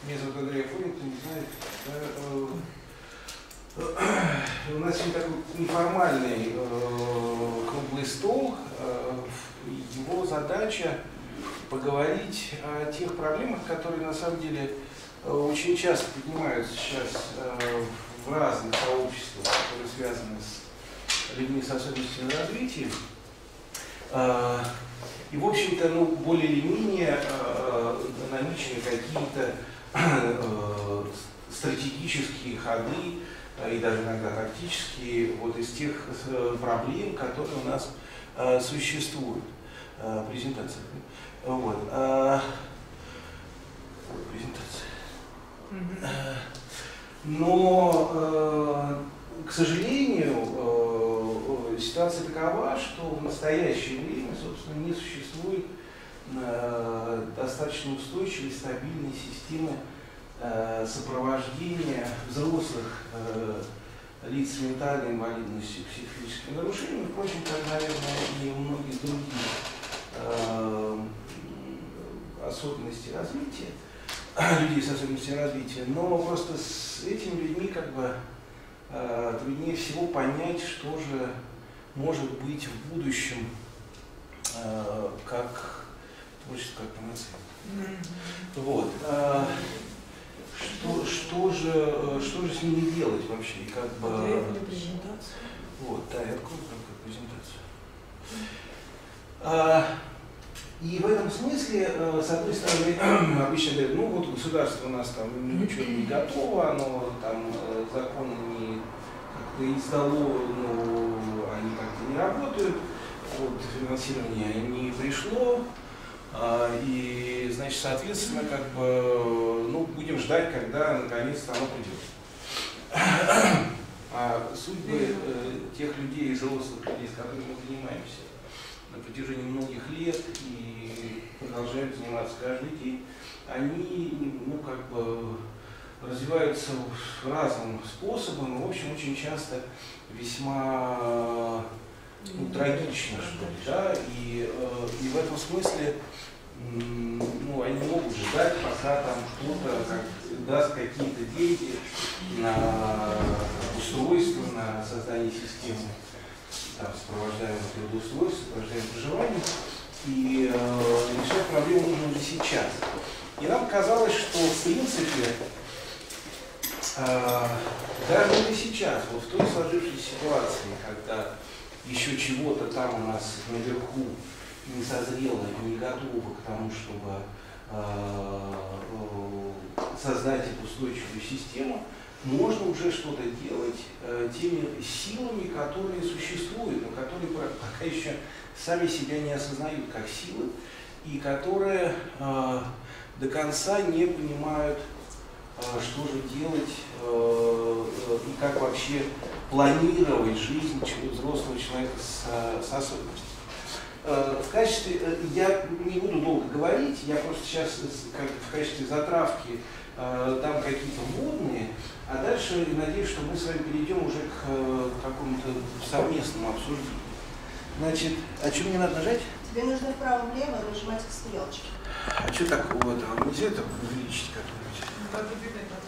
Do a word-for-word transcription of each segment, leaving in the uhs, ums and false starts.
Меня зовут Андрей Афонин, кто не знает. У нас сегодня такой неформальный круглый стол. Его задача поговорить о тех проблемах, которые на самом деле очень часто поднимаются сейчас в разных сообществах, которые связаны с людьми с особенностями развития. И, в общем-то, ну, более или менее намечены какие-то стратегические ходы и даже иногда тактические вот из тех проблем, которые у нас существуют. Презентация. Вот. Презентация. Но, к сожалению, ситуация такова, что в настоящее время, собственно, не существует достаточно устойчивой, стабильной системы сопровождения взрослых лиц с ментальной инвалидностью, психическими нарушениями, впрочем, как, наверное, и у многих других особенностей развития, людей с особенностями развития, но просто с этими людьми как бы труднее всего понять, что же может быть в будущем как творчество, как панацея. Вот. Что, что, же, что же с ними делать вообще? И как бы... Вот, да, я открою такую презентацию. А, и в этом смысле, с одной стороны, обычно говорят, ну вот государство у нас там ничего не готово, оно там законы не как-то издало, но они как-то не работают, вот финансирование не пришло. И, значит, соответственно, как бы, ну, будем ждать, когда наконец-то оно придет. А судьбы э, тех людей, взрослых людей, с которыми мы занимаемся на протяжении многих лет и продолжаем заниматься каждый день, они, ну, как бы, развиваются разным способом, и, в общем, очень часто весьма ну, трагично, что ли, да, и, э, и в этом смысле ну, они могут ждать, пока там кто-то как, даст какие-то деньги на устройство, на создание системы там, сопровождаемого трудоустройства, сопровождаемого проживания, и э, решать проблему нужно уже сейчас. И нам казалось, что в принципе э, даже и сейчас, вот в той сложившейся ситуации, когда еще чего-то там у нас наверху не созрело и не готово к тому, чтобы э, создать эту устойчивую систему, можно уже что-то делать э, теми силами, которые существуют, но которые пока еще сами себя не осознают как силы, и которые э, до конца не понимают, э, что же делать э, и как вообще планировать жизнь взрослого человека с, с особенностями. В качестве, я не буду долго говорить, я просто сейчас как, в качестве затравки дам какие-то вводные, а дальше надеюсь, что мы с вами перейдем уже к, к какому-то совместному обсуждению. Значит, а что мне надо нажать? Тебе нужно вправо-влево нажимать к стрелочке. А что такого этого? Нельзя это увеличить как-нибудь? Ну, как выбегать потом.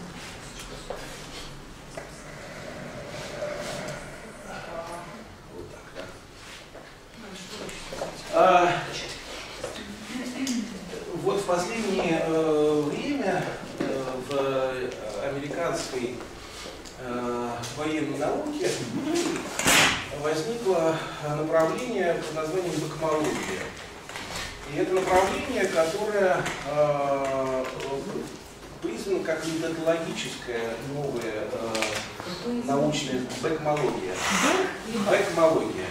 А, вот в последнее э, время э, в американской э, военной науке возникло направление под названием бэкмология. И это направление, которое э, признано как методологическая новая э, научная бэкмология. Бэкмология.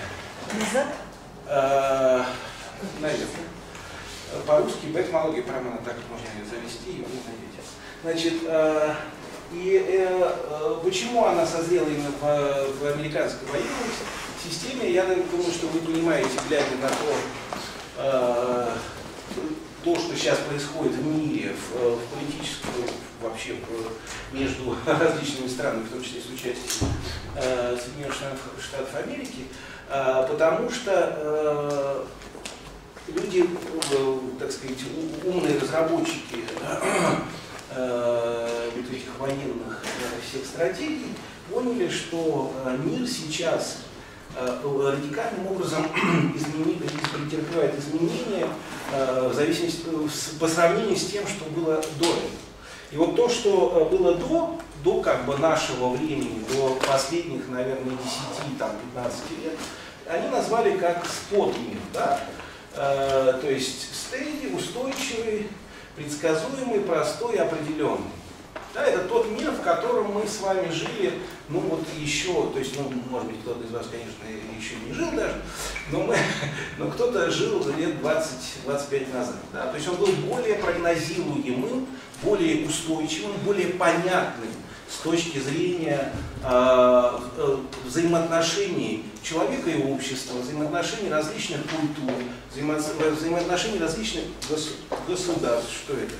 Uh, наверное. По-русски бэкмология, прямо так можно ее завести, и вы найдете. Значит, uh, и uh, почему она созрела именно в, в американской военной системе, я думаю, что вы понимаете, глядя на то, uh, то, что сейчас происходит в мире, в, в политическом, вообще в, между различными странами, в том числе с участием uh, Соединенных Штатов, Штатов Америки, потому что э, люди, э, так сказать, умные разработчики э, э, вот этих военных э, всех стратегий, поняли, что э, мир сейчас э, радикальным образом измени, претерпевает изменения э, в зависимости, по сравнению с тем, что было до этого. И вот то, что было до, до как бы нашего времени, до последних, наверное, десяти-пятнадцати лет, они назвали как спот-мир, да? э, то есть steady, устойчивый, предсказуемый, простой, определенный. Да, это тот мир, в котором мы с вами жили, ну вот еще, то есть, ну, может быть, кто-то из вас, конечно, еще не жил даже, но, мы, но кто-то жил лет двадцать-двадцать пять назад. Да? То есть он был более прогнозируемым, более устойчивым, более понятным с точки зрения э, э, взаимоотношений человека и общества, взаимоотношений различных культур, взаимо взаимоотношений различных гос государств. Что это?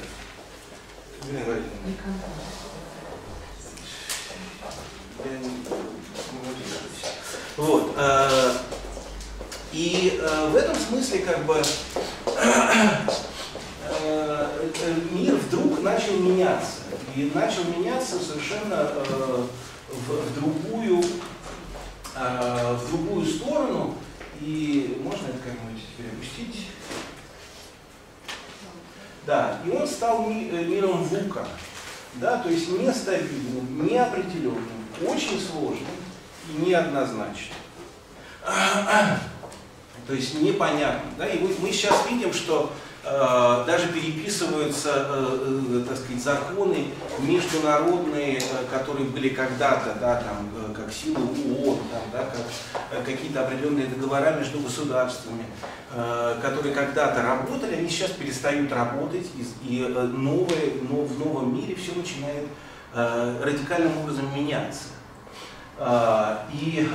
Вот. Э, и э, в этом смысле как бы мир вдруг начал меняться. И начал меняться совершенно э, в, в, другую, э, в другую сторону. И можно это как-нибудь теперь опустить? Да, и он стал ми, миром вука. Да, то есть нестабильным, неопределенным, очень сложным и неоднозначным. То есть непонятным. Да? И вот мы сейчас видим, что э, даже переписываются э, э, так сказать, законы международные, э, которые были когда-то, да, там, э, как силы ООН, там, да, как э, какие-то определенные договора между государствами, э, которые когда-то работали, они сейчас перестают работать, и, и э, новое, но в новом мире все начинает э, радикальным образом меняться. Э, и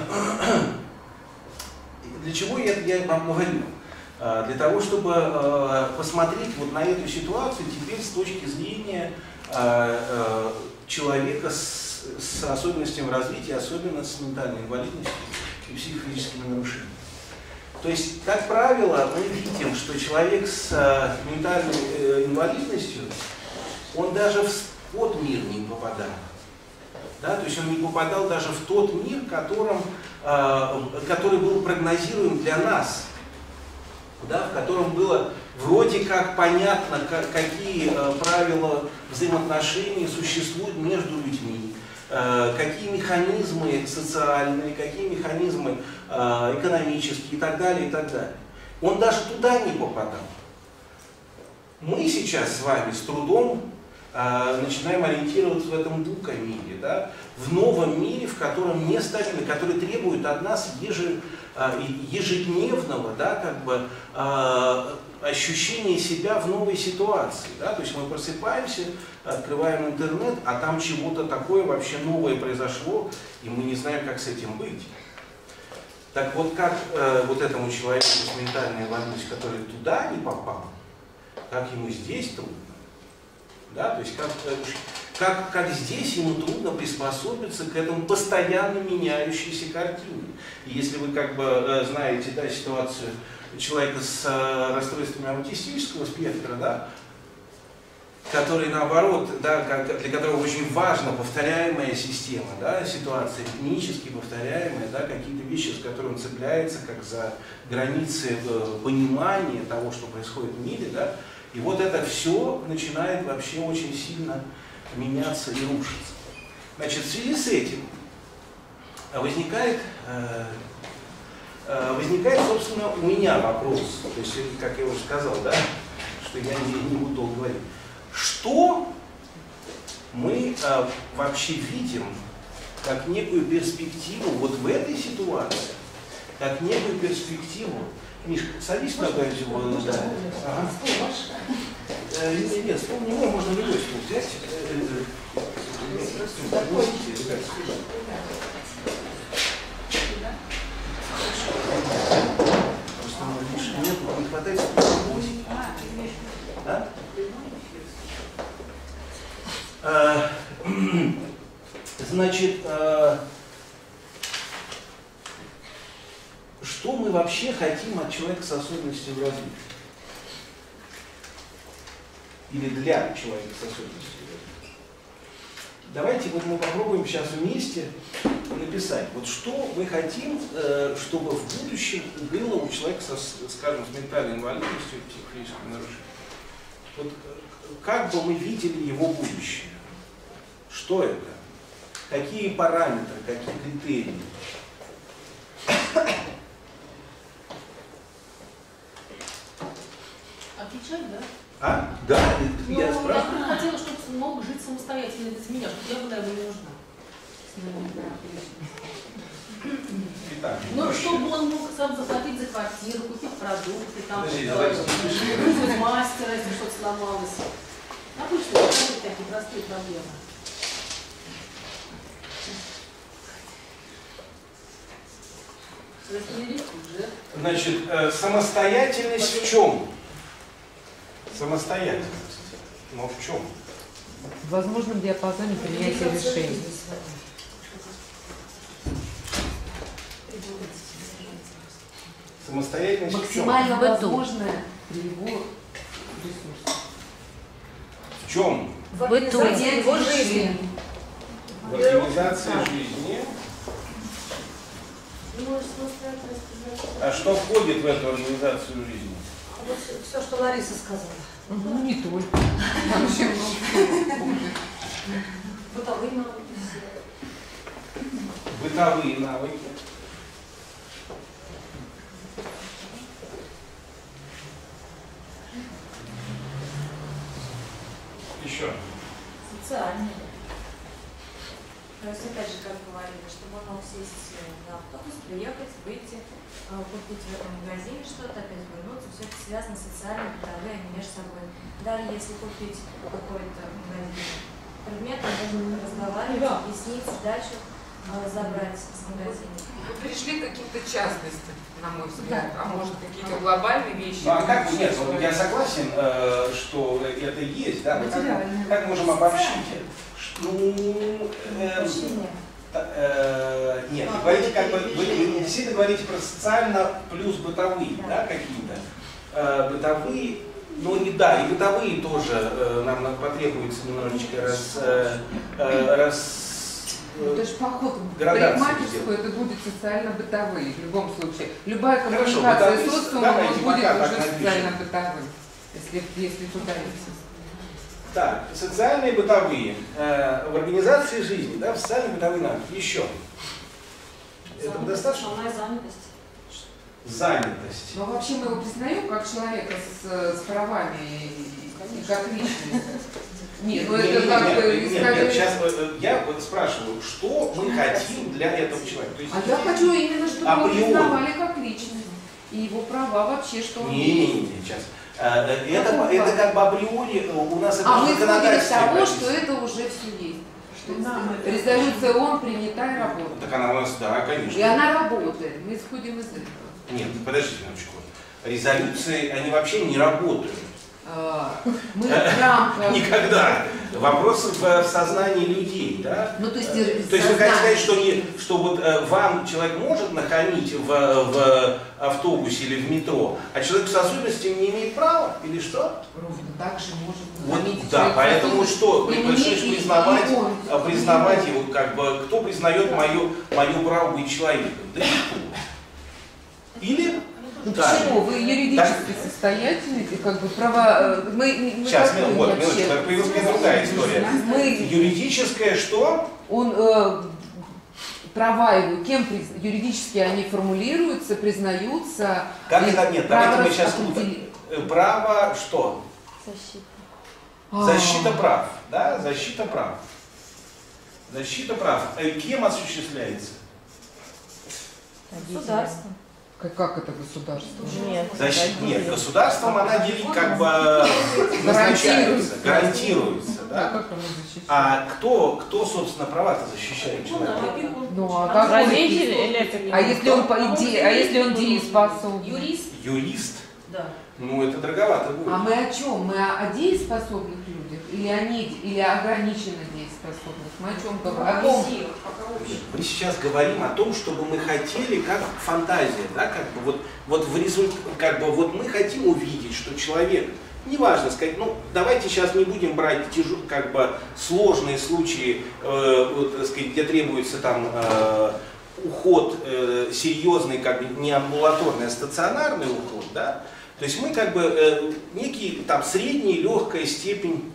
для чего я, я вам говорю? Для того, чтобы э, посмотреть вот на эту ситуацию теперь с точки зрения э, э, человека с, с особенностями развития, особенно с ментальной инвалидностью и психофизическими нарушениями. То есть, как правило, мы видим, что человек с э, ментальной э, инвалидностью, он даже в тот мир не попадал. Да? То есть он не попадал даже в тот мир, которым, э, который был прогнозируем для нас. Да, в котором было вроде как понятно, как, какие э, правила взаимоотношений существуют между людьми, э, какие механизмы социальные, какие механизмы э, экономические и так далее, и так далее. Он даже туда не попадал. Мы сейчас с вами с трудом э, начинаем ориентироваться в этом бука-мире, да, в новом мире, в котором не стабильно, который требует от нас ежедневно, ежедневного, да, как бы, э, ощущения себя в новой ситуации. Да? То есть мы просыпаемся, открываем интернет, а там чего-то такое вообще новое произошло, и мы не знаем, как с этим быть. Так вот, как э, вот этому человеку с ментальной инвалидностью, который туда не попал, как ему здесь трудно. Да? То есть как, как, как здесь ему трудно приспособиться к этому постоянно меняющейся картине. И если вы как бы знаете, да, ситуацию человека с расстройствами аутистического спектра, да, который наоборот, да, для которого очень важна повторяемая система, да, ситуация, этнически повторяемая, да, какие-то вещи, с которыми он цепляется, как за границы понимания того, что происходит в мире, да, и вот это все начинает вообще очень сильно меняться и рушиться. Значит, в связи с этим возникает, возникает, собственно, у меня вопрос, то есть, как я уже сказал, да, что я не, не буду долго говорить. Что мы вообще видим как некую перспективу вот в этой ситуации, как некую перспективу? Мишка, садись куда-нибудь его. Да. Ага. Э, нет, нет, стул не мой, можно любой стул взять. Просто Мишка нет, не хватает стула. Да? А, значит, а, что мы вообще хотим от человека с особенностью в развитии? Или для человека с особенностью в развитии? давайте вот мы попробуем сейчас вместе написать, вот что мы хотим, чтобы в будущем было у человека, со, скажем, с ментальной инвалидностью, психическим нарушением. Вот как бы мы видели его будущее? Что это? Какие параметры, какие критерии? Отвечать, да? А? Да, ну, я я спрашиваю. бы хотела, чтобы мог жить самостоятельно без меня, чтобы я была ему не нужна. Итак, ну, чтобы он мог сам заплатить за квартиру, купить продукты, там, подожди, вызвать мастера, если что-то сломалось. Обычно вот такие простые проблемы. Значит, э, самостоятельность в чем? Самостоятельность. Но в чем? В возможном диапазоне принятия решений. Самостоятельность максимально в чем? возможное при его ресурсах. В чем? В быту. Его жизни. В организации жизни. А что входит в эту организацию жизни? Вот все, что Лариса сказала. Ну, не только. Там еще много. Бытовые навыки. Бытовые навыки. Еще. Социальные. То есть, опять же, как говорили, чтобы он мог сесть на автобус, приехать, выйти, купить в этом магазине что-то, опять вернуться. Все это связано социально, бытовые, они между собой. Даже если купить какой-то магазин предмет, он должен разговаривать, объяснить, сдачу забрать с магазина. Вы перешли к каким-то частностям, на мой взгляд, а может какие-то глобальные вещи. Ну, а как, нет, ну, я согласен, э, что это есть, да, но как, как можем обобщить? Ну, э, э, нет, вы говорите, как бы, вы, вы действительно говорите про социально плюс бытовые, да, какие-то. Э, бытовые, ну и да, и бытовые тоже э, нам потребуется немножечко раз, э, э, раз Ну, это же поход в градацию парикмахерскую, это будет социально-бытовые в любом случае. Любая Хорошо, коммуникация бытовые, с социумом давайте будет пока уже так напишем. социально-бытовым, если, если туда идти. Так, социальные бытовые. Э, в организации жизни, да, в социальные бытовые навыки. Еще. Этого достаточно? Основная занятость. Занятость. Но вообще мы его признаем как человека с, с правами и, и как личность. Нет, ну это как бы нет, нет, нет, сейчас я вот спрашиваю, что мы хотим для этого человека? То есть, а я хочу именно, чтобы его априори. признавали как личность. И его права вообще, что он Не, не, не, не, сейчас. Это, это как бы априори у нас это а мы исходим из законодательство. того, что это уже все есть. Резолюция ООН принята и работает. Так она у нас, да, конечно. И она работает. Мы исходим из этого. Нет, подождите минуточку. Резолюции, они вообще не работают. А, мы в рамках... Никогда. Вопрос в, в сознании людей, да? Ну, то есть, то есть вы хотите сказать, что, не, что вот э, вам человек может нахамить в, в автобусе или в метро, а человек с особенностями не имеет права? Или что? Ровно так же может Вот, нахамить да, человек, поэтому что? и Вы мне, решили и- признавать, и он. а, признавать его, как бы, кто признает мое, мое право быть человеком? Да никто. Или? Ну, Да. почему? Вы юридически состоятельны, и как бы права... Мы, мы Сейчас, какой минутку, вот, вообще? минуточку, это появилась какая-то другая история. Мы, Юридическое что? он, э, права его, кем приз... юридически они формулируются, признаются. Как и это? Нет, право давайте мы сейчас... определи- Право что? Защита. А. Защита прав, да? Защита прав. Защита прав. Э, Кем осуществляется? Государство. Как, как это государство? Нет. Защита, нет, государством она делит как бы назначается, гарантируется, Да, да? как оно защищает? А кто, кто, собственно, права-то защищает человека? Ну, а как он- Родители или А если он по идее, а если он дееспособный? Юрист? Юрист? Да. Ну, это дороговато будет. А мы о чем? Мы о, о дееспособных людях или о не, или о ограниченно дееспособных? Мы о чем говорим? О ком? Мы сейчас говорим о том, чтобы мы хотели, как фантазия, да, как бы вот, вот в результате, как бы вот мы хотим увидеть, что человек неважно сказать, ну давайте сейчас не будем брать тяжел, как бы сложные случаи, э, вот, так сказать, где требуется там э, уход э, серьезный, как бы не амбулаторный, а стационарный уход, да. То есть мы как бы э, некий там средняя легкая степень.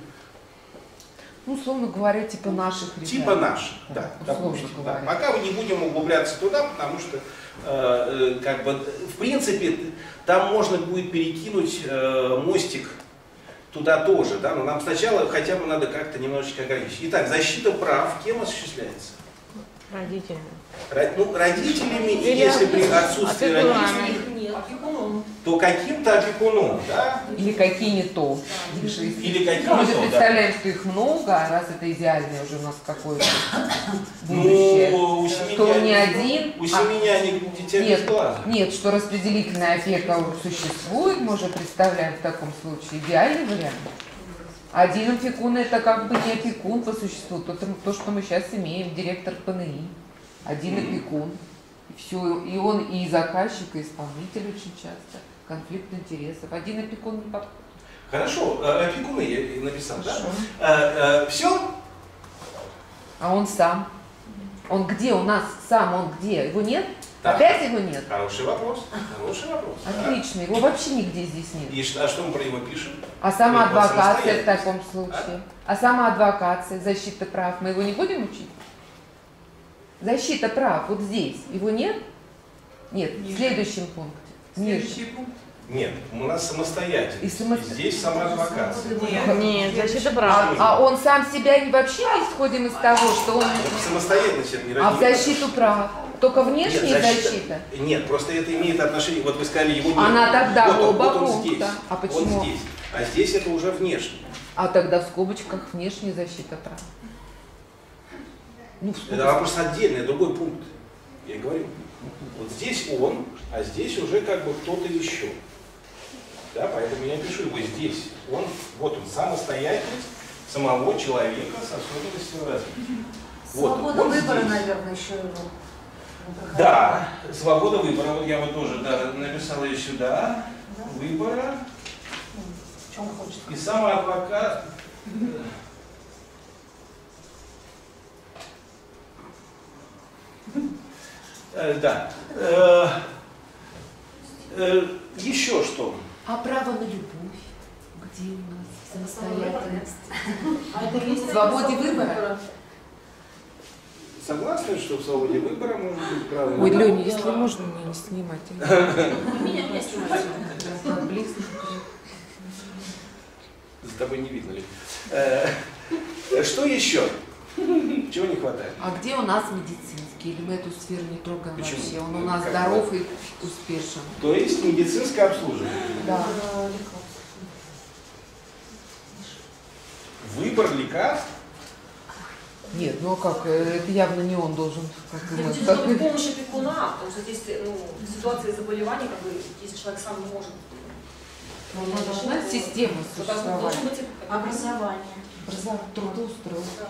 Ну, условно говоря, типа наших ребят. Типа наших, да. Да, условно допустим, говоря. да. Пока мы не будем углубляться туда, потому что, э, э, как бы, в принципе, там можно будет перекинуть э, мостик туда тоже, да, но нам сначала хотя бы надо как-то немножечко ограничить. Итак, защита прав кем осуществляется? Родителями. Ро- ну, родителями, и Или если при отсутствии опекунами. родителей, Нет. Опекуном. то каким-то опекуном, да? Или какие не то. Или каким-то, Мы же да. представляем, что их много, а раз это идеальное уже у нас какое-то будущее, Ну, у семи что не нянек- один. У а- семи нянек дитя без Нет, глаза. нет, что распределительная опека существует, мы же представляем в таком случае идеальный вариант. Один опекун это как бы не опекун по существу, то, то что мы сейчас имеем, директор ПНИ, один опекун, и все, и он и заказчик, и исполнитель очень часто, конфликт интересов, один опекун не подходит. Хорошо, э, опекуны я написал, Хорошо. да? Все? А он сам, он где у нас сам, он где, его нет? Так. Опять его нет? Хороший вопрос. Хороший вопрос. да. Отлично, его вообще нигде здесь нет. И что, а что мы про него пишем? А самоадвокация в самостоятельность. таком случае? А самоадвокация, защита прав, мы его не будем учить? Защита прав, вот здесь, его нет? Нет, в следующем пункте. Следующий Ниже. пункт. Нет, у нас самостоятельность. И И самосто- здесь самоадвокация. Нет, защита А, прав. а он сам себя не вообще не исходим из того, что он... Это самостоятельность, это не А в родитель. защиту прав? Только внешняя Нет, защита? Нет, просто это имеет отношение, вот вы сказали, его нет. Она тогда вот он, оба вот он здесь. пункта. А почему? Он здесь. А здесь это уже внешне. А тогда в скобочках внешняя защита прав. Ну, в Это скобочках. вопрос отдельный, другой пункт. Я и говорю. Вот здесь он, а здесь уже как бы кто-то еще. Да, поэтому я пишу его здесь. Он, вот он, самостоятельность самого человека с особенностью развития. Вот он, Свобода он выбора, здесь. наверное, еще его. Да, свобода выбора. Вот я вот тоже да, написал ее сюда. Да. Выбора. В чем хочет. И самоадвокат. Э, Да. Э, э, Еще что? А право на любовь? Где у нас самостоятельность? А это есть Свободе выбора? Согласны, что в свободе выбора может быть право? на Ой, выбор? Леня, если можно, меня не снимать. Меня не снимают. Так близко. За тобой не видно ли? Э, Что еще? Чего не хватает? А где у нас медицинский? Или мы эту сферу не трогаем Почему? вообще? Он у Ну, нас как здоров и успешен. То есть медицинское обслуживание. Да. Выбор лекарств. Нет, ну а как? э, Это явно не он должен. Как и мы. Здесь должна быть помощь опекуна, потому что здесь ну, в ситуации заболевания, как бы, если человек сам не может. Ну, у нас должна система то там существовать. должно быть Образование. Образование, трудоустройство.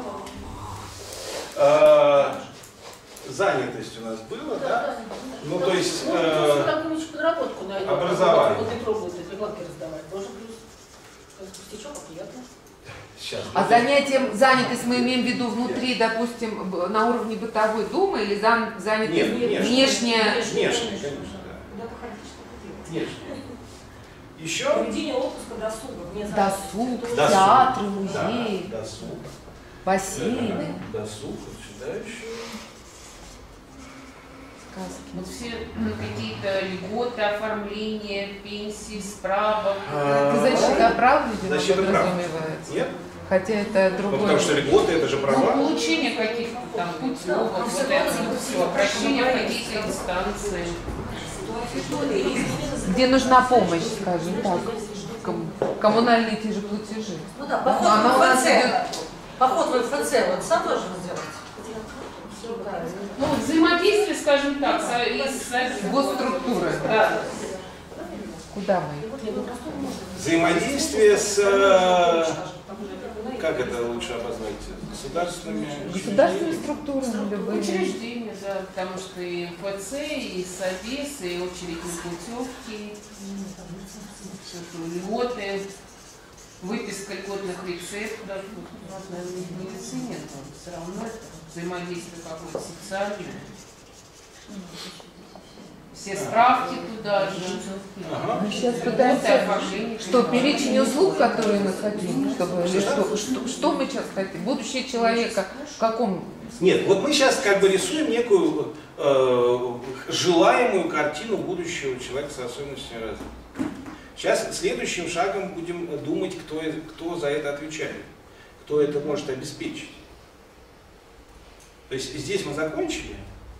Э, Занятость у нас была, да? Ну, то есть... Ну, э, просто какую-нибудь подработку найдем. образование. Вот метро будет рекламки раздавать. Тоже плюс. Как пустячок, а приятно. Сейчас. А занятием, занятость мы имеем в виду внутри, допустим, б- на уровне бытовой думы или зан- занятость Нет, внешне. внешняя? Внешне, конечно, да. Куда-то ходить, что-то делать. Внешне. Еще? Проведение отпуска, досуга, вне занятости. Досуг, Досуг. театры, Да, музеи, досуг. бассейны, Досуг, вот сюда еще. сказки. Вот все ну, какие-то льготы, оформление, пенсии, справок. Это защита прав, видимо, Защита прав. подразумевается. Нет? Хотя это Ну, другое. потому что льготы это же Ну, права. получение каких-то там путевок, вот это все, обращение в какие-то инстанции. Где нужна помощь, скажем так. Ком- коммунальные те же платежи. Ну да, Но поход она у в нас МФЦ. идет- Поход в МФЦ, вот сам должен сделать. Ну, взаимодействие, скажем так, со- и с Госструктуры. Да. Куда мы? Взаимодействие с, э, как это лучше обозначить, государственными Государственными структурами любые. Учреждения, да, потому что и эм эф цэ, и Совес, и очередь на путевки, льготы, выписка льготных рецептов. Даже у нас, наверное, в медицине, но все равно это взаимодействие какое-то социальное. Все справки туда же. Ага. Мы сейчас пытаемся, что перечень услуг, которые мы хотим, чтобы, или что, что, что мы сейчас хотим, будущее человека в каком... Нет, вот мы сейчас как бы рисуем некую э, желаемую картину будущего человека с особенностями развития. Сейчас следующим шагом будем думать, кто, кто за это отвечает, кто это может обеспечить. То есть здесь мы закончили.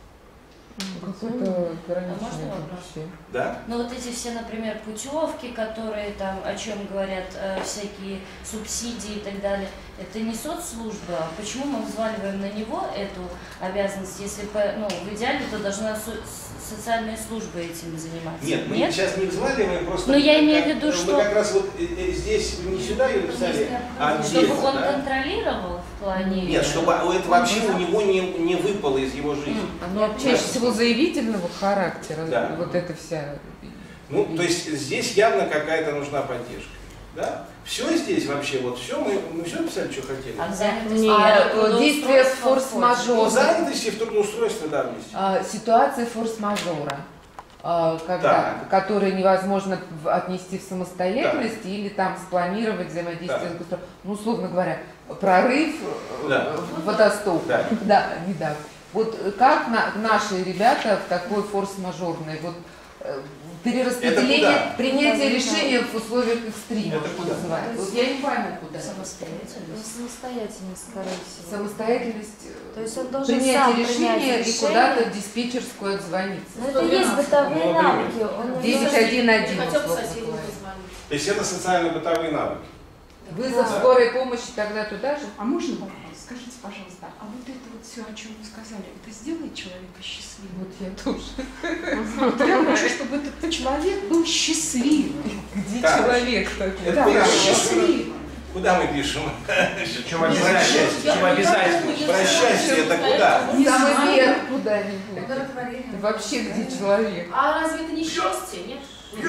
Какое-то ограниченное вопрос? Да? Ну вот эти все, например, путевки, которые там, о чем говорят, э, всякие субсидии и так далее, это не соцслужба. Почему мы взваливаем на него эту обязанность, если по, ну, в идеале то должна со социальные службы этим заниматься? Нет, мы Нет? сейчас не взваливаем, просто... Но я имею в как, виду, мы что... как раз вот здесь не сюда ее написали, а отдельно, чтобы он да? контролировал в плане... Нет, чтобы это вообще у него не, не выпало из его жизни. Оно чаще всего заявительного характера, Да. вот эта вся... Ну, то есть здесь явно какая-то нужна поддержка. Да? Все здесь вообще, вот все, мы, мы все написали, что хотели. А занятость? Нет, А, действие трудоустройство форс-мажора. Ну, занятости в трудоустройстве, да, вместе. А, ситуация форс-мажора, а, когда, Так. которую невозможно в- отнести в самостоятельность или там спланировать взаимодействие Так. с государством. Ну, условно говоря, прорыв э, Да. в водосток. Да. Да, недавно. Вот э, как на- наши ребята в такой форс-мажорной, вот э, перераспределение, Это куда? принятие решения в условиях экстрима, Это что куда? называется. Вот я не пойму, куда. Самостоятельность. Самостоятельность, скорее всего. Самостоятельность, э, То есть он должен принятие сам решения принять и решение. куда-то в диспетчерскую отзвониться. Ну, это есть бытовые Ну, навыки. Он девять не один один, Хотел бы условно соседям говоря. позвонить. То есть это социально-бытовые навыки. Вызов Да. скорой помощи тогда туда же? А можно вопрос? Скажите, пожалуйста, а вот это вот все, о чем вы сказали, это сделает человека счастливым? Вот я тоже. Вот я хочу, чтобы этот человек был счастливым. Где Так. человек такой? Это Да, пишем. счастливым. Куда мы пишем? Причем Про обязательно. счастье. Причем обязательно. Про счастье это куда? Не Самый знаю. вверх куда-нибудь. Удовлетворение. Вообще где человек? А разве это не счастье, нет? Не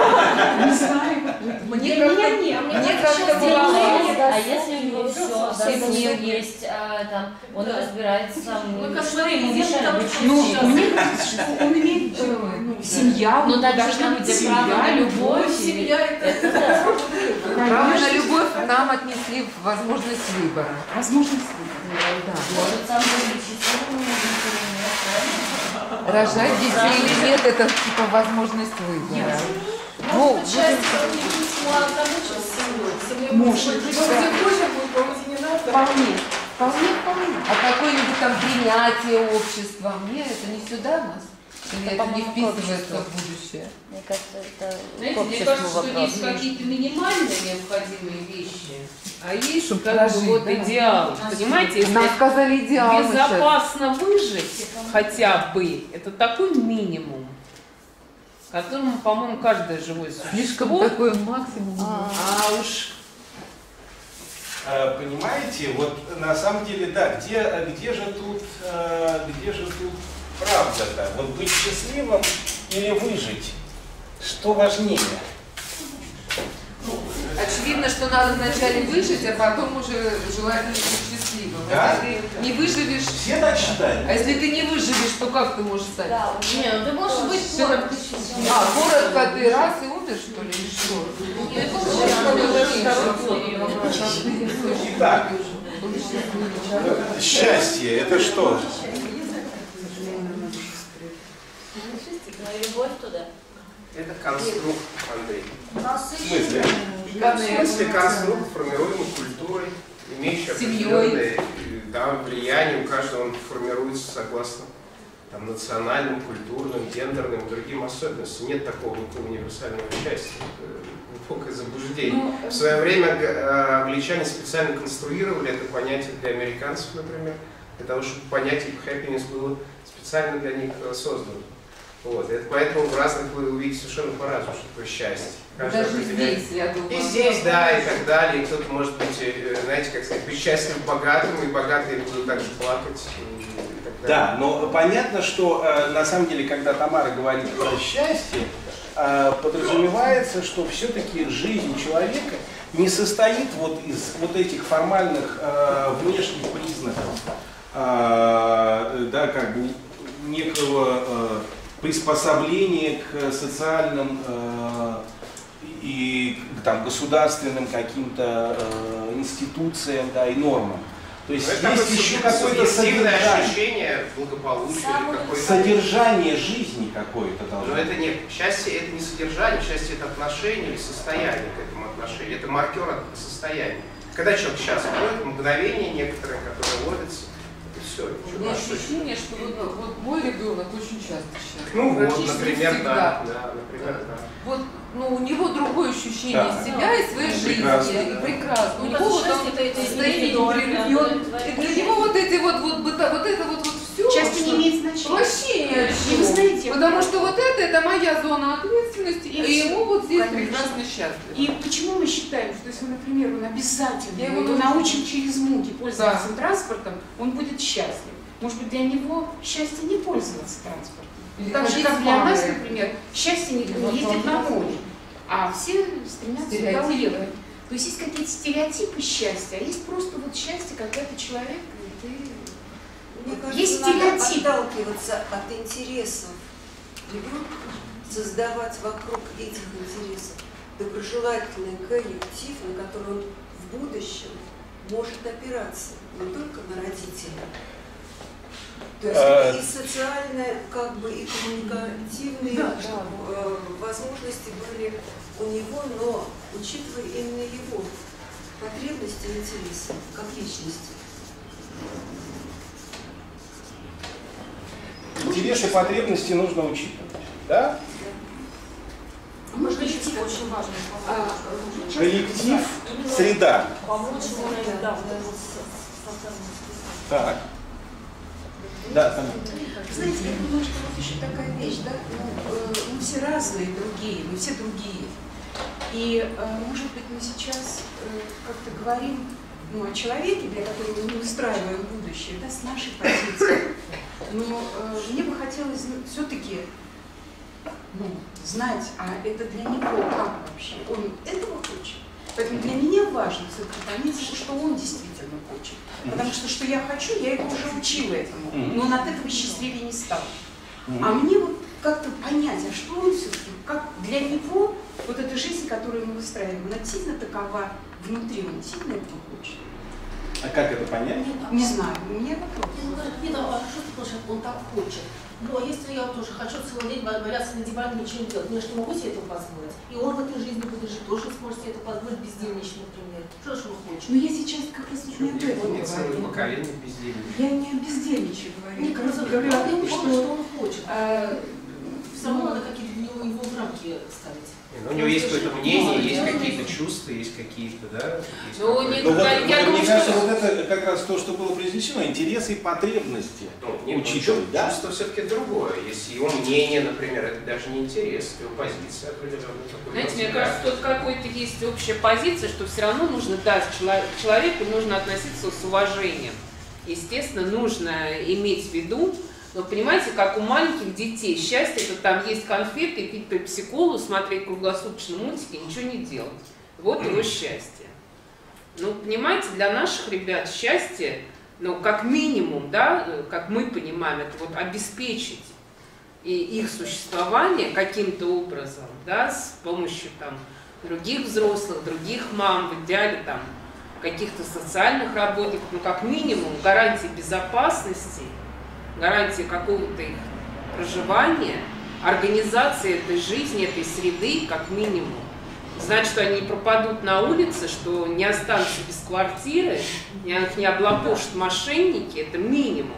знаю. Мне Для как-то меня нет. мне как-то Если было... есть, а если у него все, да, Всем семья всё. есть, а, там, он Да. разбирается сам, Ну, ну, как что ему президент мешает того, быть что Ну, сейчас. у них, он имеет э, ну, семья, у Ну, него так же, должна там, быть где право на семья, любовь, любовь. Семья это... это да. Право на Конечно, любовь нам отнесли в возможность выбора. возможность выбора. Да. Может сам быть счастливым, может, Рожать детей или нет, это типа возможность выбора. Ну, Может быть, счастье не письма рабочего с семьей. Семьей Может может быть, быть, да. где хочешь, будет, кого-то не надо. Вполне. Вполне, вполне. А какое-нибудь там принятие общества, мне это не сюда нас? Или это, не вписывается в будущее? Мне кажется, это Знаете, к мне обществу кажется, что вопрос. есть какие-то минимальные необходимые вещи, а есть Чтобы как бы прожить, вот да. идеал. Понимаете, если Нам сказали идеал сейчас. безопасно выжить хотя бы, это такой минимум, которому, по-моему, каждое живое Слишком существо, такой максимум. а уж Э, Понимаете, вот на самом деле, да, где, где же тут, э, где же тут правда-то? Вот быть счастливым или выжить? Что важнее? Очевидно, что надо вначале выжить, а потом уже желательно быть счастливым. Да? Если ты не выживешь, Все так считают? а если ты не выживешь, то как ты можешь стать? Да, Не, ну ты можешь быть Всё коротко равно. счастливым. А, коротко ты раз и умер, что ли, или что? Итак, счастье это что? любовь туда. Это конструкт, Андрей. В смысле? В смысле конструкт, формируемый культурой, имеющий Семьей. определенное да, влияние. У каждого он формируется согласно там, национальным, культурным, гендерным и другим особенностям. Нет такого никакого универсального счастья. Это глубокое заблуждение. В свое время э, англичане специально конструировали это понятие для американцев, например, для того, чтобы понятие happiness было специально для них э, создано. Вот. Это поэтому в разных вы увидите совершенно по-разному, что такое счастье. Каждый Даже определяет. здесь, я думаю. И здесь, да, и так далее. И кто-то может быть, э, знаете, как сказать, быть счастлив богатым, и богатые будут также плакать. И так далее. Да, но понятно, что э, на самом деле, когда Тамара говорит про счастье, э, подразумевается, что все-таки жизнь человека не состоит вот из вот этих формальных э, внешних признаков, э, да, как бы некого э, приспособления к социальным э, и там, государственным каким-то э, институциям, да, и нормам. То есть Но есть это еще какое-то субъективное содержание, ощущение благополучия, какое-то содержание жизни какое-то должно Но быть. это не счастье, это не содержание, счастье это отношение или состояние к этому отношению. Это маркер от состояния. Когда человек счастлив, это мгновение некоторое, которое ловится, и все. У меня ощущение, что вот, вот мой ребенок очень часто счастлив. Ну вот, Практически например, всегда. да, да, например, да. Вот, ну, у него другое ощущение Да. себя и своей жизни. Прекрасно, И да. прекрасно. У Ну, него это вот счастье, он это- это стоит индивидуально, непрерывен. да, И для него вот эти вот, вот, быта- вот это вот, вот все. Счастье не имеет значения. Вообще ни о И чем. вы знаете, Потому что вот это, это моя зона ответственности, и, И ему вот здесь конечно. прекрасно счастлив. И почему мы считаем, что если, например, он обязательно Я его его научим через муки пользоваться Да. транспортом, он будет счастлив. Может быть, для него счастье не пользоваться транспортом. Или Так же, ходить как с для нас, мамой. например, счастье не И вот ездить он на такой. море. А все стремятся туда Стереотипы. уехать. То есть есть какие-то стереотипы счастья, а есть просто вот счастье, когда ты человек, и ты... Мне кажется, Есть надо стереотип. отталкиваться от интересов ребенка, создавать вокруг этих интересов доброжелательный коллектив, на который он в будущем может опираться не только на родителей. То есть А- это и социальные, как бы, и коммуникативные Да, э, возможности были у него, но учитывая именно его потребности и интересы как личности. Интересы и потребности нужно учитывать. Да? Может, коллектив очень важный. А, Коллектив, среда. Помочь ему, наверное, да, вот это вот с- с- Так. Да, там. Знаете, я думаю, что вот еще такая вещь, да, ну, э, мы все разные, другие, мы все другие. И, э, может быть, мы сейчас э, как-то говорим ну, о человеке, для которого мы выстраиваем будущее, да, с нашей позиции. Но э, мне бы хотелось все-таки ну, знать, а это для него как вообще? Он этого хочет? Поэтому для меня важно все-таки понять, что он действительно хочет. Потому что что я хочу, я его уже учила этому, но он от этого счастливее не стал. А мне вот как-то понять, а что он все-таки, как для него вот эта жизнь, которую мы выстраиваем, она действительно такова внутри, он действительно этого хочет. А как это понять? Не знаю, у меня вопрос. Он говорит, нет, а что ты хочешь, он так хочет. Но если я тоже хочу целый день валяться на диване, ничего не делать, я что могу себе этого позволить? И он в этой жизни будет жить, тоже сможет себе это позволить, бездельничать, например. Что же он хочет? Но я сейчас как раз не об этом Нет, целое говорю. поколение бездельников. Я не о бездельниче говорю. Мне Я кажется, говорю о том, что, что... он хочет. э, Все равно надо какие-то для него его в рамки ставить. Ну, у него есть какое-то мнение, есть Ну, какие-то чувства, есть какие-то, да? есть Ну, какое-то- не- Ну, вот, Я вот, думаю, мне кажется, что- вот это как раз то, что было произнесено, интересы и потребности. Ну, нет, учитывать, ну, да? чувство все-таки другое. Если его мнение, например, это даже не интерес, это его позиция определенная. такой Знаете, мне взгляд. кажется, тут какой-то есть общая позиция, что все равно нужно, да, к чело- к человеку нужно относиться с уважением. Естественно, нужно иметь в виду, но понимаете, как у маленьких детей, счастье это там есть конфеты, пить пепси-колу, смотреть круглосуточно мультики, ничего не делать. Вот его счастье. Ну, понимаете, для наших ребят счастье, ну, как минимум, да, как мы понимаем, это вот обеспечить и их существование каким-то образом, да, с помощью там других взрослых, других мам, в идеале там каких-то социальных работников, ну, как минимум, гарантии безопасности, гарантии какого-то их проживания, организации этой жизни, этой среды, как минимум. Знать, что они не пропадут на улице, что не останутся без квартиры, их не облапошат мошенники, это минимум.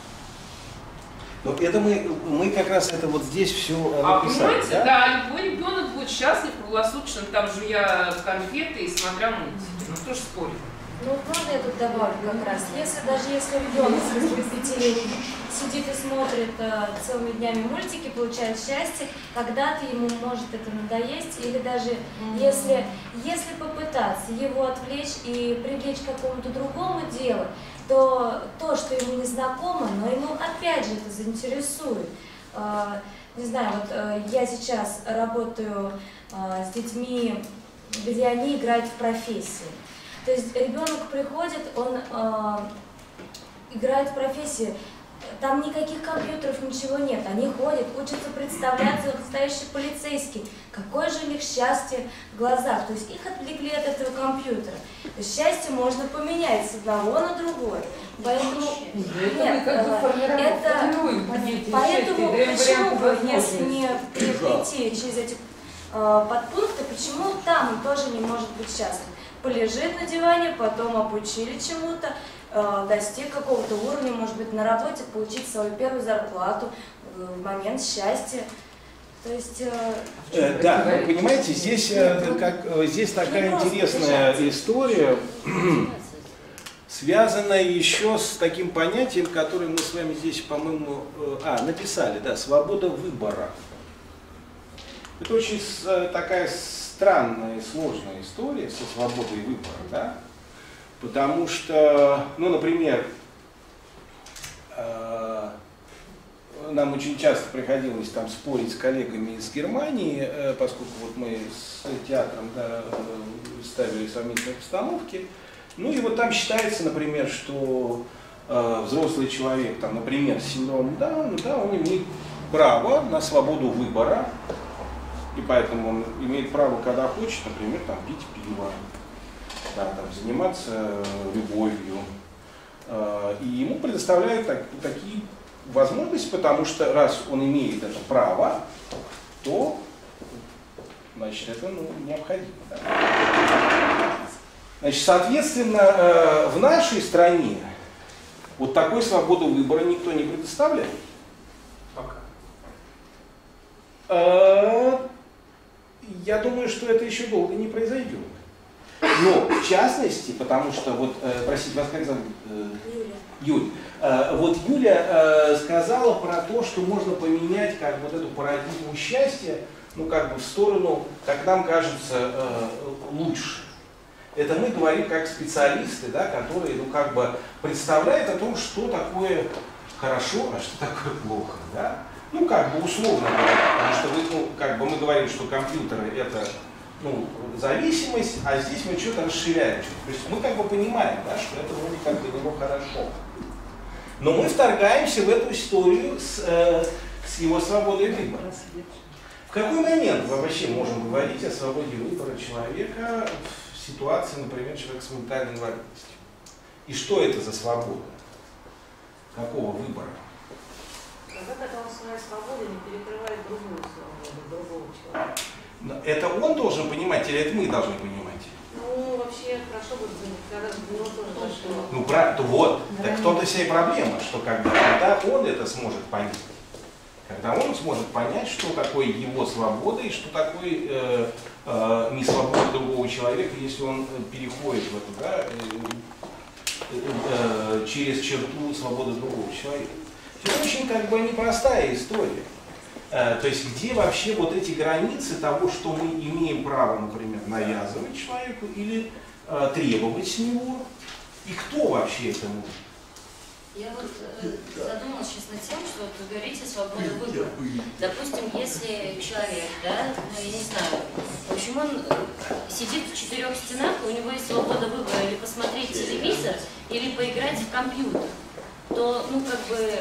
Но это мы, мы как раз это вот здесь все А написали, понимаете, да? да, любой ребенок будет счастлив круглосуточно, там жуя конфеты и смотря мультики. Ну кто ж спорит? Ну, можно я тут добавлю как раз? Если даже если ребенок с пяти лет сидит и смотрит э, целыми днями мультики, получает счастье, когда-то ему может это надоесть, или даже mm-hmm. если, если попытаться его отвлечь и привлечь к какому-то другому делу, то то, что ему не знакомо, но ему опять же это заинтересует. Э, не знаю, вот э, я сейчас работаю э, с детьми, где они играют в профессии. То есть ребенок приходит, он э, играет в профессии, там никаких компьютеров, ничего нет. Они ходят, учатся представляться, как настоящий полицейский. Какое же у них счастье в глазах. То есть их отвлекли от этого компьютера. То есть счастье можно поменять с одного на другое. Поэтому нет, это, поэтому почему бы, если не перейти через эти э, подпункты, почему там он тоже не может быть счастлив? Полежит на диване, потом обучили чему-то, э, достиг какого-то уровня, может быть, на работе, получить свою первую зарплату, э, в момент счастья. То есть... Э, э, да, вы понимаете, здесь, э, как, здесь такая интересная история, связанная еще с таким понятием, которое мы с вами здесь, по-моему, э, а, написали, да, свобода выбора. Это очень э, такая странная и сложная история со свободой выбора, да? Потому что, ну, например, э, нам очень часто приходилось там спорить с коллегами из Германии, э, поскольку вот мы с театром, да, ставили совместные постановки. Ну и вот там считается, например, что э, взрослый человек, там, например, с синдромом Дауна, да, он имеет право на свободу выбора. И поэтому он имеет право, когда хочет, например, там, пить пиво, да, там, заниматься любовью. И ему предоставляют так, такие возможности, потому что раз он имеет это право, то значит, это ну, необходимо. Да. Значит, соответственно, в нашей стране вот такой свободы выбора никто не предоставляет. Пока. Я думаю, что это еще долго не произойдет. Но, в частности, потому что, вот, э, простите, вас как зовут? Э, Юля. Юль. Э, вот Юля э, сказала про то, что можно поменять как вот эту парадигму счастья, ну, как бы в сторону, как нам кажется, э, лучше. Это мы говорим как специалисты, да, которые, ну, как бы представляют о том, что такое хорошо, а что такое плохо, да? Ну, как бы условно говоря, потому что вы, ну, как бы мы говорим, что компьютеры это, ну, зависимость, а здесь мы что-то расширяем. То есть мы как бы понимаем, да, что это вроде как для него хорошо. Но мы вторгаемся в эту историю с, э, с его свободой выбора. В какой момент мы вообще можем говорить о свободе выбора человека в ситуации, например, человека с ментальной инвалидностью? И что это за свобода? Какого выбора? А как это он своей свободой не перекрывает другую свободу, другого человека? Это он должен понимать или это мы должны понимать? Ну, вообще, хорошо бы, когда у него тоже дошло. Ну, про, то вот, так кто-то себе проблема, что когда, когда он это сможет понять, когда он сможет понять, что такое его свобода и что такое э, э, несвобода другого человека, если он переходит в это, да, э, э, через черту свободы другого человека. Это очень как бы непростая история. То есть где вообще вот эти границы того, что мы имеем право, например, навязывать человеку или э, требовать с него, и кто вообще это может? Я вот э, задумалась сейчас над тем, что вот вы говорите свобода выбора. Допустим, если человек, да, ну я не знаю, в общем, он сидит в четырех стенах, и у него есть свобода выбора или посмотреть телевизор, или поиграть в компьютер, то, ну, как бы,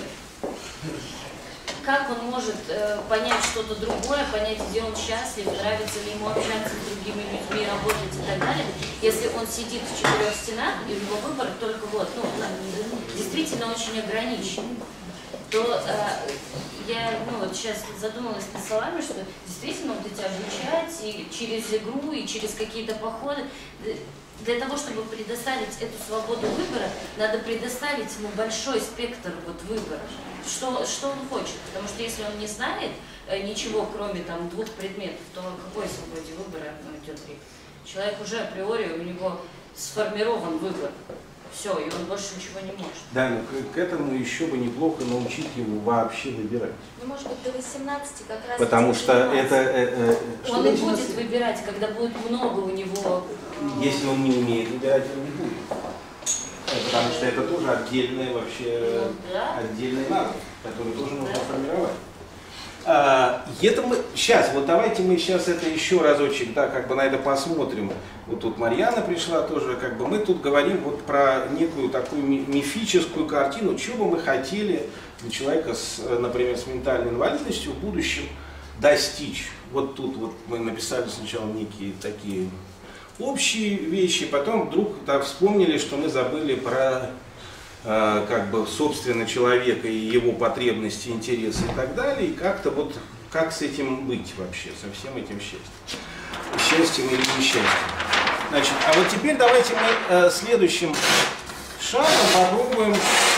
как он может э, понять что-то другое, понять, где он счастлив, нравится ли ему общаться с другими людьми, работать и так далее, если он сидит в четырех стенах, и его выбор только вот, ну, действительно очень ограничен, то э, я, ну, вот сейчас задумалась над словами, что действительно вот эти обучать и через игру, и через какие-то походы, для того, чтобы предоставить эту свободу выбора, надо предоставить ему большой спектр вот выбора, что, что он хочет. Потому что если он не знает э, ничего, кроме там двух предметов, то о какой свободе выбора ну, идет речь? Человек уже априори, у него сформирован выбор. Все, и он больше ничего не может. Да, но к, к этому еще бы неплохо научить его вообще выбирать. Ну, может быть, до восемнадцати как раз... Потому что это... Э, э, он и будет выбирать, когда будет много у него... Если он не умеет выбирать, он не будет. Потому что это тоже отдельный вообще, ну, да. отдельный навык, который тоже нужно да. формировать. А, это мы, сейчас, вот давайте мы сейчас это еще разочек, да, как бы на это посмотрим. Вот тут Марьяна пришла тоже, как бы мы тут говорим вот про некую такую мифическую картину, чего бы мы хотели для человека, с, например, с ментальной инвалидностью в будущем достичь. Вот тут вот мы написали сначала некие такие общие вещи, потом вдруг да, вспомнили, что мы забыли про э, как бы собственно человека и его потребности, интересы и так далее, и как-то вот как с этим быть вообще, со всем этим счастьем, счастьем или несчастьем. Значит, а вот теперь давайте мы э, следующим шагом попробуем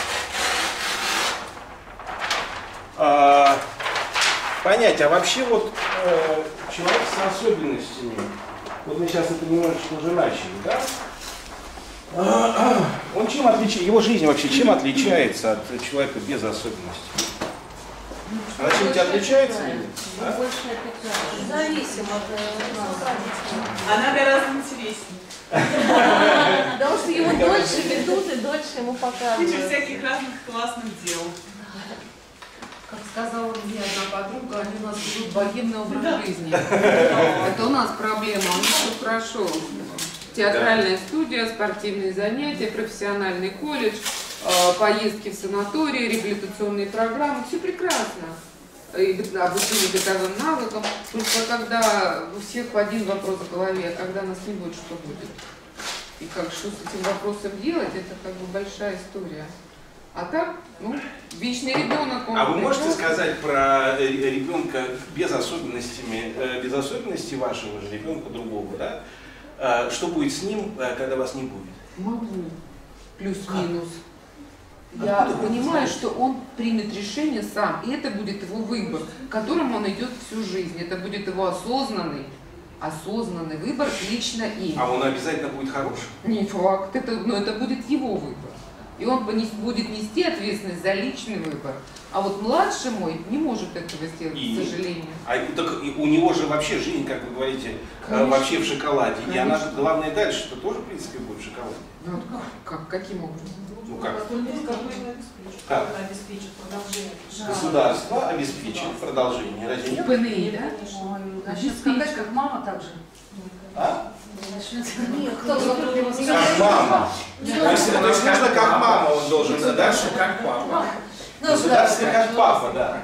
э, понять, а вообще вот э, человек с особенностями. Вот мы сейчас это немножечко уже начали, да? Он чем отличается, его жизнь вообще чем отличается от человека без особенностей? Она чем-нибудь отличается или нет? А? Больше отличается. Зависимо от Она гораздо интереснее. Потому что его дольше ведут и дольше ему показывают. Куча всяких разных классных дел. Как сказала мне одна подруга, они у нас ведут богемный образ жизни. Это у нас проблема, у них все хорошо. Театральная студия, спортивные занятия, профессиональный колледж, поездки в санатории, реабилитационные программы, все прекрасно. И обучение бытовым навыкам. Только когда у всех один вопрос в голове, а когда нас не будет, что будет? И как, что с этим вопросом делать, это как бы большая история. А так, ну, вечный ребенок. Он а вы можете ребенок. сказать про ребенка без особенностями, без особенностей вашего же ребенка другого, да? Что будет с ним, когда вас не будет? Могу. Плюс-минус. Я а понимаю, что он примет решение сам, и это будет его выбор, к которому он идет всю жизнь. Это будет его осознанный, осознанный выбор лично им. А он обязательно будет хорошим? Не факт, это, но это будет его выбор. И он будет нести ответственность за личный выбор. А вот младший мой не может этого сделать, и, к сожалению. А так у него же вообще жизнь, как вы говорите, конечно, вообще в шоколаде. Конечно. И она же, главное, дальше-то тоже, в принципе, будет в шоколаде. Ну, как? Каким образом? Ну как? Как? Государство обеспечит продолжение. Разве нет? ПНИ, да? Начнет сказать, как мама так же. А? Нет, кто затруднил? Как мама. То есть, то есть нужно как мама он должен, дальше как папа. Государство как папа, да.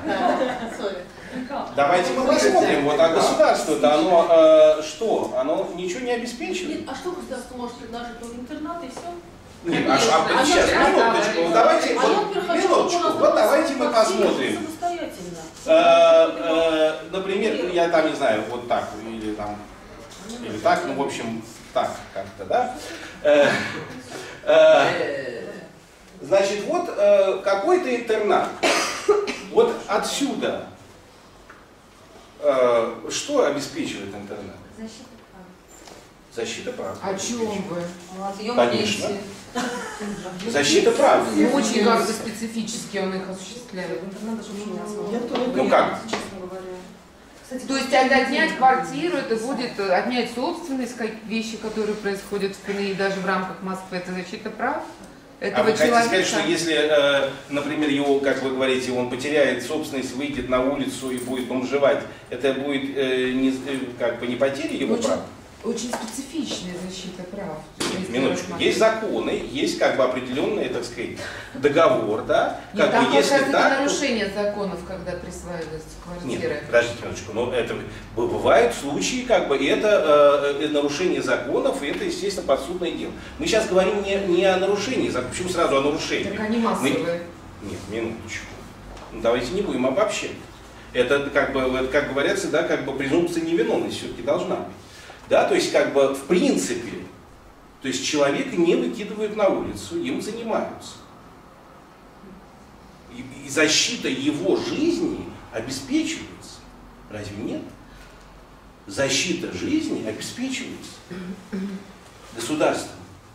Давайте мы посмотрим, вот, а государство-то оно э, что? Оно ничего не обеспечивает? Нет, а что государство может предложить? Ну, интернат и все? Нет, а, а, а сейчас, минуточку, вот давайте, вот, минуточку, вот давайте мы посмотрим. Э, э, например, я там не знаю, вот так, или там, или так, ну, в общем, так как-то, да? Э, э, значит, вот э, какой-то интернат. Вот отсюда э, что обеспечивает интернат? Защита прав. Защита прав. О чем вы? Конечно. Защита прав. Очень как-то специфически он их осуществляет. Ну как? То есть отнять квартиру, это будет отнять собственность, как вещи, которые происходят в ПНИ, даже в рамках Москвы, это защита прав этого а вы хотите человека. сказать, что если, э, например, его, как вы говорите, он потеряет собственность, выйдет на улицу и будет бомжевать, это будет э, не, как бы не потеря его очень, прав? Очень специфичная защита прав. Нет, минуточку. Есть законы, есть как бы определенный, так сказать, договор, да? Нет, как там бы, если это так, нарушение законов, когда присваиваются квартиры. Нет, подождите минуточку, но это бывают случаи, как бы, и это э, нарушение законов, и это, естественно, подсудное дело. Мы сейчас говорим не, не о нарушении законов, почему сразу о нарушении? Так они массовые. Мы... Нет, минуточку. Ну, давайте не будем обобщать. Это, как бы, как говорят всегда, как бы презумпция невиновности все-таки должна быть. Да, то есть, как бы, в принципе, то есть человека не выкидывают на улицу, им занимаются. И, и защита его жизни обеспечивается. Разве нет? Защита жизни обеспечивается государством.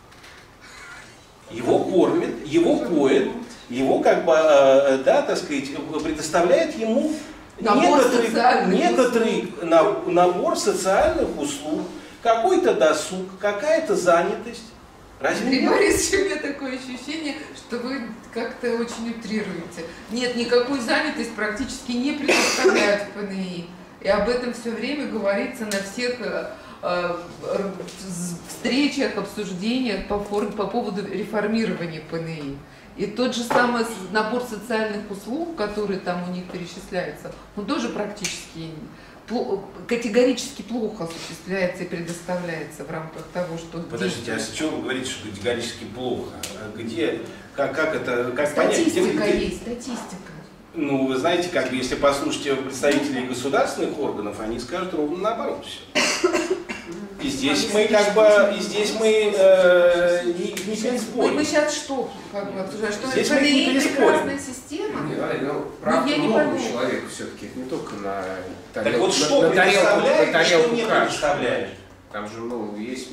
Его кормит, его поет, его как бы, да, так сказать, предоставляет ему набор некоторый, социальных некоторый услуг. набор социальных услуг, какой-то досуг, какая-то занятость. Разве Андрей нет? Борисович, у меня такое ощущение, что вы как-то очень утрируете. Нет, никакую занятость практически не предоставляют в ПНИ. И об этом все время говорится на всех э, встречах, обсуждениях по, фор, по поводу реформирования ПНИ. И тот же самый набор социальных услуг, который там у них перечисляется, он тоже практически категорически плохо осуществляется и предоставляется в рамках того, что... Подождите, а с чего вы говорите, что категорически плохо? Где, как, как это, как статистика понять? Где, где... есть, статистика. Ну, вы знаете, как бы, если послушать представителей государственных органов, они скажут ровно наоборот все. И здесь мы как бы, и здесь мы э, не, не переспорим. Мы сейчас что, как бы обсуждаем, что здесь это не прекрасная система? Не, ну, правда, я не много пойму. человека все-таки, не только на тарелку. Так вот, на, что на предоставляет, тарелку, что тарелку не каши. предоставляет? Там же, ну, есть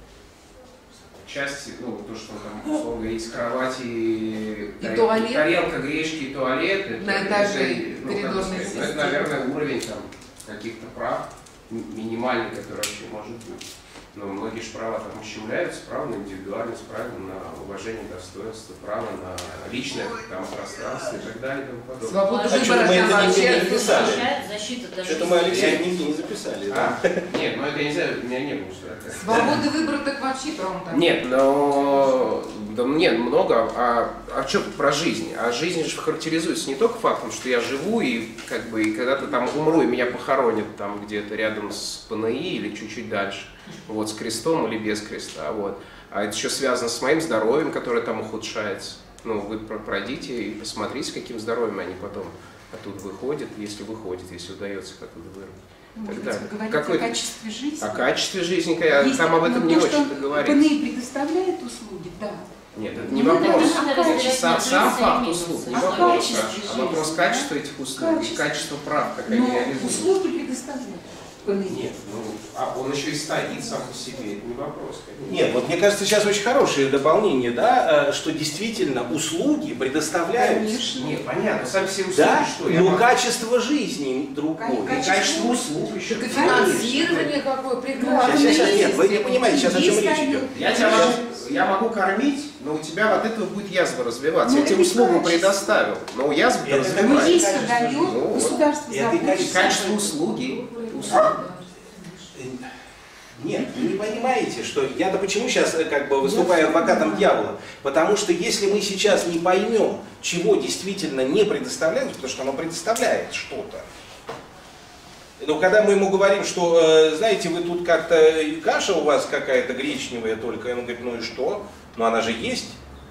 части, ну, то, что там, условно говоря, есть кровати, и тарелка, туалет. тарелка, гречки и туалет. Это, на этаже это, ну, коридорной как системы. это, наверное, уровень там каких-то прав, минимальный, который вообще может быть. Но многие же права там ущемляются, право на индивидуальность, право на уважение достоинства, право на личное там, пространство и так далее. И тому подобное. Свобода А что мы это нигде не записали? Защита Что-то мы, Алексей, нигде не записали. А, Да? нет, ну это я не знаю, у меня не было. Свободы выбора так вообще прям так. Нет, но да, нет, много. А, а что про жизнь? А жизнь же характеризуется не только фактом, что я живу и как бы и когда-то там умру и меня похоронят там где-то рядом с ПНИ или чуть-чуть дальше, вот с крестом или без креста, вот. А это еще связано с моим здоровьем, которое там ухудшается. Ну, вы пройдите и посмотрите, каким здоровьем они потом оттуда выходят, если выходят, если удается их оттуда вырвать. Вы Так говорите Какой... о качестве жизни. О качестве жизни, я Есть, там об этом не то, очень что говорится. ПНИ предоставляет услуги, да. Нет, это не Ну, вопрос. это надо Это сам, сам факт услуг, не А вопрос, качество а жизни, вопрос да? качества этих услуг Качество. и качество прав, как Но они реализуются. услуги предоставляют ПНИ. Нет, ну, а он еще и стоит сам по себе, это не вопрос. Конечно. Нет, вот мне кажется, сейчас очень хорошее дополнение, да, что действительно услуги предоставляются. Конечно. Нет, понятно, сами все услуги, Да, что я но могу- качество жизни другое. И качество услуг еще. Так и финансирование какое прекрасное. Сейчас, сейчас, нет, вы не понимаете, сейчас о чем Есть речь они. идет. Я тебя могу, я могу кормить, но у тебя от этого будет язва развиваться. Ну, Я тебе это услугу качество. предоставил, но язва Это Но развивается. есть качество когда жизни. Ну, государство это и заботится. Качество услуги. услуги. Нет, вы не понимаете, что я-то почему сейчас как бы выступаю адвокатом дьявола? Потому что если мы сейчас не поймем, чего действительно не предоставляют, потому что оно предоставляет что-то. Но когда мы ему говорим, что, э, знаете, вы тут как-то, каша у вас какая-то гречневая только, и он говорит, ну и что? Ну она же есть.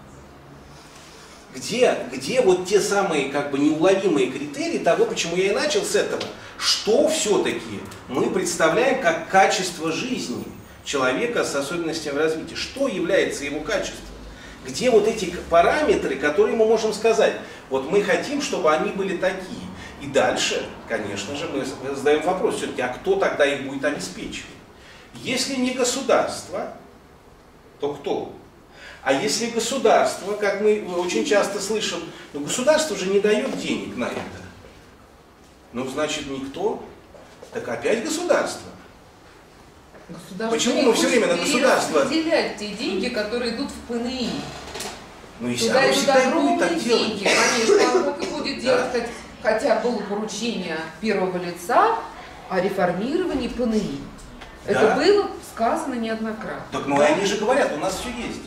Где, где вот те самые как бы неуловимые критерии того, почему я и начал с этого? Что все-таки мы представляем как качество жизни человека с особенностями развития? Что является его качеством? Где вот эти параметры, которые мы можем сказать? Вот мы хотим, чтобы они были такие. И дальше, конечно же, мы задаем вопрос все-таки, а кто тогда их будет обеспечивать? Если не государство, то кто? А если государство, как мы очень часто слышим, ну государство же не дает денег на это. Ну, значит, никто. Так опять государство. Государство Почему мы все время на государство? Перераспределять те деньги, которые идут в ПНИ. Ну, и Туда оно идут всегда и будет огромные так делать. деньги, конечно. А как и будет делать, хоть- хотя было поручение первого лица о реформировании ПНИ. Это Да. было сказано неоднократно. Так, ну, они же говорят, у нас все есть.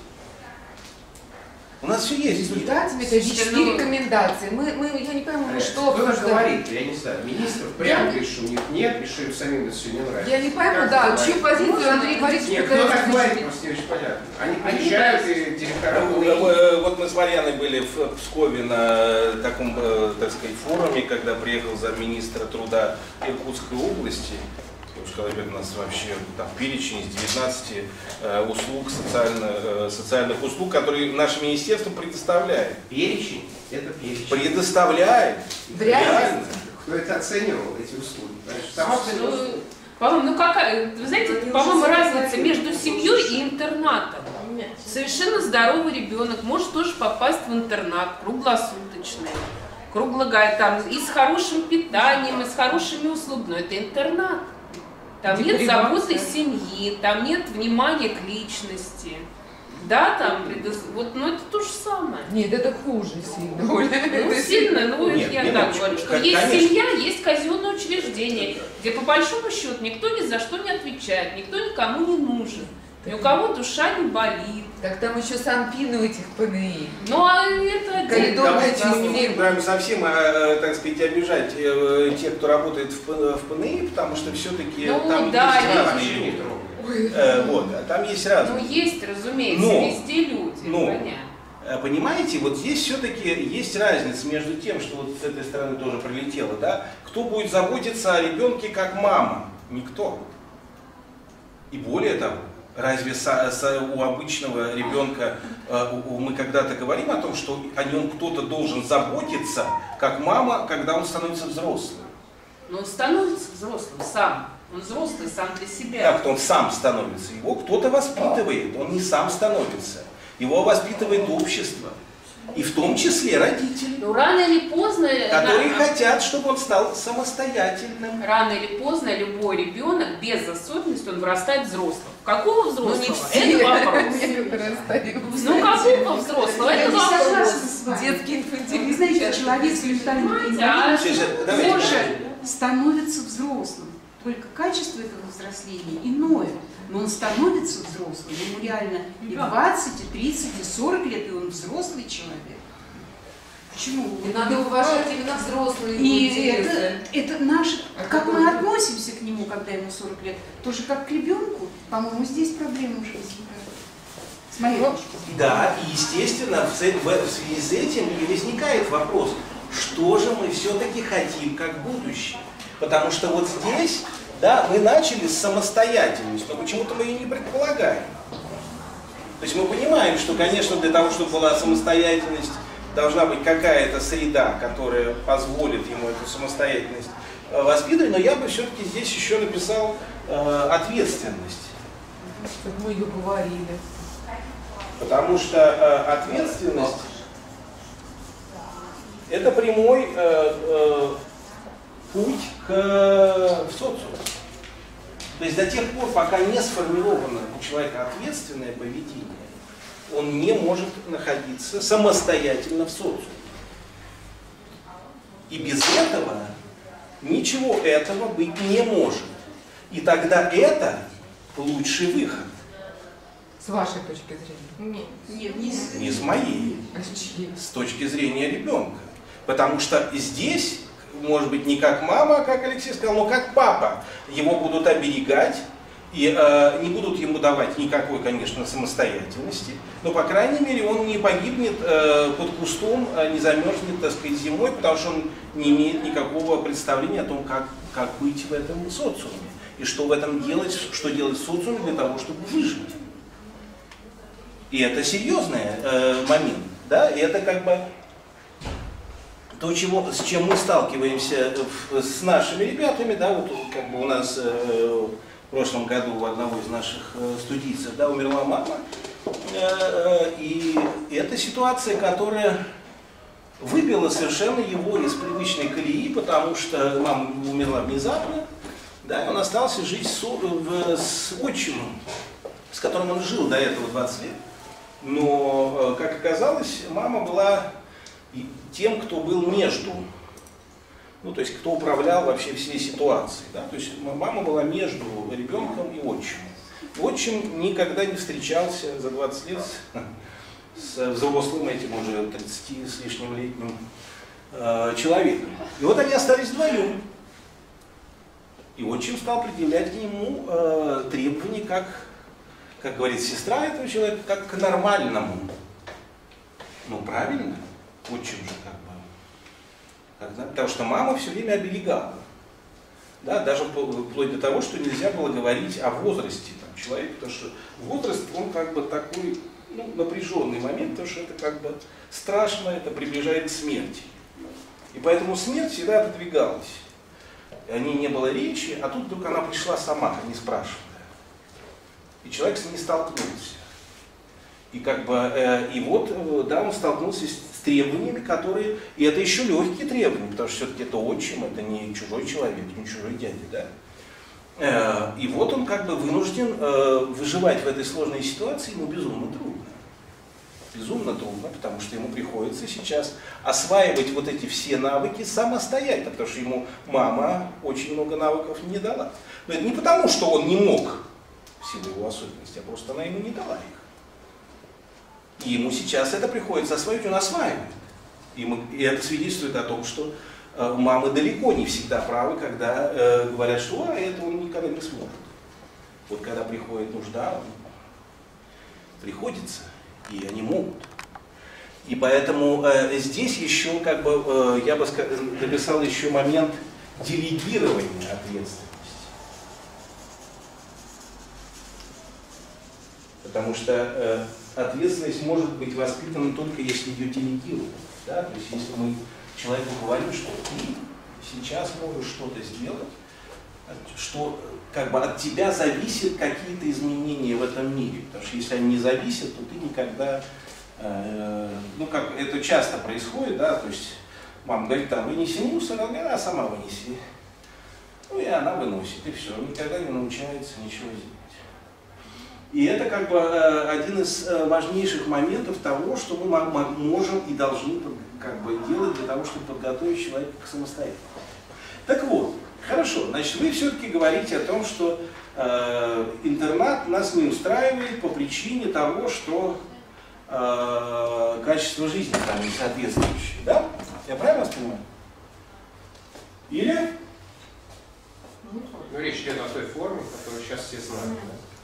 У нас все В есть. результате методические рекомендации. Мы, мы, я не пойму, мы что Кто так обсуждаем? говорит? Я не знаю. Министр прямо говорит, что у них нет, и что им самим это все не нравится. Я не пойму, Как да, это чью говорит? позицию Андрей Борисович Нет, кто пытается так говорит, защитить. просто не очень понятно. Они приезжают и директора Ну, ПНИ. э, Вот мы с Марьяной были в Пскове на таком, э, так сказать, форуме, когда приехал замминистра труда Иркутской области. Он сказал, ребята, у нас вообще там перечень из девятнадцати э, услуг, социально, э, социальных услуг, которые наше министерство предоставляет. Перечень? Это перечень. Предоставляет. В реальности. Кто это оценивал, эти услуги? Сама Ну, по-моему, ну какая, вы знаете, по-моему, разница между семьей и интернатом. Совершенно здоровый ребенок может тоже попасть в интернат круглосуточный, круглого, там, и с хорошим питанием, и с хорошими услугами. Но это интернат. Там нет заботы семьи, там нет внимания к личности. Да, там, вот, ну это то же самое. Нет, это хуже сильно. Ну, сильно, ну, Нет, я нет, так ну, говорю, что как, есть конечно. семья, есть казенное учреждение, где по большому счету никто ни за что не отвечает, никто никому не нужен, ни у кого душа не болит. Так там еще санпины у этих ПНИ. Ну, а это Давайте мы не будем совсем, а, так сказать, обижать э, тех, кто работает в, в ПНИ, потому что все-таки ну, там да, есть разные люди. Э, вот, там есть разные. Ну, есть, разумеется, но, везде люди, но, понятно. Понимаете, вот здесь все-таки есть разница между тем, что вот с этой стороны тоже прилетело, да? Кто будет заботиться о ребенке как мама? Никто. И более того, разве со, со, у обычного ребенка э, у, мы когда-то говорим о том, что о нем кто-то должен заботиться, как мама, когда он становится взрослым? Но он становится взрослым сам. Он взрослый сам для себя. Как-то он сам становится. Его кто-то воспитывает, он не сам становится. Его воспитывает общество. И в том числе родители. Ну, рано или поздно... Которые на... хотят, чтобы он стал самостоятельным. Рано или поздно любой ребенок без особенностей, он вырастает взрослым. Какого взрослого? Ну, не все. Это вопрос. Ну, какого взрослого? Это вопрос. Детский инфантилизм. Вы знаете, человек с ментальным тоже становится взрослым. Только качество этого взросления иное. Но он становится взрослым. Ему реально и двадцать, и тридцать, и сорок лет, и он взрослый человек. Почему? И надо уважать именно взрослые. И это, это наше, как мы относимся к нему, когда ему сорок лет, тоже как к ребенку, по-моему, здесь проблема уже возникает. С моей точки зрения. Да, и естественно, в связи с этим и возникает вопрос, что же мы все-таки хотим как будущее. Потому что вот здесь, да, мы начали с самостоятельности, но почему-то мы ее не предполагаем. То есть мы понимаем, что, конечно, для того, чтобы была самостоятельность, должна быть какая-то среда, которая позволит ему эту самостоятельность воспитывать, но я бы все-таки здесь еще написал э, ответственность. Чтобы мы ее говорили. Потому что э, ответственность – это прямой э, э, путь к в социум. То есть до тех пор, пока не сформировано у человека ответственное поведение, он не может находиться самостоятельно в социуме. И без этого ничего этого быть не может. И тогда это лучший выход. С вашей точки зрения? Нет, не с, не с моей. С точки зрения ребенка. Потому что здесь, может быть, не как мама, как Алексей сказал, но как папа. Его будут оберегать и э, не будут ему давать никакой, конечно, самостоятельности. Но, по крайней мере, он не погибнет э, под кустом, э, не замерзнет, так сказать, зимой, потому что он не имеет никакого представления о том, как, как быть в этом социуме. И что в этом делать, что делать в социуме для того, чтобы выжить. И это серьезный э, момент. Да? И это как бы то, чего, с чем мы сталкиваемся с нашими ребятами, да, вот как бы у нас э, в прошлом году у одного из наших э, студийцев, да, умерла мама, э, и это ситуация, которая выбила совершенно его из привычной колеи, потому что мама умерла внезапно, да, и он остался жить с, в, с отчимом, с которым он жил до этого двадцать лет, но, как оказалось, мама была тем, кто был между, ну, то есть, кто управлял вообще всей ситуацией, да? То есть, мама была между ребенком и отчимом. Отчим никогда не встречался за двадцать лет с, с взрослым этим уже тридцати с лишним летним э, человеком. И вот они остались вдвоем. И отчим стал предъявлять к нему э, требования, как, как говорит сестра этого человека, как к нормальному. Ну, правильно. Отчим же как бы. Как, да? Потому что мама все время оберегала. Да? Даже вплоть до того, что нельзя было говорить о возрасте там, человека, потому что возраст, он как бы такой, ну, напряженный момент, потому что это как бы страшно, это приближает к смерти. И поэтому смерть всегда отодвигалась. О ней не было речи, а тут вдруг она пришла сама, не спрашивая. И человек с ней столкнулся. И как бы, э, и вот, э, да, он столкнулся с, с требованиями, которые, и это еще легкие требования, потому что все-таки это отчим, это не чужой человек, не чужой дядя, да. Э, и вот он как бы вынужден э, выживать в этой сложной ситуации, ему безумно трудно. Безумно трудно, потому что ему приходится сейчас осваивать вот эти все навыки самостоятельно, потому что ему мама очень много навыков не дала. Но это не потому, что он не мог, в силу его особенностей, а просто она ему не дала их. И ему сейчас это приходится осваивать, он осваивает. И, мы, и это свидетельствует о том, что э, мамы далеко не всегда правы, когда э, говорят, что а, это он никогда не сможет. Вот когда приходит нужда, он приходится. И они могут. И поэтому э, здесь еще, как бы, э, я бы написал еще момент делегирования ответственности. Потому что э, ответственность может быть воспитана только если ее делегируют. Да? То есть если мы человеку говорим, что ты сейчас можешь что-то сделать, что как бы от тебя зависят какие-то изменения в этом мире. Потому что если они не зависят, то ты никогда, э, ну как это часто происходит, да, то есть мама говорит, там, вынеси мусор, она говорит, а сама вынеси. Ну и она выносит, и все, никогда не научается ничего делать. И это как бы э, один из э, важнейших моментов того, что мы можем и должны как бы делать для того, чтобы подготовить человека к самостоятельности. Так вот, хорошо, значит, вы все-таки говорите о том, что э, интернат нас не устраивает по причине того, что э, качество жизни там не соответствующее, да? Я правильно вас понимаю? Или? Ну, речь идет о той форме, которую сейчас все знают.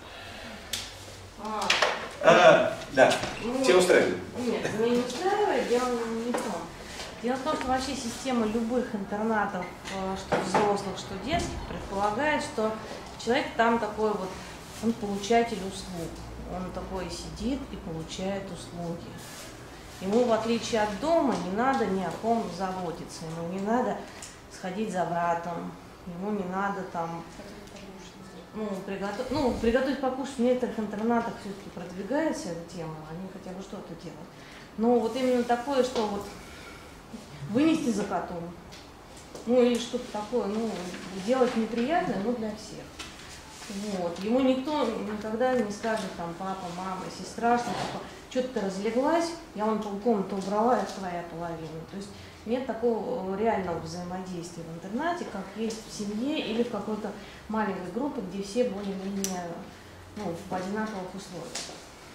А, а, да, ну, тебя устраивает? Нет, меня не устраивает, дело не в том. Дело в том, что вообще система любых интернатов, что взрослых, что детских, предполагает, что человек там такой вот, он получатель услуг. Он такой сидит и получает услуги. Ему, в отличие от дома, не надо ни о ком заботиться. Ему не надо сходить за братом, ему не надо там... Ну, приготовить, ну, приготовить покушать в некоторых интернатах все-таки продвигается эта тема, они хотя бы что-то делают. Но вот именно такое, что вот вынести за котом, ну или что-то такое, ну, делать неприятное, но для всех. Вот. Ему никто никогда не скажет, там, папа, мама, если страшно, типа, что-то ты разлеглась, я вон полкомнаты убрала, это твоя половина. То есть нет такого реального взаимодействия в интернате, как есть в семье или в какой-то маленькой группе, где все более-менее, ну, в одинаковых условиях.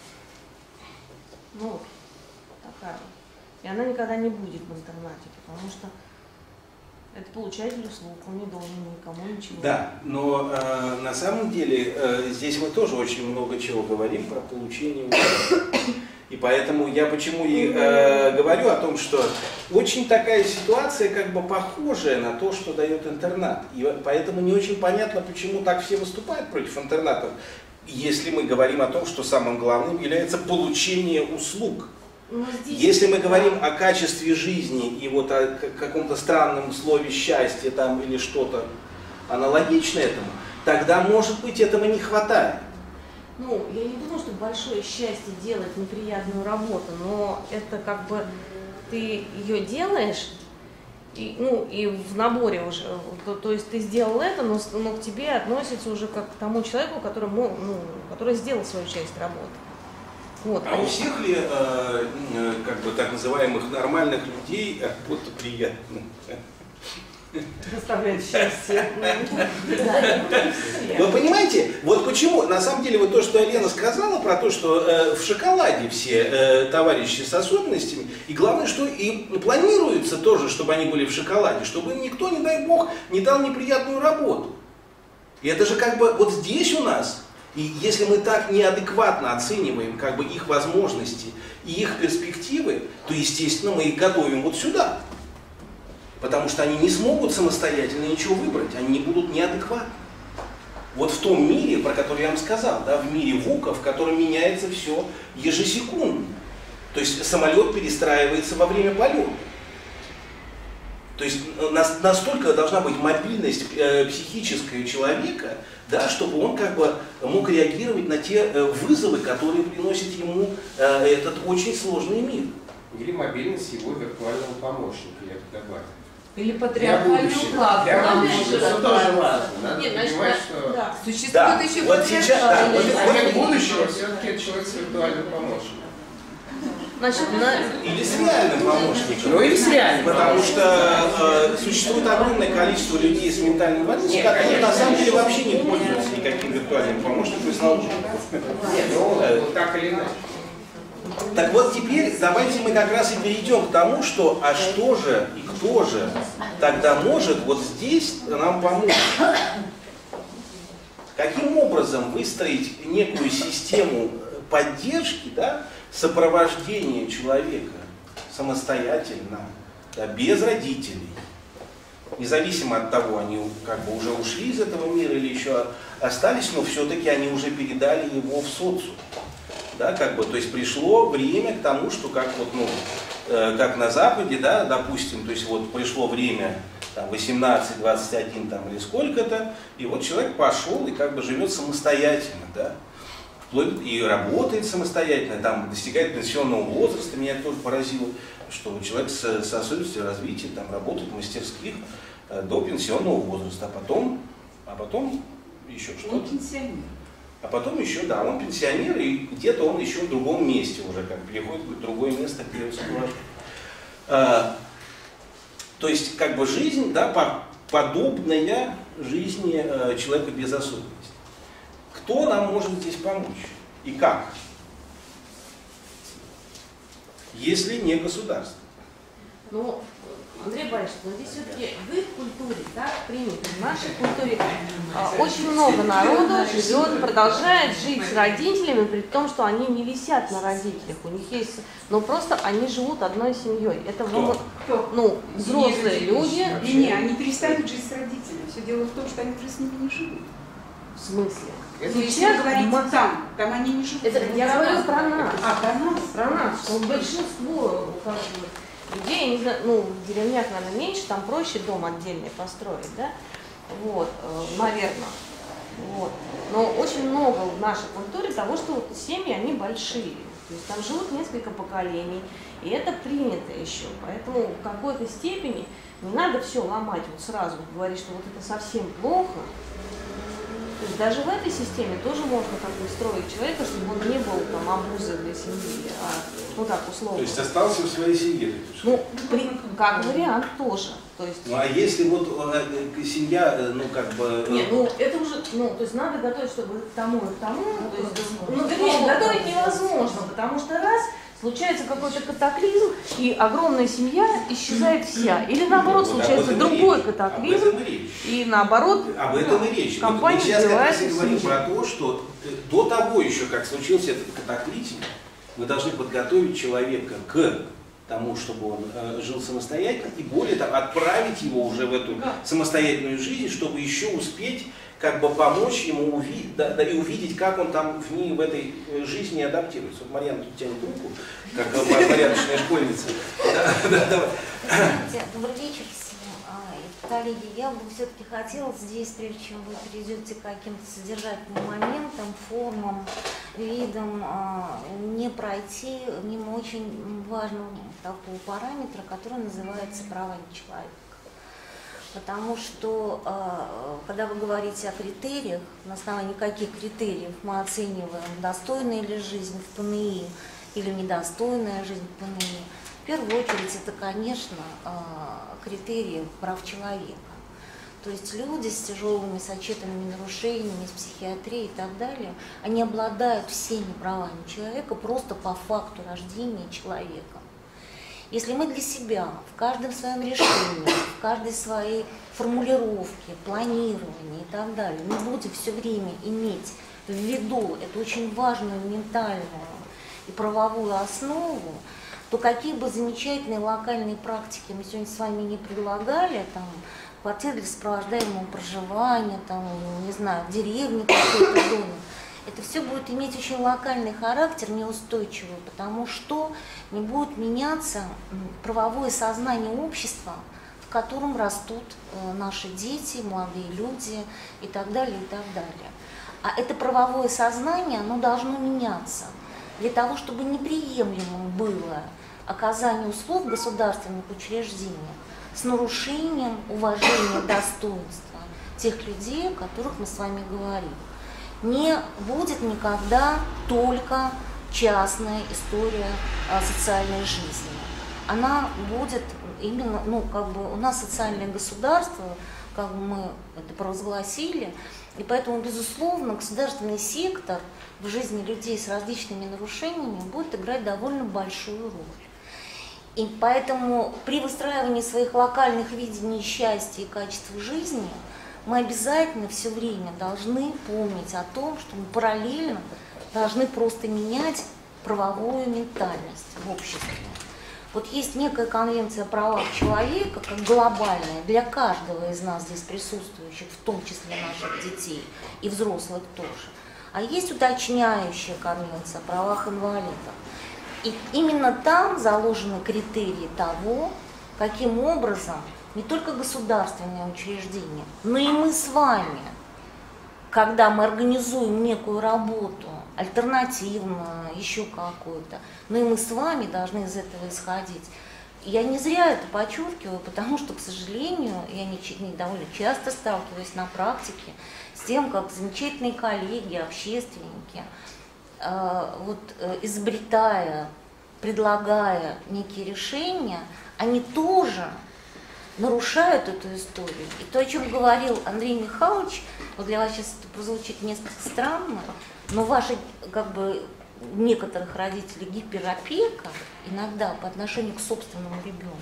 Ну, такая. И она никогда не будет в интернате, потому что это получатель услуг, он не должен никому ничего. Да, но э, на самом деле э, здесь мы тоже очень много чего говорим про получение услуг. И поэтому я почему и э, говорю о том, что очень такая ситуация как бы похожая на то, что дает интернат. И поэтому не очень понятно, почему так все выступают против интернатов, если мы говорим о том, что самым главным является получение услуг. Если мы говорим о качестве жизни и вот о каком-то странном слове счастье там или что-то аналогичное этому, тогда, может быть, этого не хватает. Ну, я не думаю, что большое счастье делать неприятную работу, но это как бы ты ее делаешь, и, ну, и в наборе уже, то, то есть ты сделал это, но, но к тебе относится уже как к тому человеку, который, ну, который сделал свою часть работы. Вот. А у всех ли, э, как бы так называемых нормальных людей, работа приятная? Доставляет счастье. Вы понимаете, вот почему, на самом деле, вот то, что Елена сказала про то, что э, в шоколаде все э, товарищи с особенностями, и главное, что и планируется тоже, чтобы они были в шоколаде, чтобы им никто, не дай бог, не дал неприятную работу. И это же как бы вот здесь у нас, и если мы так неадекватно оцениваем как бы их возможности и их перспективы, то, естественно, мы их готовим вот сюда. Потому что они не смогут самостоятельно ничего выбрать, они не будут неадекватны. Вот в том мире, про который я вам сказал, да, в мире ВУКа, в котором меняется все ежесекундно. То есть самолет перестраивается во время полета. То есть настолько должна быть мобильность психическая человека, да, чтобы он как бы мог реагировать на те вызовы, которые приносит ему этот очень сложный мир. Или мобильность его виртуального помощника, я бы добавил. Или патриархальный уклад. Это тоже важно. Надо Нет, понимать, значит, что да. Существует Да, еще вот сейчас, да, вот, человек будущего все-таки это человек с виртуальным помощником. Значит, на... Или с реальным помощником. Ну или с реальным. Потому что э, существует огромное количество людей с ментальной больницей, которые на самом деле вообще не пользуются никаким виртуальным помощником и снова. Нет, ну, вот так или иначе. Так вот теперь давайте мы как раз и перейдем к тому, что а что же и кто же тогда может вот здесь нам помочь. Каким образом выстроить некую систему поддержки, да, сопровождения человека самостоятельно, да, без родителей, независимо от того, они как бы уже ушли из этого мира или еще остались, но все-таки они уже передали его в социум. Да, как бы, то есть пришло время к тому, что как вот, ну, э, как на Западе, да, допустим, то есть вот пришло время там, восемнадцать, двадцать один там, или сколько-то, и вот человек пошел и как бы живет самостоятельно, да, и работает самостоятельно, там, достигает пенсионного возраста. Меня это тоже поразило, что человек с, с особенностью развития там, работает в мастерских э, до пенсионного возраста, а потом, а потом еще что-то. Он пенсионер. А потом еще, да, он пенсионер, и где-то он еще в другом месте уже, как переходит в другое место, где расположен. А, то есть, как бы жизнь, да, по, подобная жизни э, человека без особенностей. Кто нам может здесь помочь? И как? Если не государство. Ну, Андрей Борисович, но здесь все-таки в их культуре, да, принято, в нашей культуре а, очень много народу живет, продолжает жить с родителями, при том, что они не висят на родителях, у них есть, но просто они живут одной семьей. Это могут, ну, взрослые люди. Не, не, они перестают жить с родителями. Все дело в том, что они уже с ними не живут. В смысле? Это если вы говорите там, там они не живут. Это, я говорю про нас. А, про нас? Про нас. Ну, большинство, как бы, людей, я не знаю, ну, в деревнях, наверное, меньше, там проще дом отдельный построить, да, вот, э, наверное, вот. Но очень много в нашей культуре того, что вот семьи, они большие, то есть там живут несколько поколений, и это принято еще, поэтому в какой-то степени не надо все ломать вот сразу, говорить, что вот это совсем плохо. То есть даже в этой системе тоже можно как бы строить человека, чтобы он не был там обузой для семьи, а, ну так условно. То есть остался в своей семье? Ну, при, как вариант тоже. То есть... Ну а если вот э, семья, э, ну как бы... Э... Нет, ну это уже, ну, то есть надо готовить, чтобы к тому и к тому, то есть, ну, вернее, готовить невозможно, потому что раз случается какой-то катаклизм, и огромная семья исчезает вся. Или наоборот, вот случается другой речь. катаклизм, и, и наоборот, об этом и речь. компания Мы сейчас как раз и говорим семью. про то, что до того еще, как случился этот катаклизм, мы должны подготовить человека к тому, чтобы он э, жил самостоятельно, и более того, отправить его уже в эту самостоятельную жизнь, чтобы еще успеть как бы помочь ему увидеть, да, да, и увидеть, как он там в ней, в этой жизни адаптируется. Вот Марьяна тут тянет руку, как порядочная школьница. Добрый вечер всем. Коллеги, я бы все-таки хотела здесь, прежде чем вы перейдете к каким-то содержательным моментам, формам, видам, не пройти мимо очень важного такого параметра, который называется правами человека. Потому что, когда вы говорите о критериях, на основании каких критериев мы оцениваем, достойная ли жизнь в ПНИ или недостойная жизнь в ПНИ, в первую очередь это, конечно, критерии прав человека. То есть люди с тяжелыми сочетанными нарушениями, с психиатрией и так далее, они обладают всеми правами человека просто по факту рождения человека. Если мы для себя в каждом своем решении, в каждой своей формулировке, планировании и так далее, мы будем все время иметь в виду эту очень важную ментальную и правовую основу, то какие бы замечательные локальные практики мы сегодня с вами не предлагали, там, квартиры для сопровождаемого проживания, там, не знаю, в деревне какой-то доме, это все будет иметь очень локальный характер, неустойчивый, потому что не будет меняться правовое сознание общества, в котором растут наши дети, молодые люди и так далее, и так далее. А это правовое сознание, оно должно меняться для того, чтобы неприемлемым было оказание услуг в государственных учреждениях с нарушением уважения достоинства тех людей, о которых мы с вами говорим. Не будет никогда только частная история социальной жизни. Она будет именно, ну, как бы у нас социальное государство, как бы мы это провозгласили, и поэтому, безусловно, государственный сектор в жизни людей с различными нарушениями будет играть довольно большую роль. И поэтому при выстраивании своих локальных видений счастья и качества жизни мы обязательно все время должны помнить о том, что мы параллельно должны просто менять правовую ментальность в обществе. Вот есть некая конвенция о правах человека, как глобальная для каждого из нас здесь присутствующих, в том числе наших детей и взрослых тоже. А есть уточняющая конвенция о правах инвалидов. И именно там заложены критерии того, каким образом не только государственные учреждения, но и мы с вами, когда мы организуем некую работу, альтернативную, еще какую-то, но и мы с вами должны из этого исходить. Я не зря это подчеркиваю, потому что, к сожалению, я не, не довольно часто сталкиваюсь на практике с тем, как замечательные коллеги, общественники, э, вот, э, изобретая, предлагая некие решения, они тоже нарушают эту историю. И то, о чем говорил Андрей Михайлович, вот для вас сейчас это прозвучит несколько странно, но ваши, как бы, некоторых родителей гиперопека иногда по отношению к собственному ребенку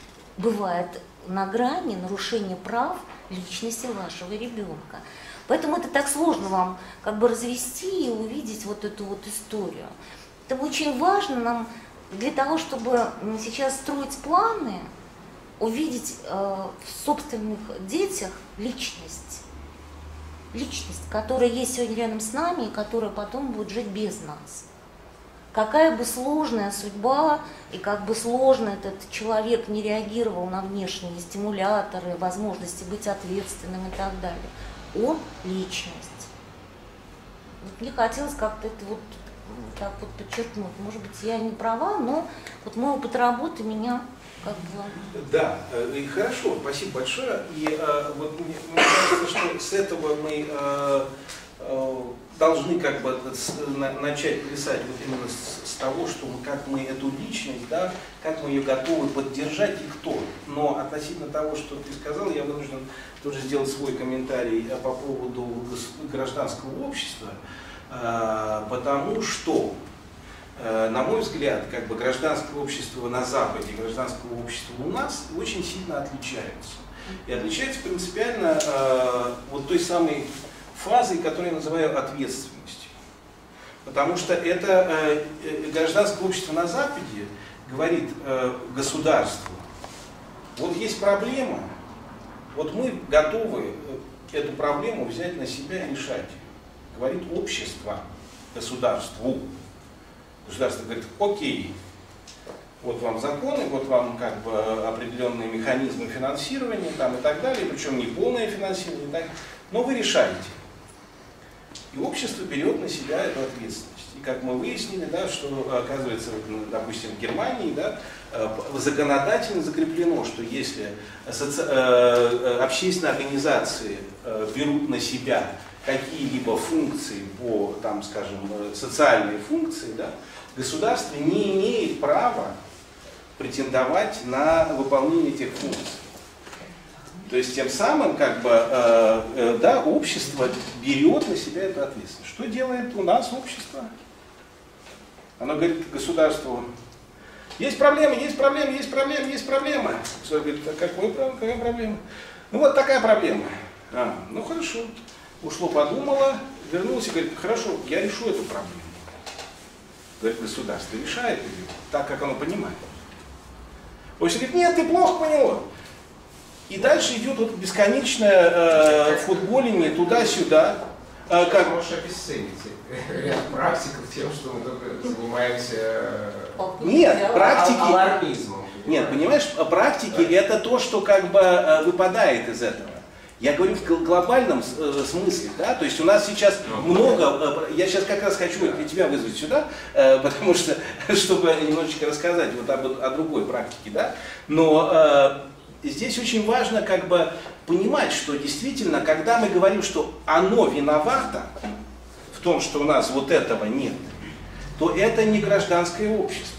бывает на грани нарушения прав личности вашего ребенка. Поэтому это так сложно вам как бы развести и увидеть вот эту вот историю. Это очень важно нам для того, чтобы сейчас строить планы, увидеть э, в собственных детях личность. Личность, которая есть сегодня рядом с нами и которая потом будет жить без нас. Какая бы сложная судьба и как бы сложно этот человек не реагировал на внешние стимуляторы, возможности быть ответственным и так далее, он личность. Вот мне хотелось как-то это вот так вот подчеркнуть. Может быть, я не права, но вот мой опыт работы меня как бы... Да, и хорошо, спасибо большое. И э, вот мне, мне кажется, что с этого мы э, э, должны как бы с, на, начать плясать вот именно с, с того, что мы, как мы эту личность, да, как мы ее готовы поддержать и кто. Но относительно того, что ты сказал, я вынужден тоже сделать свой комментарий по поводу гражданского общества, э, потому что, на мой взгляд, как бы гражданское общество на Западе и гражданское общество у нас очень сильно отличаются. И отличаются принципиально э, вот той самой фазой, которую я называю ответственностью. Потому что это э, гражданское общество на Западе говорит э, государству: вот есть проблема, вот мы готовы эту проблему взять на себя и решать. Говорит общество государству. Государство говорит: окей, вот вам законы, вот вам как бы определенные механизмы финансирования там, и так далее, причем не полное финансирование, так, но вы решаете. И общество берет на себя эту ответственность. И как мы выяснили, да, что, оказывается, допустим, в Германии, да, законодательно закреплено, что если соци... общественные организации берут на себя какие-либо функции по, там, скажем, социальные функции, да, государство не имеет права претендовать на выполнение этих функций. То есть тем самым, как бы, э, э, да, общество берет на себя эту ответственность. Что делает у нас общество? Оно говорит государству: есть проблема, есть проблема, есть проблема, есть проблема. Государство говорит: а какой, какая проблема? Ну вот такая проблема. А, ну хорошо. Ушло, подумало, вернулось и говорит: хорошо, я решу эту проблему. Говорит, государство решает ее так, как оно понимает. Общество говорит: нет, ты плохо поняла. И дальше идет вот бесконечное э, футболение туда-сюда. Э, как... Можешь обесценить ряд практиков тем, что мы только занимаемся Нет, практики... алармизмом. Нет, понимаешь, практики это то, что как бы выпадает из этого. Я говорю в глобальном смысле, да, то есть у нас сейчас много, я сейчас как раз хочу тебя вызвать сюда, потому что, чтобы немножечко рассказать вот об, о другой практике, да, но э, здесь очень важно как бы понимать, что действительно, когда мы говорим, что оно виновато в том, что у нас вот этого нет, то это не гражданское общество.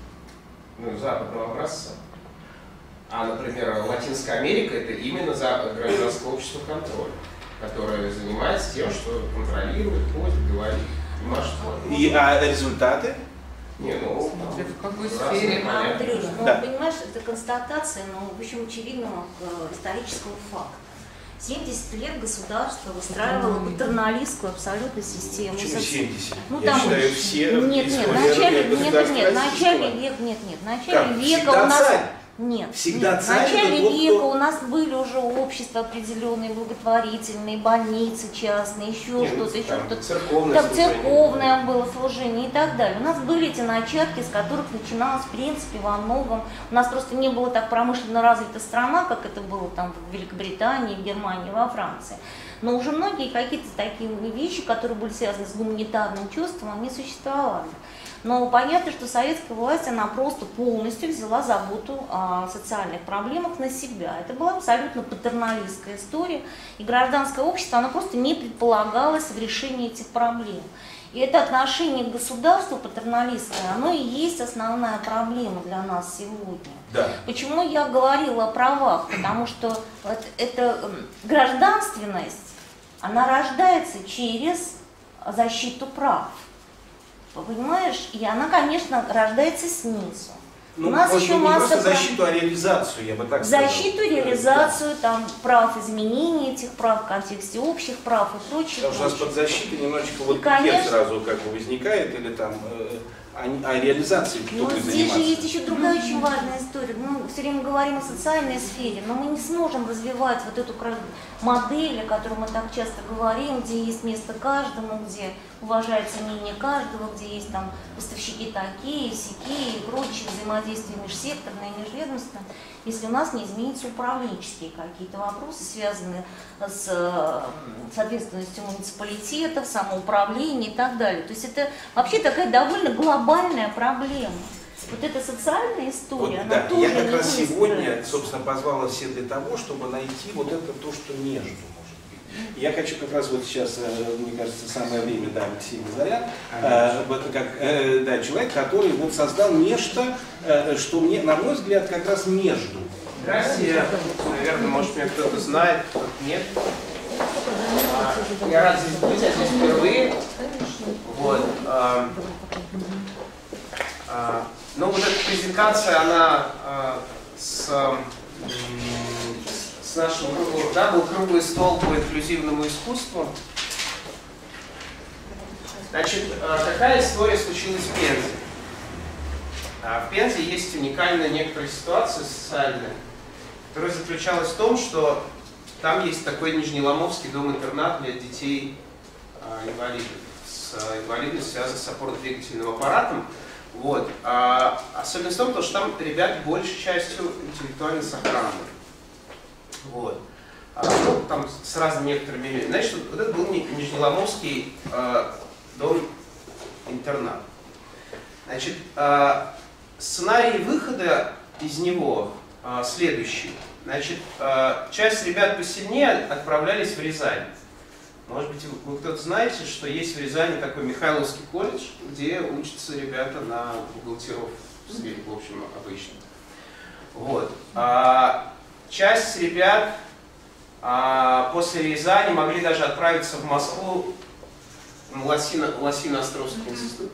Ну, западного образца. А, например, Латинская Америка – это именно за гражданское общество контроля, которое занимается тем, что контролирует, ходит, говорит, машет. И а результаты? Не, ну, в какой сфере? Андрей, ну, да. понимаешь, это констатация, но, в общем, очевидного исторического факта. семьдесят лет государство выстраивало патерналистскую абсолютно систему. Почему семьдесят? Ну, Я там считаю, все нет, нет, в начале, нет, нет, нет, в начале века, нет, нет, в начале как? века Всегда у нас... царь? Нет, Всегда нет. В царь начале тот, века кто... у нас были уже общества определенные, благотворительные, больницы частные, еще что-то, еще что-то. Церковное, там церковное было служение и так далее. У нас были эти начатки, с которых начиналось, в принципе, во многом. У нас просто не было так промышленно развита страна, как это было там в Великобритании, в Германии, во Франции. Но уже многие какие-то такие вещи, которые были связаны с гуманитарным чувством, они существовали. Но понятно, что советская власть, она просто полностью взяла заботу о социальных проблемах на себя. Это была абсолютно патерналистская история, и гражданское общество, оно просто не предполагалось в решении этих проблем. И это отношение к государству патерналистское, оно и есть основная проблема для нас сегодня. Да. Почему я говорила о правах? Потому что вот эта гражданственность, она рождается через защиту прав. Понимаешь? И она, конечно, рождается снизу. Ну, у нас может, еще не масса просто прав... защиту, а реализацию, я бы так сказал. Защиту, реализацию там, прав, изменения этих прав в контексте общих прав и прочее. Потому что у нас под защитой немножечко вот конечно... пикет сразу как бы возникает, или там э, о, о реализации кто Но будет здесь заниматься. же есть еще другая очень важная история. Мы все время говорим о социальной сфере, но мы не сможем развивать вот эту модель, о которой мы так часто говорим, где есть место каждому, где уважается мнение каждого, где есть там поставщики такие, сякие и прочие взаимодействия межсекторные, межведомственные, если у нас не изменятся управленческие какие-то вопросы, связанные с с ответственностью муниципалитетов, самоуправления и так далее. То есть это вообще такая довольно глобальная проблема. Вот эта социальная история, Вот, она да, тоже я как не раз выстроена. сегодня, собственно, позвал вас всех для того, чтобы найти вот это то, что между, может быть. Я хочу как раз вот сейчас, мне кажется, самое время, да, Алексей Назарян, э, как э, да, человек, который вот создал нечто, э, что мне, на мой взгляд, как раз между. Здрасте, наверное, может, меня кто-то знает, кто-то нет. А, я рад здесь быть, я здесь впервые. Вот. А, а, ну, вот эта презентация, она а, с, с нашим круглым, да, был круглый стол по инклюзивному искусству. Значит, какая история случилась в Пензе? В Пензе есть уникальная некоторая ситуация социальная, которая заключалась в том, что там есть такой Нижнеломовский дом-интернат для детей инвалидов, с инвалидностью, связанных с опорно-двигательным аппаратом. Вот. А особенность в том, что там ребят большей частью интеллектуально сохранны. Вот. А, ну, там с разными некоторыми людьми. Значит, вот это был Нижнеломовский э, дом-интернат. Значит, э, сценарий выхода из него э, следующий. Значит, э, часть ребят посильнее отправлялись в Рязань. Может быть, вы, вы кто-то знаете, что есть в Рязани такой Михайловский колледж, где учатся ребята на бухгалтеров, в общем, обычно. Вот. А, часть ребят а, после Рязани могли даже отправиться в Москву, в Лосино-Островский институт.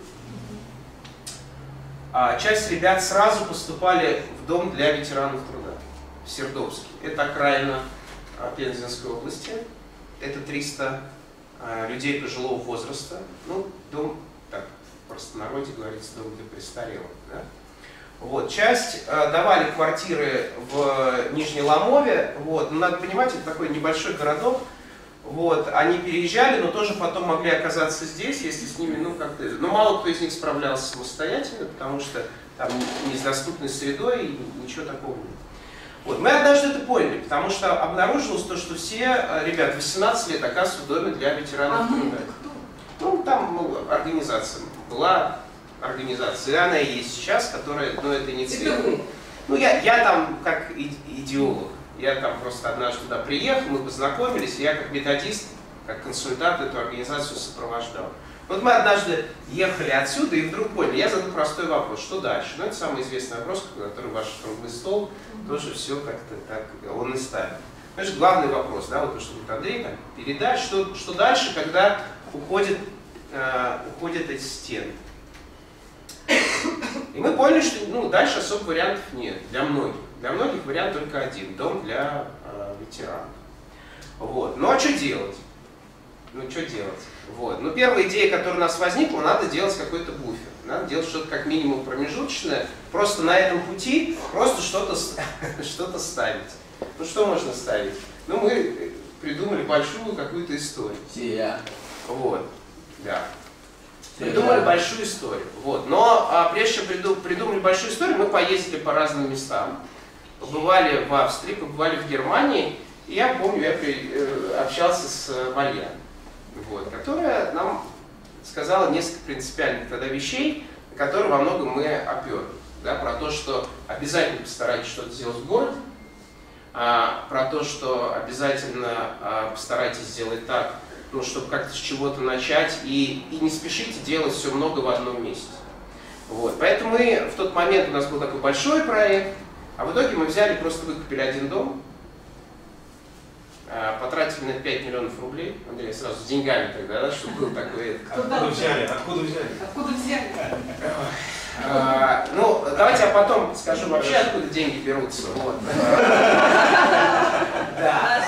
А, часть ребят сразу поступали в дом для ветеранов труда, в Сердобске. Это окраина Пензенской области. Это триста а, людей пожилого возраста. Ну, дом, так, в простонародье говорится, дом для престарелых. Да? Вот. Часть а, давали квартиры в Нижнеломове. Вот. Но надо понимать, это такой небольшой городок. Вот, они переезжали, но тоже потом могли оказаться здесь, если с ними, ну, как-то... Ну, мало кто из них справлялся самостоятельно, потому что там не с доступной средой и ничего такого нет. Вот, мы однажды это поняли, потому что обнаружилось то, что все ребята восемнадцать лет оказываются в доме для ветеранов. А мы кто? Ну, там ну, организация была, организация, и она и есть сейчас, которая, ну, это инициирует. Ну, я, я там как идеолог. Я там просто однажды туда приехал, мы познакомились, и я как методист, как консультант эту организацию сопровождал. Вот мы однажды ехали отсюда и вдруг поняли, я задал простой вопрос, что дальше? Ну, это самый известный вопрос, который ваш круглый стол тоже все как-то так, он и ставит. Значит, главный вопрос, да, вот то, что говорит Андрей, там, передать, что, что дальше, когда уходят, э, уходят эти стены. И мы поняли, что ну, дальше особо вариантов нет для многих. Для многих вариант только один – дом для э, ветеранов. Вот. Ну а что делать? Ну что делать? Вот. Ну первая идея, которая у нас возникла, надо делать какой-то буфер. Надо делать что-то как минимум промежуточное. Просто на этом пути просто что-то что-то ставить. Ну что можно ставить? Ну мы придумали большую какую-то историю. Сия. Вот. Да. Придумали большую историю. Вот. Но а, прежде чем приду, придумали большую историю, мы поездили по разным местам. Побывали в Австрии, побывали в Германии. И я помню, я при, э, общался с Вальян, вот, которая нам сказала несколько принципиальных тогда вещей, на которые во многом мы оперли. Да, про то, что обязательно постарайтесь что-то сделать в городе, а, про то, что обязательно а, постарайтесь сделать так, ну, чтобы как-то с чего-то начать, и, и не спешите делать все много в одном месте. Вот. Поэтому мы в тот момент, у нас был такой большой проект, а в итоге мы взяли, просто выкупили один дом, потратили на пять миллионов рублей. Андрей, сразу с деньгами тогда, да, чтобы был такой... Откуда взяли? Откуда взяли? Откуда взяли? А, ну, давайте я потом скажу вообще, откуда деньги берутся. Вот. Да.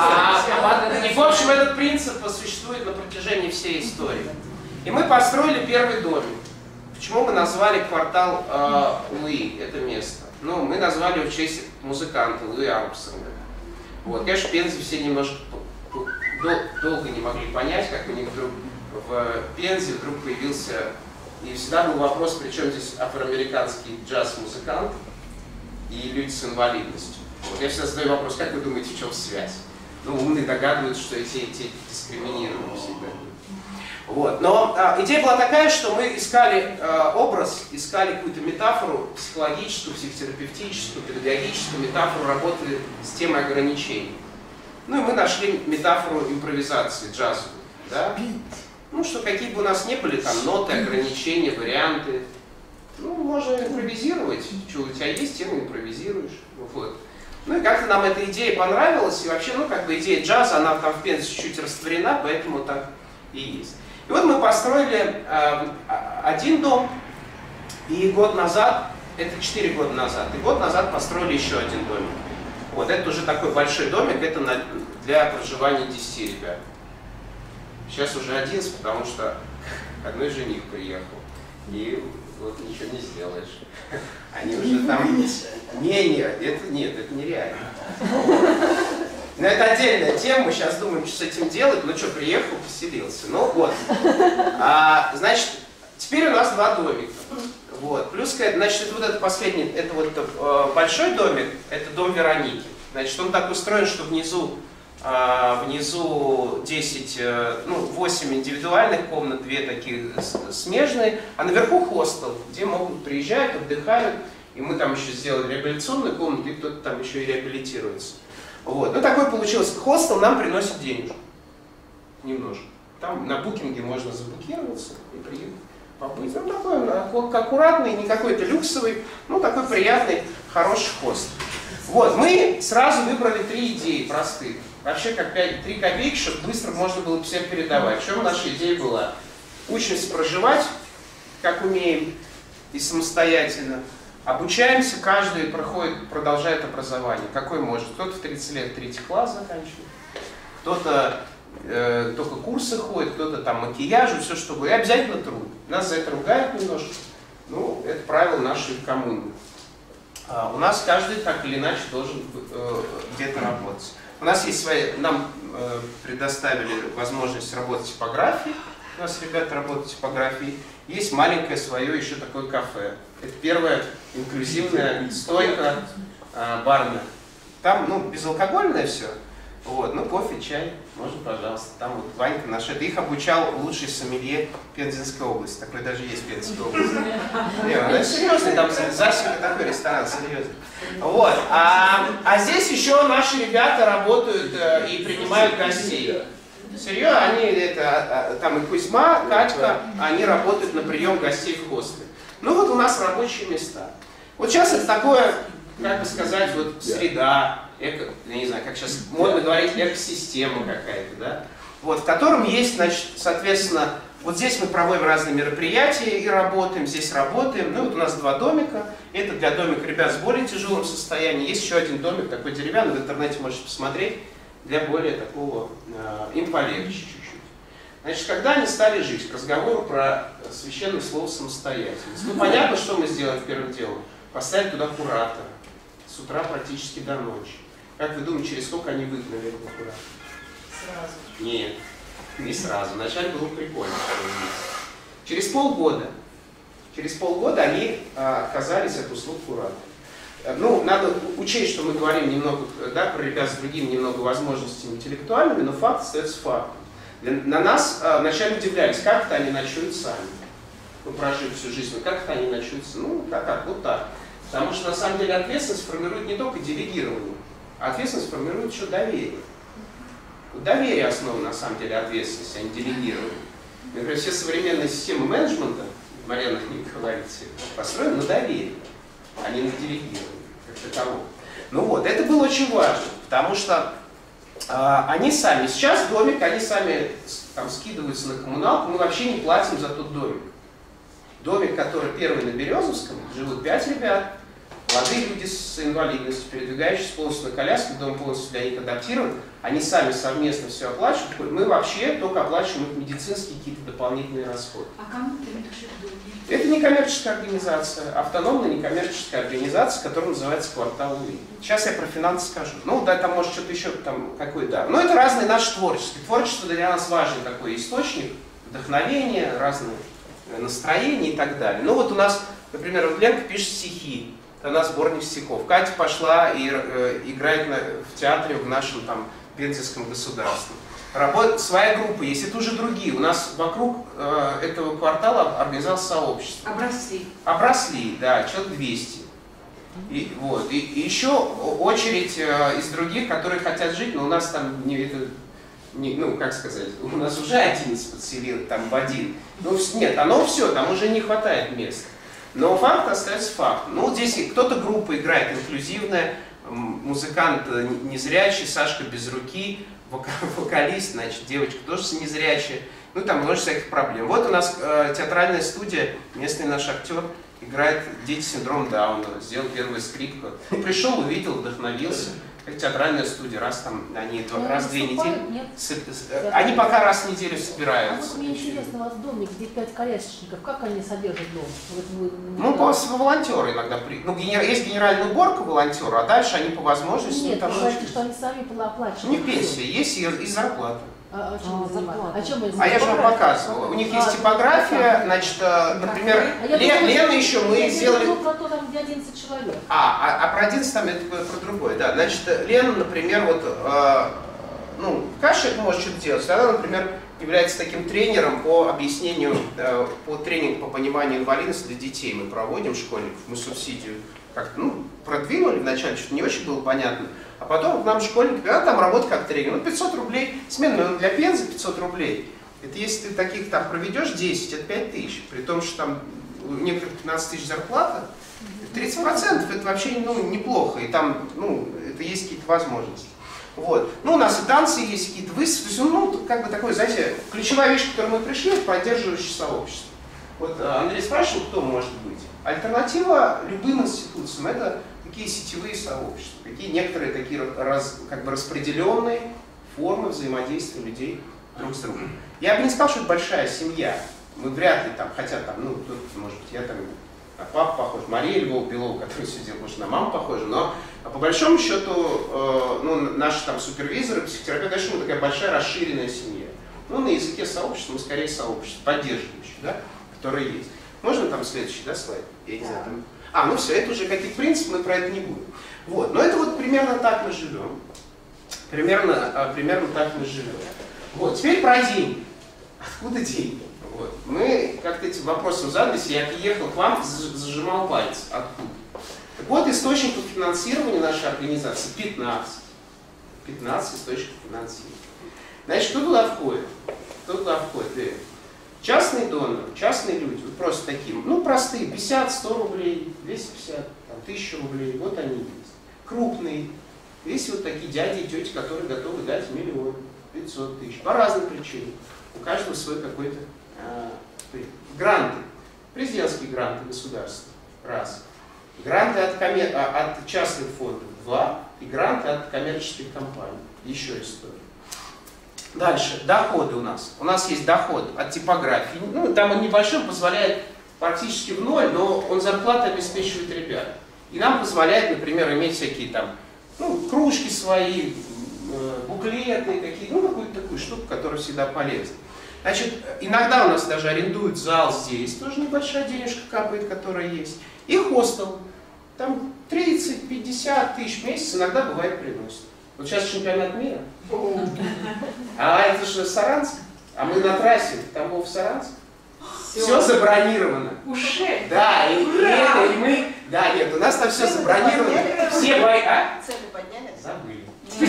А, и, в общем, этот принцип существует на протяжении всей истории. И мы построили первый домик. Почему мы назвали квартал э, Луи, это место? Ну, мы назвали его в честь музыканта Луи Армстронга. Вот. Конечно, в Пензе все немножко дол долго не могли понять, как у них вдруг в Пензе вдруг появился... И всегда был вопрос, при чем здесь афроамериканский джаз-музыкант и люди с инвалидностью. Вот я всегда задаю вопрос, как вы думаете, в чем связь? Ну, умные догадываются, что эти, эти дискриминируют всегда. Вот. Но а, идея была такая, что мы искали а, образ, искали какую-то метафору психологическую, психотерапевтическую, педагогическую метафору работы с темой ограничений. Ну и мы нашли метафору импровизации джазовой. Да? Ну, что какие бы у нас ни были там ноты, ограничения, варианты, ну, можно импровизировать. Что у тебя есть, тем импровизируешь. Вот. Ну и как-то нам эта идея понравилась, и вообще, ну, как бы идея джаза, она там в Пензе чуть-чуть растворена, поэтому так и есть. И вот мы построили э, один дом, и год назад, это четыре года назад, и год назад построили еще один домик. Вот, это уже такой большой домик, это на, для проживания десяти ребят. Сейчас уже одиннадцать, потому что одной жених приехал. И вот ничего не сделаешь. Они уже там... Не, нет, это нет, это нереально. Но это отдельная тема, мы сейчас думаем, что с этим делать. Ну что, приехал, поселился. Ну вот. А, значит, теперь у нас два домика. Вот. Плюс, значит, это вот этот последний, это вот э, большой домик, это дом Вероники. Значит, он так устроен, что внизу А, внизу десять, ну, восемь индивидуальных комнат, две такие смежные, а наверху хостел, где могут приезжать, отдыхают, и мы там еще сделали реабилитационную комнату, и кто-то там еще и реабилитируется. Вот. Ну, такой получился хостел, нам приносит денежку. Немножко. Там на букинге можно забукироваться и приехать побыть. Ну, такой он аккуратный, не какой-то люксовый, ну, такой приятный, хороший хостел. Вот, мы сразу выбрали три идеи простых. Вообще, как три копейки, чтобы быстро можно было всем передавать. В чем наша идея была? Учимся проживать, как умеем, и самостоятельно. Обучаемся, каждый проходит, продолжает образование. Какой может? Кто-то в тридцать лет третий класс заканчивает, кто-то э, только курсы ходит, кто-то там макияж, все что будет. И обязательно труд. Нас за это ругают немножко. Ну, это правило нашей коммуны. А у нас каждый так или иначе должен э, где-то работать. У нас есть свои, нам э, предоставили возможность работать в типографии. У нас ребята работают в типографии. Есть маленькое свое еще такое кафе. Это первая инклюзивная стойка э, барная. Там, ну, безалкогольное все. Вот, ну, кофе, чай, можно, пожалуйста. Там вот Ванька наш, это их обучал лучший сомелье Пензенской области. Такой даже есть в Пензенской области. Не, серьезный, там засека такой ресторан, серьезный. Вот, а, а здесь еще наши ребята работают э, и принимают гостей. Серьезно, они, это, там и Кузьма, Катька, они работают на прием гостей в хостеле. Ну вот у нас рабочие места. Вот сейчас это такое, как бы сказать, вот среда, эко, я не знаю, как сейчас модно говорить, экосистема какая-то, да, вот, в котором есть, значит, соответственно, вот здесь мы проводим разные мероприятия и работаем, здесь работаем. Ну вот у нас два домика, это для домика ребят с более тяжелым состоянием, есть еще один домик такой деревянный, в интернете можете посмотреть, для более такого, э, им полегче чуть-чуть. Значит, когда они стали жить, к разговору про священное слово самостоятельность. Ну понятно, что мы сделаем первым делом, поставить туда куратора, с утра практически до ночи. Как вы думаете, через сколько они выгнали этого куратора? Сразу. Нет, не сразу. Вначале было прикольно. Через полгода, через полгода они а, отказались от услуг куратора. Ну, надо учесть, что мы говорим немного, да, про ребят с другими немного возможностями интеллектуальными, но факт остается фактом. Для, на нас а, вначале удивлялись, как это они ночуют сами. Ну, прожив всю жизнь, ну, как это они ночуют, ну, как, как, вот так. Потому что на самом деле ответственность формирует не только делегирование, а ответственность формирует еще доверие. Вот доверие основа на самом деле ответственности, а не делегирование. Например, все современные системы менеджмента, Марьяна не говорите, построены на доверии, а не на делегировании, как такового. Ну вот, это было очень важно, потому что э, они сами, сейчас домик, они сами там скидываются на коммуналку, мы вообще не платим за тот домик. Домик, который первый на Березовском, живут пять ребят, молодые люди с инвалидностью, передвигающиеся полностью на коляске, дом полностью для них адаптирован, они сами совместно все оплачивают, мы вообще только оплачиваем их медицинские какие-то дополнительные расходы. А кому принадлежит домик? Это некоммерческая организация, автономная некоммерческая организация, которая называется «Квартал УИ». Сейчас я про финансы скажу. Ну да, там может что-то еще, там какой, да. Но это разные наши творчества. Творчество для нас важный такой источник вдохновения, разные настроения и так далее. Ну вот у нас, например, вот Ленка пишет стихи. Она сборник стихов. Катя пошла и э, играет на, в театре в нашем там Пензенском государстве. Работает своя группа есть, это уже другие. У нас вокруг э, этого квартала организовалось сообщество. Обросли. Обросли, да, человек двести. И, вот, и, и еще очередь э, из других, которые хотят жить, но у нас там не, это, не, ну как сказать, у нас уже одиннадцать подселил, там в один. Ну нет, оно все, там уже не хватает места. Но факт остается фактом. Ну, здесь кто-то группа играет инклюзивная, музыкант незрячий, Сашка без руки, вокалист, значит, девочка тоже незрячая. Ну, там множество всяких проблем. Вот у нас э, театральная студия, местный наш актер играет «Дети с синдромом Дауна», сделал первую скрипку. Ну, пришел, увидел, вдохновился. Как театральная студия, раз там, они два, раз в две недели. С, с, они пока раз в неделю собираются. А вот мне интересно, у вас в доме, где пять колясочников, как они содержат дом? Вот вы, ну, по волонтеры иногда. Ну, генер, есть генеральная уборка волонтера, а дальше они по возможности... Нет, ну, вы говорите, что они сами оплачивают. У них пенсия есть и, и зарплата. А, а, чем а, о чем а я же вам показывала. У них есть типография, значит, например, а Лен, Лена еще мы я сделали... Я про то, там, где одиннадцать человек. А, а, а про одиннадцать там это про другое, да. Значит, Лена, например, вот, э, ну, Кашек может что-то делать, она, например, является таким тренером по объяснению, э, по тренингу по пониманию инвалидности для детей. Мы проводим школьников, мы субсидию как-то, ну, продвинули вначале, что-то не очень было понятно. А потом к нам школьники, а там работа как тренер, ну пятьсот рублей, смена для Пензы пятьсот рублей. Это если ты таких там проведешь десять, это пять тысяч, при том, что там у некоторых пятнадцать тысяч зарплата, тридцать процентов это вообще, ну, неплохо, и там, ну, это есть какие-то возможности. Вот. Ну, у нас и танцы есть, какие-то выставки, то есть, ну, как бы такое, знаете, ключевая вещь, к которой мы пришли, это поддерживающее сообщество. Вот Андрей спрашивал, кто может быть. Альтернатива любым институциям это такие сетевые сообщества, какие некоторые такие раз, как бы распределенные формы взаимодействия людей друг с другом. Я бы не сказал, что это большая семья. Мы вряд ли там, хотя там, ну, тут, может быть, я там на папу похож, Мария Львова Белова, которая все делает, может, на маму похожа, но по большому счету э, ну, наши там супервизоры, психотерапевты, конечно, мы такая большая расширенная семья. Ну, на языке сообщества, мы скорее сообщество, поддерживающее, да, которое есть. Можно там следующий, да, слайд? Я не знаю, там... А, ну все, это уже какие-то принципы, мы про это не будем. Вот, но это вот примерно так мы живем. Примерно, примерно так мы живем. Вот, теперь про деньги. Откуда деньги? Вот. Мы как-то этим вопросом задались, я приехал к вам, зажимал палец. Откуда? Так вот, источников финансирования нашей организации пятнадцать. пятнадцать источников финансирования. Значит, кто туда входит? Кто туда входит? Частные доноры, частные люди, вот просто такие, ну, простые, пятьдесят, сто рублей, двести пятьдесят, там, тысяча рублей, вот они есть. Крупные, есть вот такие дяди и тети, которые готовы дать миллион, пятьсот тысяч, по разным причинам. У каждого свой какой-то э, гранты, президентские гранты государства, раз. Гранты от, коммер... от частных фондов, два. И гранты от коммерческих компаний, еще история. Дальше, доходы у нас. У нас есть доход от типографии. Ну, там он небольшой, позволяет практически в ноль, но он зарплаты обеспечивает ребят. И нам позволяет, например, иметь всякие там, ну, кружки свои, буклеты, какие-то, ну, какую-то такую штуку, которая всегда полезна. Значит, иногда у нас даже арендуют зал здесь, тоже небольшая денежка капает, которая есть. И хостел. Там тридцать-пятьдесят тысяч в месяц иногда бывает приносит. Вот сейчас чемпионат мира. А это же Саранск. А мы на трассе, там был в Саранск. Все, все забронировано. Уже? Да, и, и это, и мы... Да, нет, у нас там все забронировано. Все бои... А? Цены подняли? Забыли.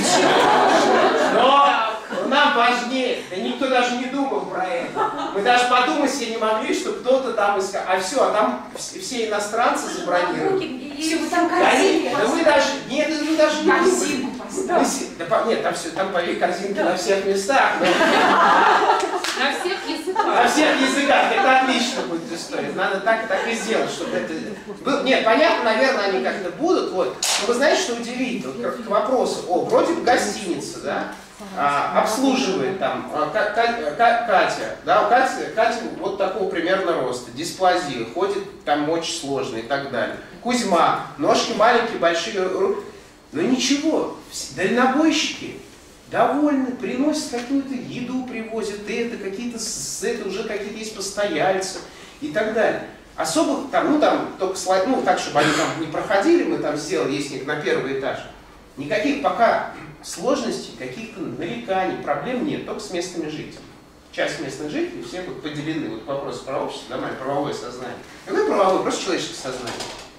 Но нам важнее. Да никто даже не думал про это. Мы даже подумать себе не могли, что кто-то там искал. А все, а там все иностранцы забронированы. Все, вы там корзинки. Да вы даже... Нет, вы даже не корзинку поставили. Да, нет, там все, там поверь, корзинки на всех местах. Но... На всех языках. На всех языках. Это отлично будет история. Надо так, так и сделать, чтобы это... Нет, понятно, наверное, они как-то будут. Вот. Но вы знаете, что удивительно? Вот, к вопросу. О, вроде бы гостиница, да? А, обслуживает там а, Катя, да, у Кати, Катя вот такого примерно роста, дисплазия, ходит там очень сложно и так далее. Кузьма, ножки маленькие, большие, но ничего, дальнобойщики довольны, приносят какую-то еду, привозят это, какие-то, это уже какие-то есть постояльцы и так далее. Особых там, ну там, только слайд, ну так, чтобы они там не проходили, мы там сделали, есть на первый этаж. Никаких пока сложностей, каких-то нареканий, проблем нет, только с местными жителями. Часть местных жителей все вот поделены, вот вопрос про общество, нормально, правовое сознание. Какое правовое? Просто человеческое сознание.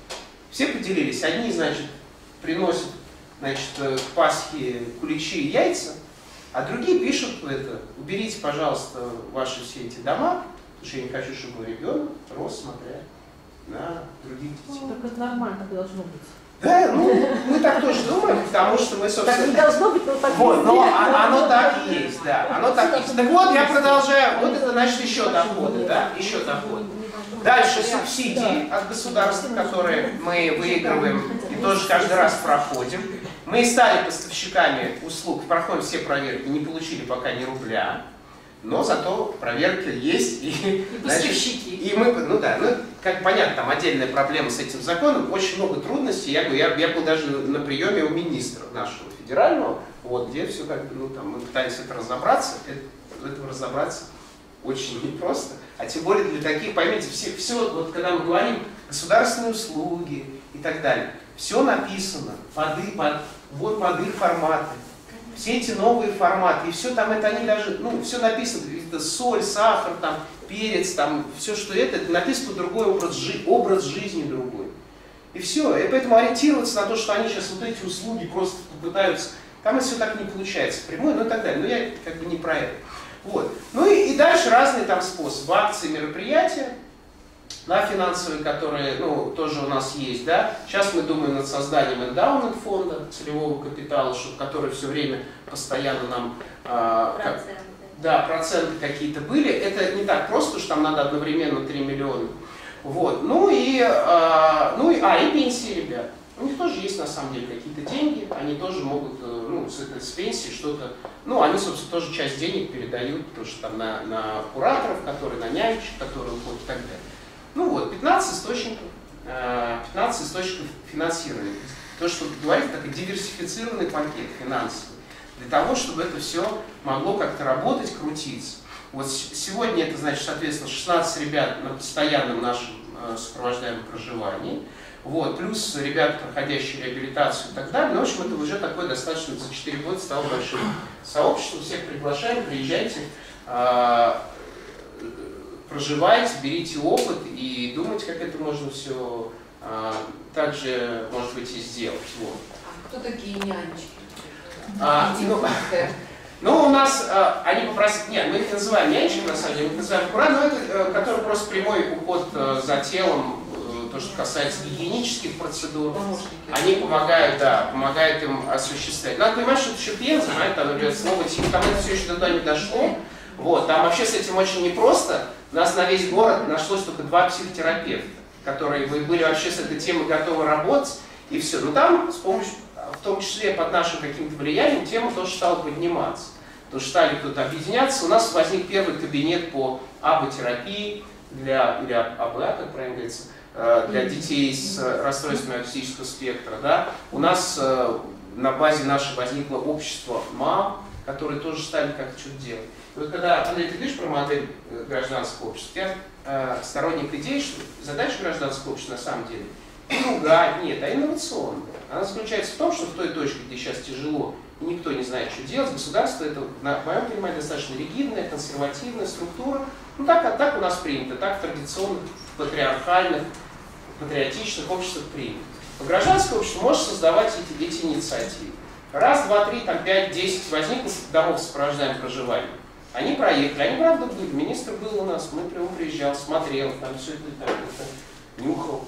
Все поделились. Одни, значит, приносят, значит, к Пасхе куличи и яйца, а другие пишут это: уберите, пожалуйста, ваши все эти дома, потому что я не хочу, чтобы мой ребенок рос, смотря на других детей. Так это нормально, так должно быть. Да, ну, мы так тоже думаем, потому что мы, собственно... Так не должно быть, но так вот, но оно так и есть, да, оно так и есть. Так вот, я продолжаю, вот это, значит, еще доходы, да, еще доходы. Дальше субсидии от государства, которые мы выигрываем и тоже каждый раз проходим. Мы стали поставщиками услуг, проходим все проверки, не получили пока ни рубля. Но зато проверки есть, и, и поставщики. И мы, ну да, ну, как понятно, там отдельная проблема с этим законом, очень много трудностей. Я, я, я был даже на приеме у министра нашего федерального, вот, где все как бы, ну там, мы пытались это разобраться, это, в этом разобраться очень непросто. А тем более для таких, поймите, все, все, вот когда мы говорим государственные услуги и так далее, все написано, под, под, вот под их форматы. Все эти новые форматы, и все там, это они даже, ну, все написано, это соль, сахар, там, перец, там, все, что это, это написано другой образ, жи образ жизни другой. И все, и поэтому ориентироваться на то, что они сейчас вот эти услуги просто попытаются, там это все так не получается, прямой, ну и так далее, но я как бы не про это. Вот. Ну и, и дальше разные там способы, акции, мероприятия, да, финансовые, которые, ну, тоже у нас есть, да. Сейчас мы думаем над созданием эндаумент фонда, целевого капитала, чтобы, который все время постоянно нам... Э, как, да, проценты какие-то были. Это не так просто, что там надо одновременно три миллиона. Вот. Ну и, э, ну и, а, и пенсии, ребят. У них тоже есть на самом деле какие-то деньги, они тоже могут, ну, с, с пенсии что-то, ну, они, собственно, тоже часть денег передают, потому что там на, на кураторов, которые, на нянечек, которые уходят и так далее. Ну вот, пятнадцать источников, пятнадцать источников финансирования. То, что говорит, такой диверсифицированный пакет финансовый, для того, чтобы это все могло как-то работать, крутиться. Вот сегодня это, значит, соответственно, шестнадцать ребят на постоянном нашем сопровождаемом проживании, вот, плюс ребята, проходящие реабилитацию и так далее. Ну, в общем, это уже такое достаточно за четыре года стало большим сообществом. Всех приглашаем, приезжайте, проживайте, берите опыт и думайте, как это можно все также, может быть, и сделать. Вот. А кто такие нянечки? А, ну, ну, у нас а, они попросили, нет, мы их называем нянечками, на самом деле, мы их называем кура, но это, а, который просто прямой уход а, за телом, а, то, что касается гигиенических процедур. Они помогают, да, помогают им осуществлять. Надо понимать, что это еще Пенза, знаете, там, например, слово типа, там это все еще туда не дошло. Вот, там вообще с этим очень непросто. У нас на весь город нашлось только два психотерапевта, которые были вообще с этой темой готовы работать, и все. Но там, с помощью, в том числе под нашим каким-то влиянием, тема тоже стала подниматься. Потому что стали кто-то объединяться. У нас возник первый кабинет по аботерапии, для, или АБА, как правильно говорится, для детей с расстройствами аутистического спектра. Да? У нас на базе нашей возникло общество мам, которые тоже стали как-то что-то делать. И вот когда, Андрей, ты говоришь про модель гражданского общества, я э, сторонник идеи, что задача гражданского общества на самом деле не ругать, нет, а инновационная. Она заключается в том, что в той точке, где сейчас тяжело, и никто не знает, что делать, государство это, на моем понимании, достаточно ригидная, консервативная структура. Ну так, а так у нас принято, так в традиционных, патриархальных, патриотичных обществах принято. Но гражданское общество может создавать эти, эти инициативы. Раз, два, три, там, пять, десять возникло домов сопровождаемого проживания. Они проехали, они правда были, министр был у нас, мы прямо приезжал, смотрел, там все это, там, это нюхал.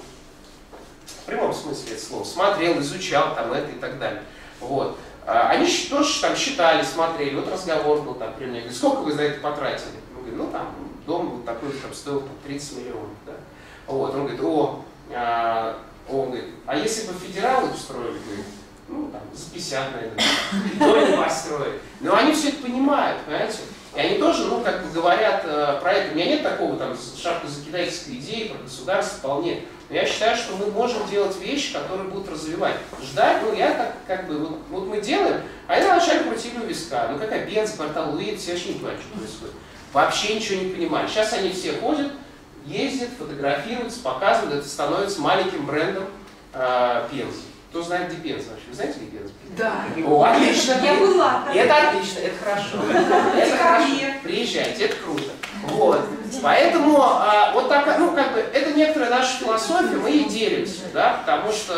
В прямом смысле это слово. Смотрел, изучал там это и так далее. Вот. А они тоже там считали, смотрели, вот разговор был там при мне, говорит, сколько вы за это потратили? Мы говорим, ну там дом вот такой там стоил там, тридцать миллионов. Да? Вот. Он говорит, о, а, он говорит, а если бы федералы устроили, говорит, ну там за пятьдесят, наверное, и то не построили. Но они все это понимают, понимаете? И они тоже, ну, как бы говорят э, про это. У меня нет такого там шапкозакидательской идеи про государство вполне. Но я считаю, что мы можем делать вещи, которые будут развивать. Ждать, ну, я так, как бы, вот, вот мы делаем, а они вначале крутили у виска. Ну, какая Бенз, квартал Луи, все вообще не понимают, что происходит. Вообще ничего не понимают. Сейчас они все ходят, ездят, фотографируются, показывают, это становится маленьким брендом э, Пензы. Кто знает, где Пенза вообще? Вы знаете, где Пенза? Да. О, отлично. Я была. Это отлично, это хорошо. Это хорошо. Приезжайте, это круто. Вот. Поэтому а, вот так, ну, как бы, это некоторая наша философия, мы и делимся, да, потому что,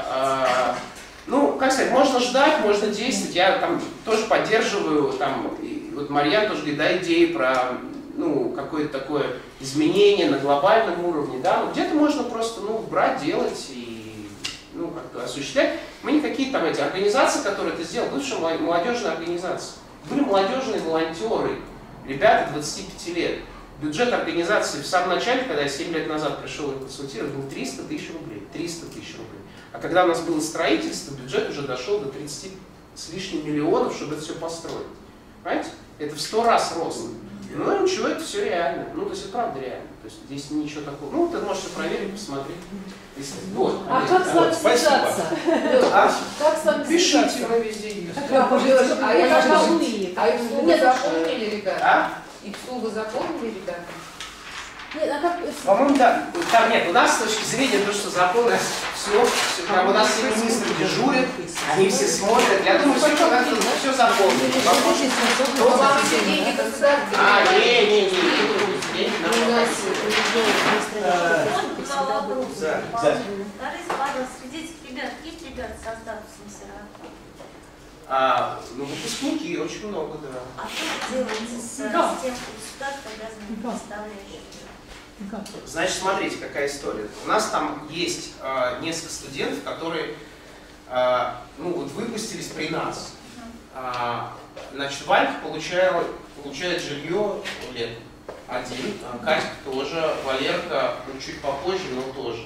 а, ну, как сказать, можно ждать, можно действовать. Я там тоже поддерживаю, там, и, вот Марьян тоже говорит, да, идеи про, ну, какое-то такое изменение на глобальном уровне, да, но где-то можно просто, ну, брать, делать и ну, как-то осуществлять. Мы не какие-то там эти организации, которые это сделали, бывшая молодежная организация. Были молодежные волонтеры, ребята двадцати пяти лет. Бюджет организации в самом начале, когда я семь лет назад пришел их консультировать, был триста тысяч рублей. триста тысяч рублей. А когда у нас было строительство, бюджет уже дошел до тридцати с лишним миллионов, чтобы это все построить. Понимаете? Это в сто раз рост. Ну ничего, это все реально. Ну, то есть это правда реально. То есть здесь ничего такого. Ну, ты можешь проверить, посмотреть. Если... Вот. А как с вами связаться? А? Как с вами Пишите, мы везде есть. А их слугу запомнили, ребята? А? Их слугу запомнили, ребята? Нет, а как... По-моему, да. Там нет, у нас с точки зрения то, что законы, все, все там у нас все министры дежурят, они все смотрят. Я думаю, все, все запомнили. Но вам все деньги государственные. А, не, не, не, деньги нам Два вопроса. Скажите, пожалуйста, среди этих ребят есть ребята со статусом сирота? А, ну, выпускники очень много, да. А что вы делаете с, да. с тем, что государство обязано представлять? Значит, смотрите, какая история. У нас там есть э, несколько студентов, которые э, ну, вот выпустились при нас. А, значит, Валька получает, получает жилье лет один, а Катька тоже, Валерка ну, чуть попозже, но тоже.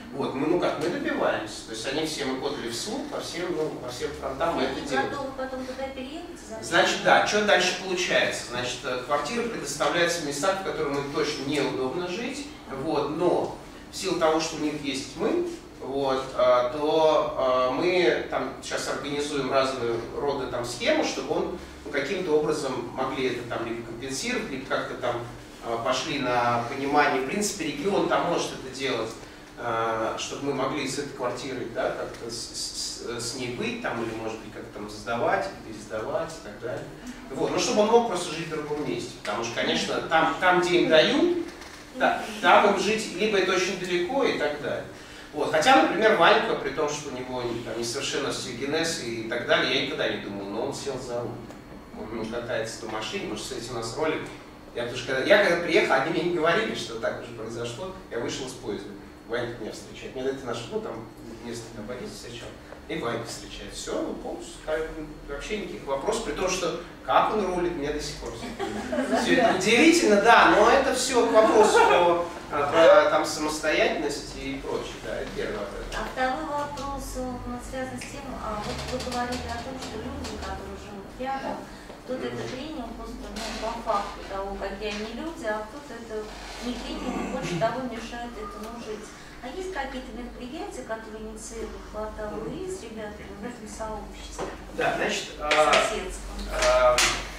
Вот, мы, ну как, мы добиваемся. То есть они все, мы подали в суд по всем, ну, по всем фронтам мы это делаем. Готовы потом туда переехать? Значит, да, что дальше получается? Значит, квартиры предоставляются в местах, в которых им точно неудобно жить, вот, но в силу того, что у них есть мы, вот, то мы там сейчас организуем разные роды там схемы, чтобы он ну, каким-то образом могли это там либо компенсировать, либо как-то там пошли на понимание. В принципе, регион там может это делать, чтобы мы могли с этой квартирой, да, как-то с, с, с ней быть, там, или может быть как-то там сдавать, или пересдавать и так далее. Вот. Ну, чтобы он мог просто жить в другом месте. Потому что, конечно, там, там где им дают, да, там им жить либо это очень далеко и так далее. Вот. Хотя, например, Ванька, при том, что у него там, несовершеннолетность и так далее, я никогда не думал, но он сел за руль. Он ну, катается на машине, может, кстати, у нас ролик. Я, потому что, когда, я когда приехал, они мне не говорили, что так уже произошло, я вышел из поезда. Ванька меня встречает. Мне это наш, ну там местный композитор встречал. И Ванька встречает. Все, ну полностью, вообще никаких вопросов, при том, что как он рулит, мне до сих пор все это удивительно, да, но это все к вопросу про, про там, самостоятельность и прочее, да, это первый вопрос. А второй вопрос он связан с тем, а вот вы говорили о том, что люди, которые живут рядом, кто-то это принял просто ну, по факту того, какие они люди, а кто-то это не принял, больше того мешает этому жить. А есть какие-то мероприятия, которые инициирует квартал УИ с ребятами в этом сообществе? Да, значит, соседском. А, а,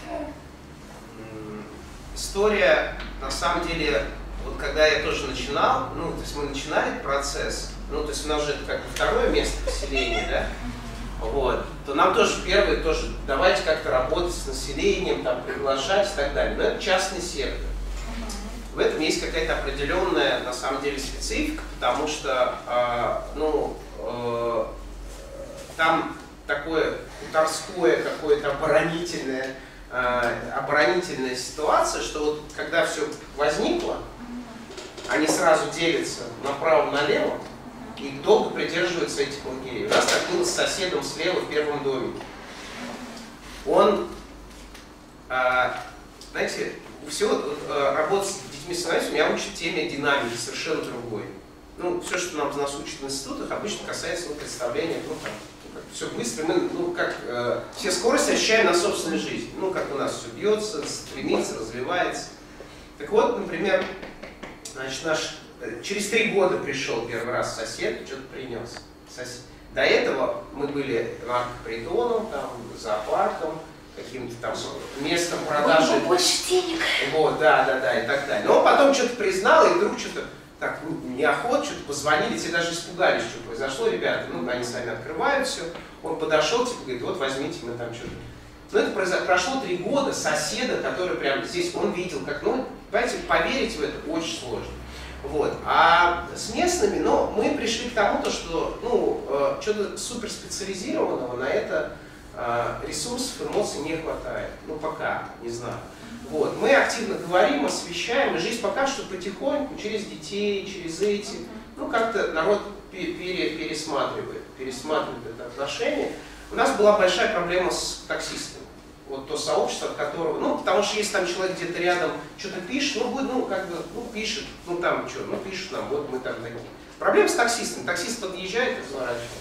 история, на самом деле, вот когда я тоже начинал, ну, то есть мы начинали процесс, ну, то есть у нас же это как бы второе место поселения, да, вот, то нам тоже первое, тоже давайте как-то работать с населением, там, приглашать и так далее. Но это частный сектор. В этом есть какая-то определенная, на самом деле, специфика, потому что, э, ну, э, там такое хуторское, какое-то оборонительное, э, оборонительная ситуация, что вот когда все возникло, они сразу делятся направо-налево и долго придерживаются этих лагерей. У нас так было с соседом слева в первом доме. Он, э, знаете, все э, работа с детьми с инвалидностью меня учит теме динамики совершенно другой. Ну, все, что нам нас учат в институтах, обычно касается ну, представления, ну, там, ну, все быстро, мы, ну, как, э, все скорости ощущаем на собственной жизни. Ну, как у нас все бьется, стремится, развивается. Так вот, например, значит, наш, через три года пришел первый раз сосед, что-то принес. Сосед. До этого мы были наркопритоном, там, зоопарком, каким-то там местом продажи. Ой, больше денег. Вот, да, да, да, и так далее. Но он потом что-то признал, и вдруг что-то так неохотно, что-то позвонили, все даже испугались, что произошло, ребята, ну, они сами открывают все. Он подошел, типа, говорит, вот возьмите, мы там что-то. Но это произошло, прошло три года, соседа, который прямо здесь, он видел, как, ну, понимаете, поверить в это очень сложно. Вот. А с местными, ну, мы пришли к тому, то, что, ну, э, что-то суперспециализированного на это э, ресурсов, эмоций не хватает. Ну, пока, не знаю. Вот. Мы активно говорим, освещаем, и жизнь пока что потихоньку, через детей, через эти, ну, как-то народ пере, пересматривает, пересматривает это отношение. У нас была большая проблема с таксистами. Вот то сообщество, от которого, ну, потому что если там человек где-то рядом что-то пишет, ну, будет, ну, как бы, ну, пишет, ну, там, что, ну, пишет нам, вот мы там такие. Проблема с таксистами. Таксист подъезжает и разворачивается.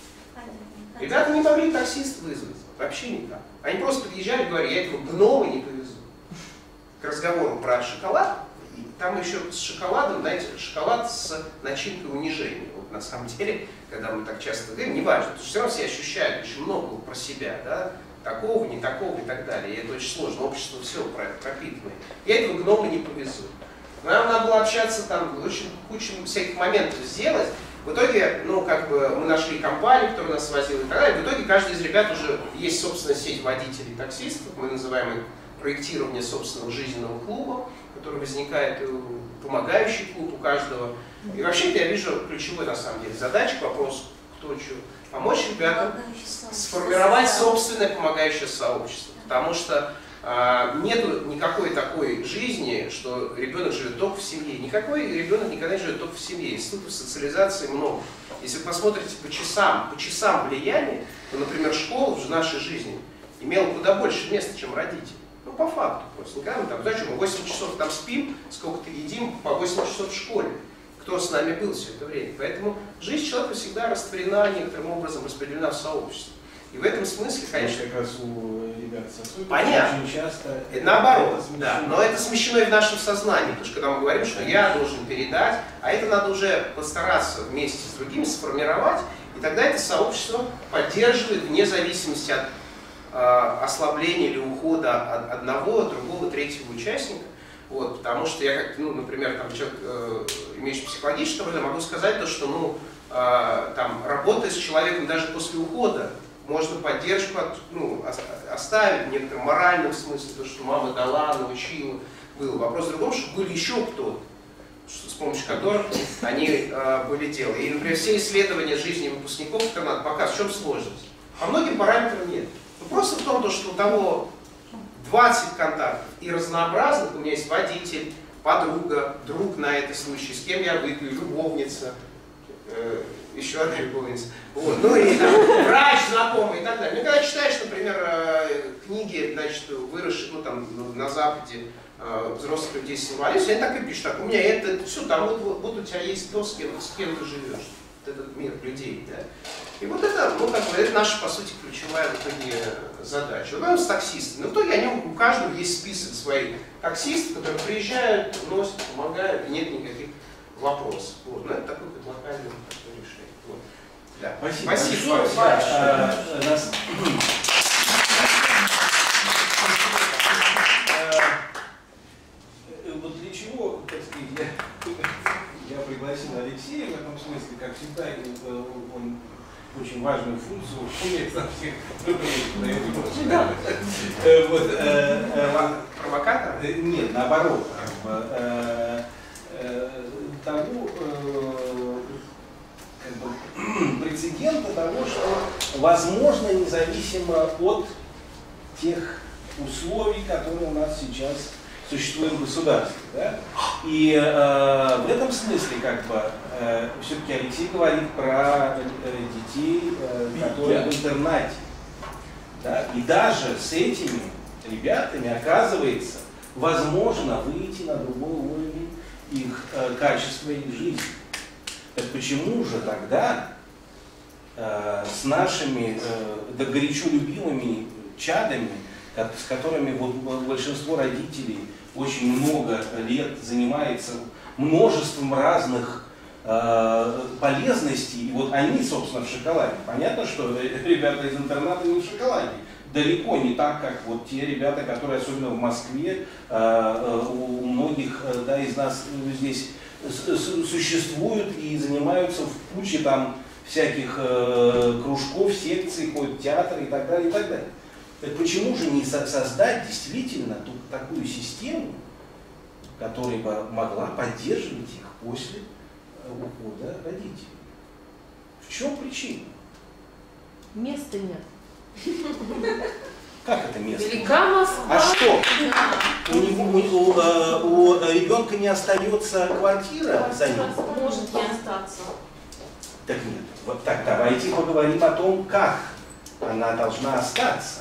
Ребята не могли таксиста вызвать. Вообще никак. Они просто подъезжали и говорили, я этого гнома не повезу. К разговору про шоколад, и там еще с шоколадом, знаете, шоколад с начинкой унижения. Вот на самом деле, когда мы так часто говорим, не важно, потому что все равно все ощущают очень много про себя, да, такого, не такого и так далее. И это очень сложно, общество все пропитанное. Я этого гнома не повезу. Нам надо было общаться, там, очень кучу всяких моментов сделать. В итоге, ну, как бы, мы нашли компанию, которая нас свозила и так далее. В итоге каждый из ребят уже есть собственная сеть водителей таксистов, мы называем их проектирование собственного жизненного клуба, который возникает, помогающий клуб у каждого. И вообще я вижу ключевой, на самом деле, задача к вопросу, кто что, помочь ребятам сформировать собственное помогающее сообщество. Потому что а, нет никакой такой жизни, что ребенок живет только в семье. Никакой ребенок никогда не живет только в семье. Институтов социализации много. Если вы посмотрите по часам, по часам влияния, то, например, школа в нашей жизни имела куда больше места, чем родители. Ну, по факту просто. Никогда мы там, зачем мы восемь часов там спим, сколько-то едим, по восемь часов в школе. кто с нами был все это время. Поэтому жизнь человека всегда растворена, некоторым образом распределена в сообществе. И в этом смысле, конечно... Как раз у ребят с особенностью понятно. Очень часто... Наоборот, да. Но это смещено и в нашем сознании. Потому что когда мы говорим, что я должен передать, а это надо уже постараться вместе с другими сформировать, и тогда это сообщество поддерживает вне зависимости от э, ослабления или ухода от одного, другого, третьего участника. Вот, потому что я, как, ну, например, там, человек, э, имеющий психологическое образование, могу сказать то, что ну, э, там, работая с человеком даже после ухода, можно поддержку от, ну, оставить в некотором моральном смысле, то, что мама дала, научила. Был вопрос в другом, что были еще кто-то, с помощью которых они э, были деланы. И, например, все исследования жизни выпускников интерната показывают, в чем сложность. По многим параметрам нет. Ну, просто в том, что у того двадцать контактов и разнообразных, у меня есть водитель, подруга, друг на этот случай, с кем я выпью, любовница, э, еще одна любовница, вот. Ну и там, врач знакомый и так далее. Ну, когда читаешь, например, э, книги, значит, выросших, ну, там, на Западе, э, взрослых людей с инвалидностью, они так и пишут, так, у меня это, это все, там вот, вот, вот у тебя есть то, с кем, с кем ты живешь, вот этот мир людей, да. И вот это, ну, как бы, это наша, по сути, ключевая в итоге задача. Вот с таксистами. Но в итоге они, у каждого есть список своих таксистов, которые приезжают, носят, помогают, и нет никаких вопросов. Вот. Но это такое как локальное такое решение. Вот. Да. Спасибо. Спасибо. Большое. Спасибо. А, а, нас... а, вот для чего, так сказать, я, я пригласил Алексея в этом смысле, как всегда, он очень важную функцию умеет со всех провокатор? Нет, наоборот. Того как бы, прецедента того, что возможно независимо от тех условий, которые у нас сейчас существуют в государстве. Да? И э, в этом смысле как бы э, все-таки Алексей говорит про э, детей, э, которые в интернате. Да? И даже с этими ребятами, оказывается, возможно выйти на другой уровень их э, качества их жизни. Так почему же тогда э, с нашими э, да, горячо любимыми чадами, с которыми вот большинство родителей очень много лет занимается множеством разных э, полезностей, и вот они, собственно, в шоколаде. Понятно, что ребята из интерната не в шоколаде. Далеко не так, как вот те ребята, которые, особенно в Москве, э, у многих э, да, из нас здесь существуют и занимаются в куче там всяких э, кружков, секций, ходят в театры и так далее, и так далее. Так почему же не создать действительно ту, такую систему, которая бы могла поддерживать их после ухода родителей? В чем причина? Места нет. Как это место? Велика Москва. А что? У, него, у, у, у ребенка не остается квартира за ним? Может не остаться. Так нет. Вот так давайте поговорим о том, как она должна остаться.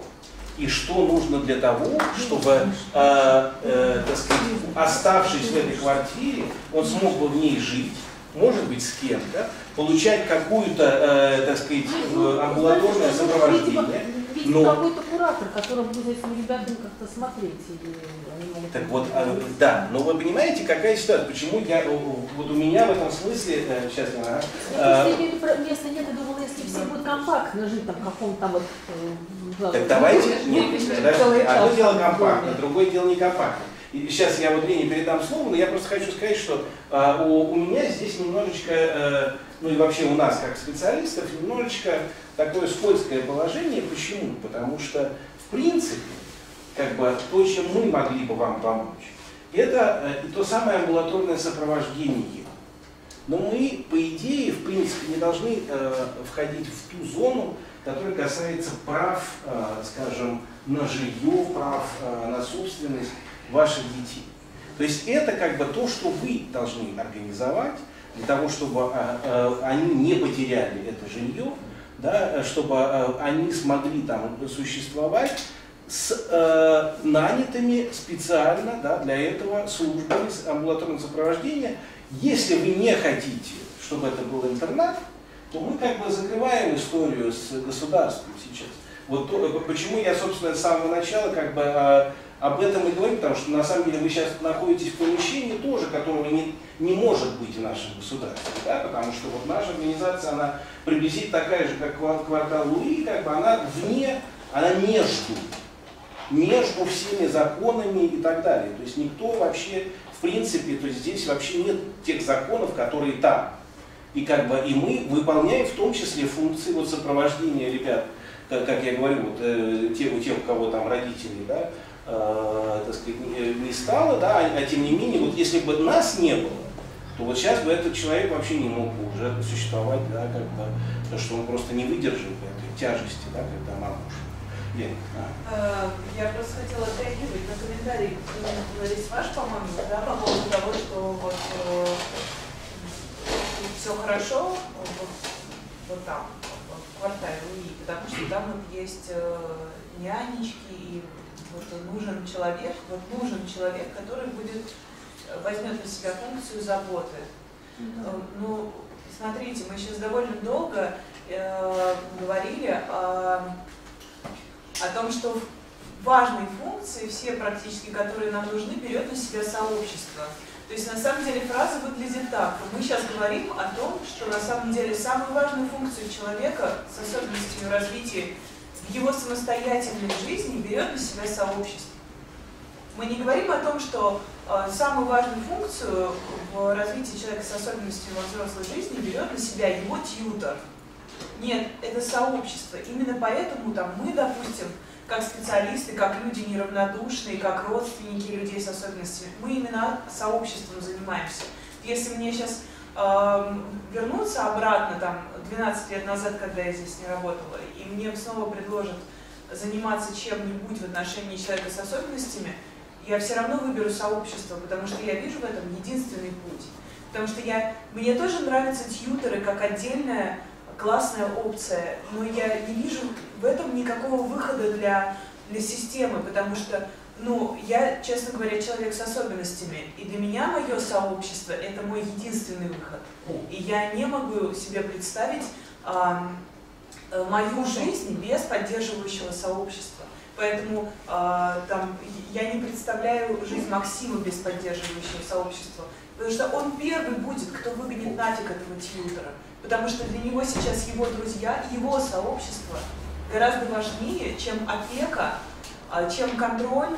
И что нужно для того, чтобы, э, э, так сказать, оставшись в этой квартире, он смог бы в ней жить, может быть, с кем-то, получать какую-то, э, так сказать, амбулаторное сопровождение. Видимо, но... какой-то куратор, который будет за этими ребятами как-то смотреть. Или они могут... Так вот, э, да, но вы понимаете, какая ситуация? Почему я, вот у меня в этом смысле, э, сейчас я... Э, если э, места нет, я думала, если все будут компактно жить, там, в каком-то там вот... Э, так давайте, нет, подождите, одно дело компактно, другое дело не компактно. И сейчас я вот Лене передам слово, но я просто хочу сказать, что э, у, у меня здесь немножечко, э, ну и вообще у нас как специалистов, немножечко такое скользкое положение. Почему? Потому что, в принципе, как бы то, чем мы могли бы вам помочь, это э, то самое амбулаторное сопровождение. Но мы, по идее, в принципе, не должны э, входить в ту зону, которая касается прав, э, скажем, на жилье, прав э, на собственность ваших детей. То есть это как бы то, что вы должны организовать для того, чтобы э, э, они не потеряли это жилье, да, чтобы э, они смогли там существовать с э, нанятыми специально, да, для этого службами амбулаторного сопровождения. Если вы не хотите, чтобы это был интернат, то мы как бы закрываем историю с государством сейчас. Вот то, почему я, собственно, с самого начала как бы э, об этом и говорю, потому что на самом деле вы сейчас находитесь в помещении тоже, которого не, не может быть в нашем государстве, да, потому что вот наша организация, она приблизительно такая же, как квартал Луи, как бы она вне, она между, между всеми законами и так далее. То есть никто вообще, в принципе, то есть здесь вообще нет тех законов, которые там. И как бы и мы выполняем в том числе функции вот сопровождения ребят, как, как я говорю, вот, э, те, у тех, у кого там родители, да, э, так сказать, не, не стало, да, а, а тем не менее, вот если бы нас не было, то вот сейчас бы этот человек вообще не мог бы уже существовать, да, как бы, потому что он просто не выдержал бы этой тяжести, да, когда мама ушла. Лена, а. Я просто хотела отреагировать на комментарий Ларис ваш, по-моему, да, по поводу того, что вот э, все хорошо вот, вот там, в квартале Луи, потому что там вот есть э, нянечки, и вот нужен человек, вот нужен человек, который будет, возьмет на себя функцию заботы. Mm-hmm. Ну, смотрите, мы сейчас довольно долго э, говорили о, о том, что важные функции, все практически, которые нам нужны, берет на себя сообщество. То есть на самом деле фраза выглядит так. Мы сейчас говорим о том, что на самом деле самую важную функцию человека с особенностями развития в его самостоятельной жизни берет на себя сообщество. Мы не говорим о том, что э, самую важную функцию в развитии человека с особенностями во взрослой жизни берет на себя его тьютор. Нет, это сообщество. Именно поэтому там, мы, допустим, как специалисты, как люди неравнодушные, как родственники людей с особенностями, мы именно сообществом занимаемся. Если мне сейчас э, вернуться обратно, там, двенадцать лет назад, когда я здесь не работала, и мне снова предложат заниматься чем-нибудь в отношении человека с особенностями, я все равно выберу сообщество, потому что я вижу в этом единственный путь. Потому что я, мне тоже нравятся тьюторы как отдельная классная опция, но я не вижу в этом никакого выхода для, для системы, потому что, ну, я, честно говоря, человек с особенностями, и для меня мое сообщество – это мой единственный выход. И я не могу себе представить а, мою жизнь без поддерживающего сообщества. Поэтому а, там, я не представляю жизнь Максима без поддерживающего сообщества, потому что он первый будет, кто выгонит нафиг этого тьютора. Потому что для него сейчас его друзья, его сообщество гораздо важнее, чем опека, чем контроль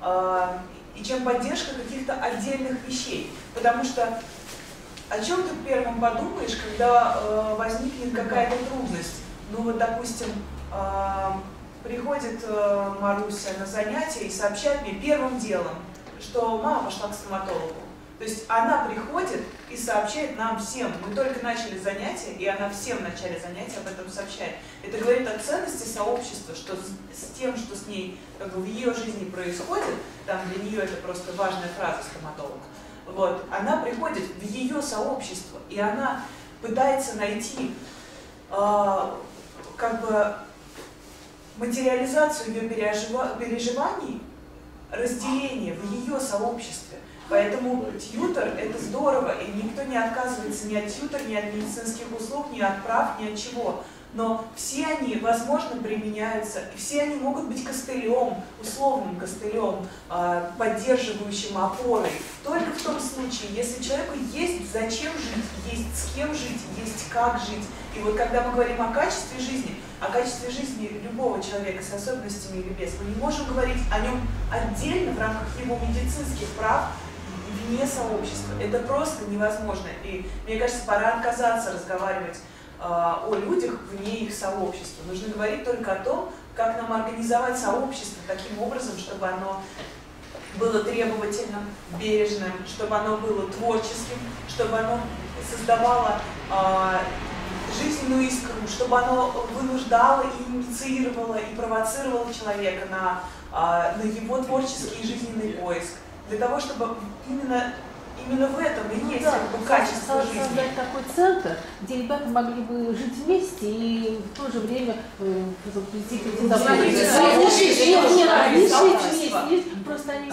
и чем поддержка каких-то отдельных вещей. Потому что о чем ты первым подумаешь, когда возникнет какая-то трудность? Ну вот, допустим, приходит Маруся на занятия и сообщает мне первым делом, что мама пошла к стоматологу. То есть она приходит и сообщает нам всем. Мы только начали занятия, и она всем в начале занятия об этом сообщает. Это говорит о ценности сообщества, что с, с тем, что с ней как бы, в ее жизни происходит, там для нее это просто важная фраза стоматолог, вот, она приходит в ее сообщество, и она пытается найти э, как бы материализацию ее пережива, переживаний, разделение в ее сообществе. Поэтому тьютор – это здорово, и никто не отказывается ни от тьютора, ни от медицинских услуг, ни от прав, ни от чего. Но все они, возможно, применяются, и все они могут быть костылем, условным костылем, поддерживающим опорой. Только в том случае, если человеку есть зачем жить, есть с кем жить, есть как жить. И вот когда мы говорим о качестве жизни, о качестве жизни любого человека с особенностями или без, мы не можем говорить о нем отдельно в рамках его медицинских прав, вне сообщества. Это просто невозможно. И мне кажется, пора отказаться разговаривать э, о людях вне их сообщества. Нужно говорить только о том, как нам организовать сообщество таким образом, чтобы оно было требовательным, бережным, чтобы оно было творческим, чтобы оно создавало э, жизненную искру, чтобы оно вынуждало и инициировало и провоцировало человека на, э, на его творческий и жизненный поиск. Для того, чтобы именно именно в этом и есть да, как бы качество жизни. Создать такой центр, где ребята могли бы жить вместе и в то же время запретить эти просто они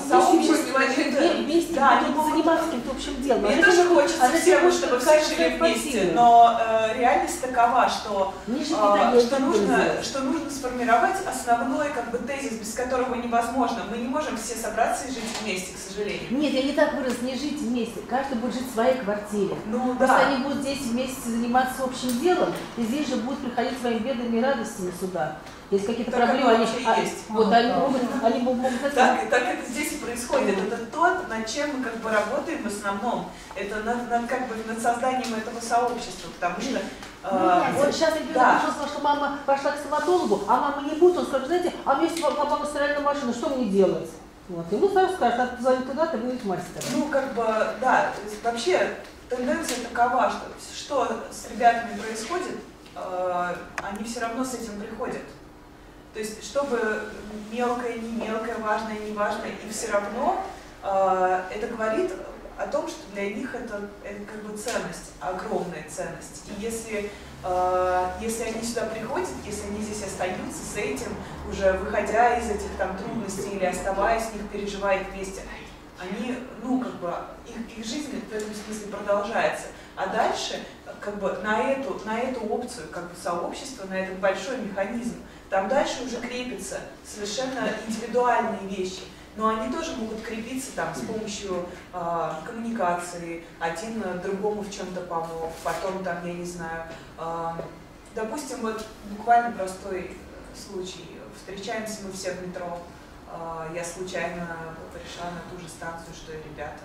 вместе будут заниматься каким-то общим делом. Мне тоже хочется всем, чтобы все жили вместе, но э, реальность такова, что, э, что, нужно, что нужно сформировать основной как бы тезис, без которого невозможно. Мы не можем все собраться и жить вместе, к сожалению. Нет, я не так вырос, не жить вместе. Каждый будет жить в своей квартире. Ну, Просто да. они будут здесь вместе заниматься общим делом, и здесь же будут приходить своими бедами и радостями сюда. Если какие-то так проблемы, они, а, есть. Вот, они могут, они могут... Так, так это здесь и происходит. Это то, над чем мы как бы работаем в основном. Это над, над, как бы, над созданием этого сообщества, потому что... Ну, э, вот сейчас я да. пришел, что мама пошла к стоматологу, а мама не будет, он скажет, знаете, а у меня есть мама стиральная машина, что мне делать? Вот. Ему сразу скажут, надо позвонить туда, ты будешь мастером. Ну, как бы, да, вообще тенденция такова, что что с ребятами происходит, э, они все равно с этим приходят. То есть, чтобы мелкое, не мелкое, важное, не важное, и все равно э, это говорит о том, что для них это, это как бы ценность, огромная ценность. И если, э, если они сюда приходят, если они здесь остаются с этим, уже выходя из этих там трудностей или оставаясь в них, переживая их вместе, они, ну, как бы, их, их жизнь в этом смысле продолжается. А дальше, как бы, на эту, на эту опцию, как бы, сообщества, на этот большой механизм, там дальше уже крепятся совершенно индивидуальные вещи. Но они тоже могут крепиться там с помощью э, коммуникации, один другому в чем-то помог, потом там, я не знаю, э, допустим, вот буквально простой случай. Встречаемся мы все в метро, э, я случайно пришла на ту же станцию, что и ребята.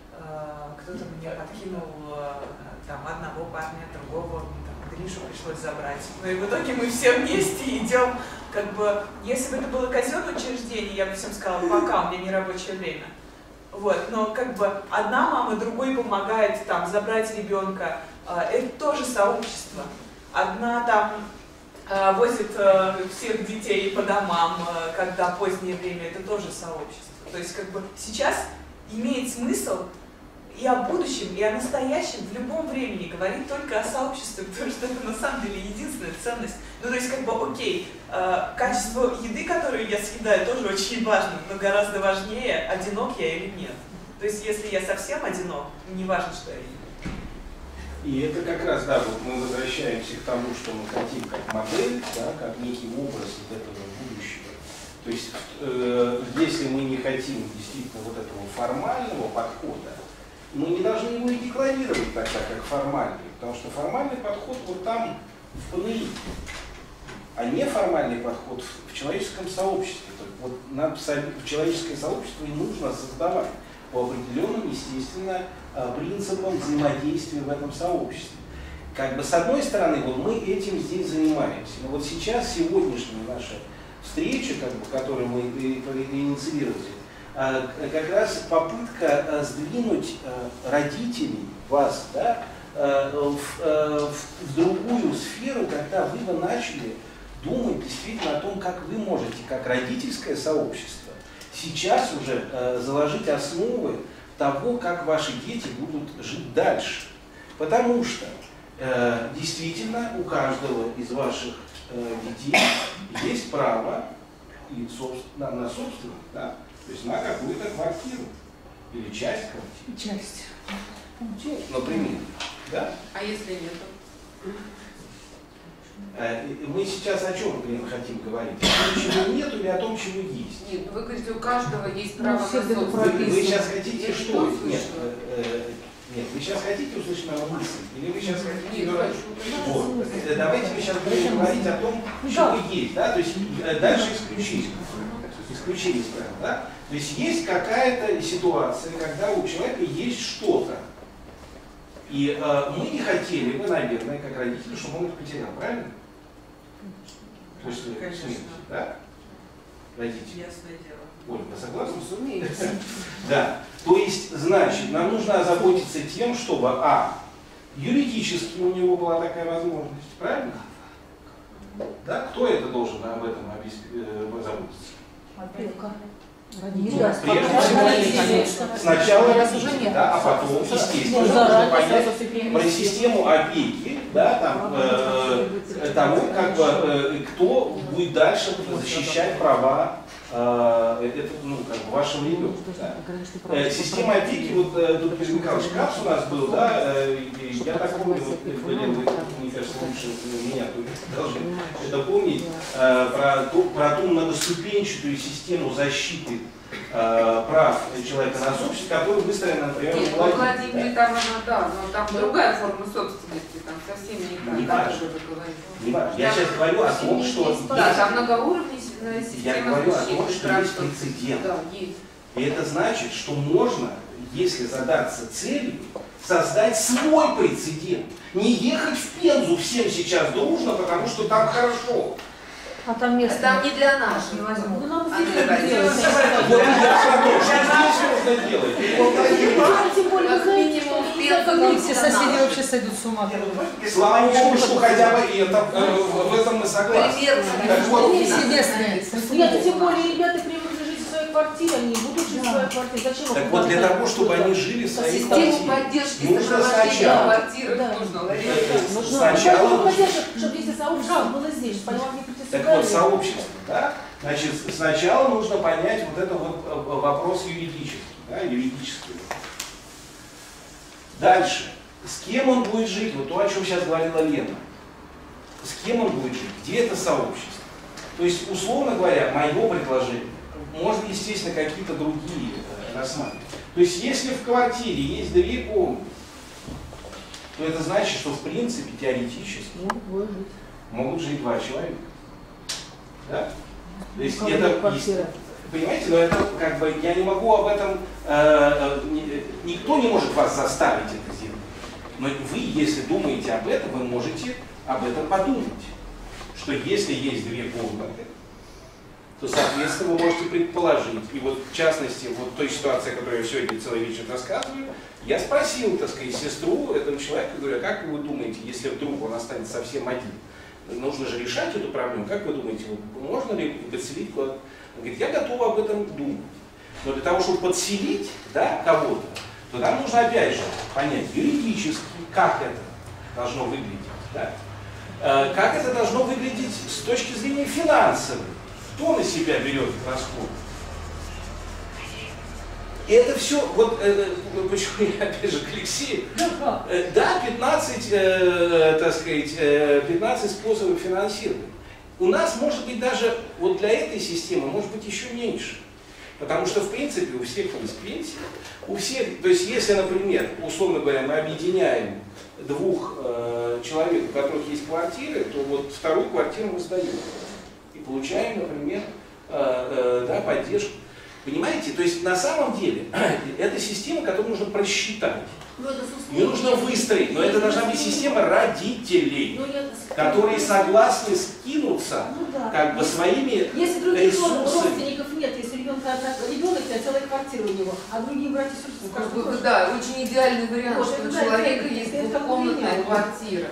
Э, кто-то мне подкинул э, там одного парня, другого, там, Гришу пришлось забрать. Ну и в итоге мы все вместе идем. Как бы, если бы это было казенное учреждение, я бы всем сказала, пока, у меня не рабочее время. Вот, но как бы одна мама другой помогает там забрать ребенка, это тоже сообщество. Одна там возит всех детей по домам, когда позднее время, это тоже сообщество. То есть как бы сейчас имеет смысл и о будущем, и о настоящем в любом времени говорить только о сообществе, потому что это на самом деле единственная ценность. Ну, то есть, как бы, окей, э, качество еды, которую я съедаю, тоже очень важно, но гораздо важнее, одинок я или нет. То есть, если я совсем одинок, не важно, что я ем. И это как раз, да, вот мы возвращаемся к тому, что мы хотим как модель, да, как некий образ вот этого будущего. То есть, э, если мы не хотим действительно вот этого формального подхода, мы не должны его и декларировать тогда как формальный, потому что формальный подход вот там в ПНИ, а неформальный подход в человеческом сообществе. Вот нам человеческое сообщество и нужно создавать по определенным, естественно, принципам взаимодействия в этом сообществе. Как бы с одной стороны, вот мы этим здесь занимаемся. Но вот сейчас, сегодняшняя наша встреча, как бы, которую мы инициировали, как раз попытка сдвинуть родителей, вас, да, в, в другую сферу, когда вы бы начали думать действительно о том, как вы можете, как родительское сообщество, сейчас уже заложить основы того, как ваши дети будут жить дальше. Потому что действительно у каждого из ваших детей есть право и собственно, на собственность, да, то есть на какую-то квартиру или часть квартиры. Часть. Например. Да? А если нет? Мы сейчас о чем хотим говорить? О том, чего нет или о том, чего есть? Нет, вы говорите, у каждого есть право Ну, на собственность. Вы, вы сейчас хотите Я что? что Нет, э, нет, вы сейчас хотите услышать мою мысль? Или вы сейчас хотите Нет, говорить? хочу. Вот. Давайте мы сейчас будем говорить о том, чего есть. Да? То есть дальше исключение. Исключение, да? То есть есть какая-то ситуация, когда у человека есть что-то. И э, мы не хотели бы, наверное, как родители, чтобы он это потерял, правильно? После смерти, да? Родители. Ясное дело. Ольга, согласна? Разумеется. Да. То есть, значит, нам нужно озаботиться тем, чтобы, а, юридически у него была такая возможность, правильно? Да? Кто это должен об этом позаботиться? Опека. Ну, прежде всего, сначала родители, да, а потом, естественно, нужно понять про систему опеки, да, там, э, того, как бы, э, кто будет дальше защищать права э, это, ну, как бы вашего ребенка. Да. Э, система опеки, вот э, тут Петр Михайлович Капс у нас был, да, э, я так помню, вот, Галина, вы, мне кажется, лучше меня должны это помнить, э, про, ту, про ту многоступенчатую систему защиты э, прав человека на собственность, которая выстроена, например, Нет, в в Владимире там она, да, но там другая форма собственности, там совсем не так. Не как важно. вы говорите. Не важно. Я сейчас говорю о том, что... Да, там многоуровневая система. Я говорю о том, что есть прецедент. Да, есть. И это значит, что можно, если задаться целью, создать свой прецедент. Не ехать в Пензу всем сейчас дружно, потому что там хорошо. А там место. Там не для нас, не возьмут. Ну, нам А здесь для вас. делать. Вот я про то, что здесь нужно делать. Тем более, Как минимум, в Пензу все соседи вообще сойдут с ума. Слава Богу, что хотя бы это, э, в этом мы согласны. Так вот, Все местные. Нет, тем более ребята привыкли жить в своей квартире, они будут жить в своей квартире. Зачем? так вот для того, чтобы они жили в своей Систему квартире, поддержки нужно сопровождения сначала, квартиры нужно. сначала нужно... поддержка, чтобы если сообщество было здесь, понимаете, не прийти Так вот, сообщество, да? Значит, сначала нужно понять вот это вот вопрос юридический, да, юридический. Дальше. С кем он будет жить? Вот то, о чем сейчас говорила Лена. С кем он будет жить? Где это сообщество? То есть, условно говоря, мое предложение, можно, естественно, какие-то другие э, рассматривать. То есть, если в квартире есть две комнаты, то это значит, что в принципе, теоретически могут жить два человека. Да? То есть это, понимаете, но это как бы, я не могу об этом, э, э, никто не может вас заставить это сделать. Но вы, если думаете об этом, вы можете об этом подумать. Что если есть две комнаты, то, соответственно, вы можете предположить. И вот, в частности, вот той ситуации, о которой я сегодня целый вечер рассказываю, я спросил, так сказать, сестру этого человека, говорю, а как вы думаете, если вдруг он останется совсем один? Нужно же решать эту проблему. Как вы думаете, вот, можно ли подселить куда-то? Он говорит, я готова об этом думать. Но для того, чтобы подселить, да, кого-то, то нам нужно опять же понять юридически, как это должно выглядеть. Да? Э, как это должно выглядеть с точки зрения финансовой. Кто на себя берет расход? И это все, вот э, почему я опять же к Алексею, э, да, пятнадцать, э, так сказать, э, пятнадцать способов финансирования. У нас может быть даже, вот для этой системы, может быть еще меньше. Потому что, в принципе, у всех есть пенсия, у всех, то есть если, например, условно говоря, мы объединяем двух э, человек, у которых есть квартиры, то вот вторую квартиру мы сдаем. И получаем, например, э, э, да, поддержку. Понимаете? То есть на самом деле это система, которую нужно просчитать. Ее нужно выстроить, но это должна быть система родителей, которые согласны скинуться ну, да. как бы своими если других ресурсами. родственников нет, если ребенка одна, ребенок, а целая квартира у него, а другие братья и сестры, Как бы, да, очень идеальный вариант, вот, что у да, человека это, есть это, это двухкомнатная квартира.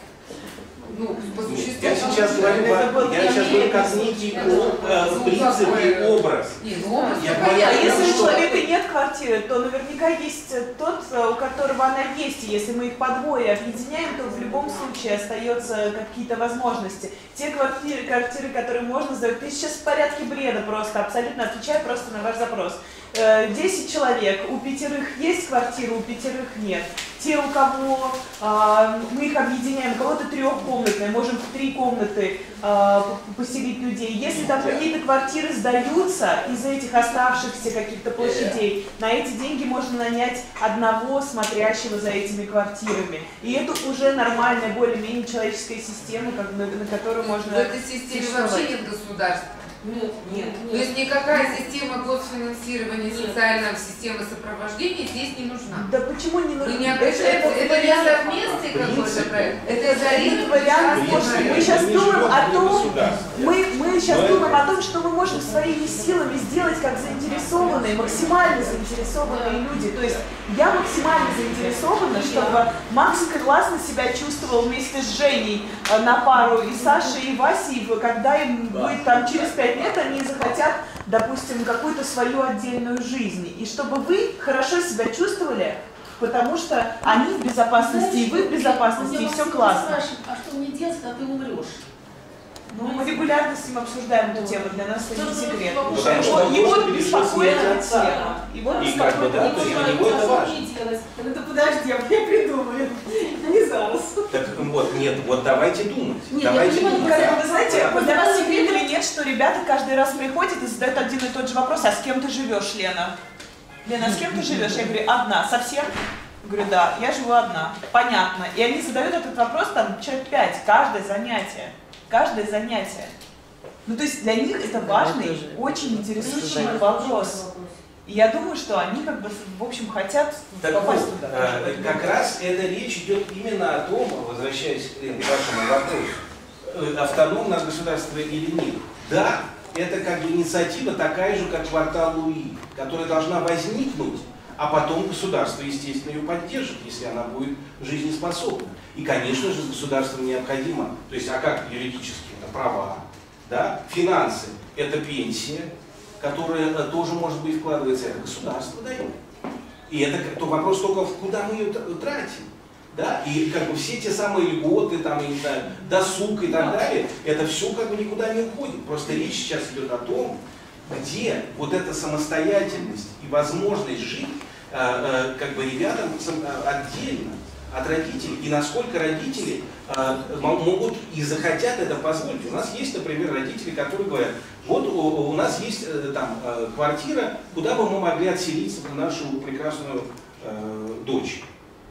Ну, по существу. Я сейчас говорю, я сейчас говорю как некий в принципе образ. Я говорю, А если у что- человека нет квартиры, то наверняка есть тот, у которого она есть. И если мы их по двое объединяем, то в любом случае остаются какие-то возможности. Те квартиры, квартиры, которые можно сдать, ты сейчас в порядке бреда просто, абсолютно отвечаю просто на ваш запрос. десять человек, у пятерых есть квартира, у пятерых нет. Те, у кого э, мы их объединяем, у кого-то трехкомнатные, можем в три комнаты э, поселить людей. Если там какие-то квартиры сдаются из этих оставшихся каких-то площадей, на эти деньги можно нанять одного смотрящего за этими квартирами. И это уже нормальная, более-менее человеческая система, как, на, на которую можно... В этой системе вообще нет государства. Нет, нет, То есть никакая система госфинансирования, социальная система сопровождения здесь не нужна. Да почему не нужна? Вы не обращаете, это, это не совместный какой-то проект, это изолированный вариант. частный Мы сейчас думаем о том, государства. мы, мы сейчас Но думаем это- о том, что мы можем своими силами сделать как заинтересованные, максимально заинтересованные люди. То есть я максимально заинтересована, чтобы Макс классно себя чувствовал вместе с Женей э, на пару и Сашей, и Васей, когда им будет там через пять лет, они захотят допустим, какую-то свою отдельную жизнь, и чтобы вы хорошо себя чувствовали, потому что они в безопасности, и вы в безопасности, и все классно. А что мне делать, когда ты умрешь? Ну, мы регулярно с ним обсуждаем эту тему, для нас это не секрет. Потому что он Его может перешить беспокоит смерть эта отца. тема. Его И как бы, беспокоит да, эта то есть тема. для него это важно. Ну, подожди, я придумаю. Не зараз. Так вот, нет, вот давайте думать. Нет, давайте я понимаю, думать. Как, вы знаете, вот для вас секрет или нет, что ребята каждый раз приходят и задают один и тот же вопрос: а с кем ты живешь, Лена? Лена, а с кем ты живешь? Я говорю, одна. Совсем? Я говорю, да, я живу одна. Понятно. И они задают этот вопрос там человек пять, каждое занятие. Каждое занятие. Ну, то есть для них это важный, очень интересующий вопрос. И я думаю, что они как бы, в общем, хотят Так попасть вот, туда. э, как раз эта речь идет именно о том, возвращаясь к вашему вопросу, э, автономное государство или нет. Да, это как бы инициатива такая же, как квартал Луи, которая должна возникнуть, а потом государство, естественно, ее поддержит, если она будет жизнеспособна. И, конечно же, государству необходимо, то есть, а как юридически, это права, да, финансы, это пенсия, которая тоже, может быть, вкладывается, это государство дает. И это то вопрос только, куда мы ее тратим. Да? И как бы все те самые льготы, там, я не знаю, досуг и так далее, это все как бы никуда не уходит. Просто речь сейчас идет о том, где вот эта самостоятельность и возможность жить э, э, как бы ребятам отдельно от родителей, и насколько родители э, могут и захотят это позволить. У нас есть, например, родители, которые говорят, вот у, у нас есть э, там э, квартира, куда бы мы могли отселиться на нашу прекрасную э, дочь.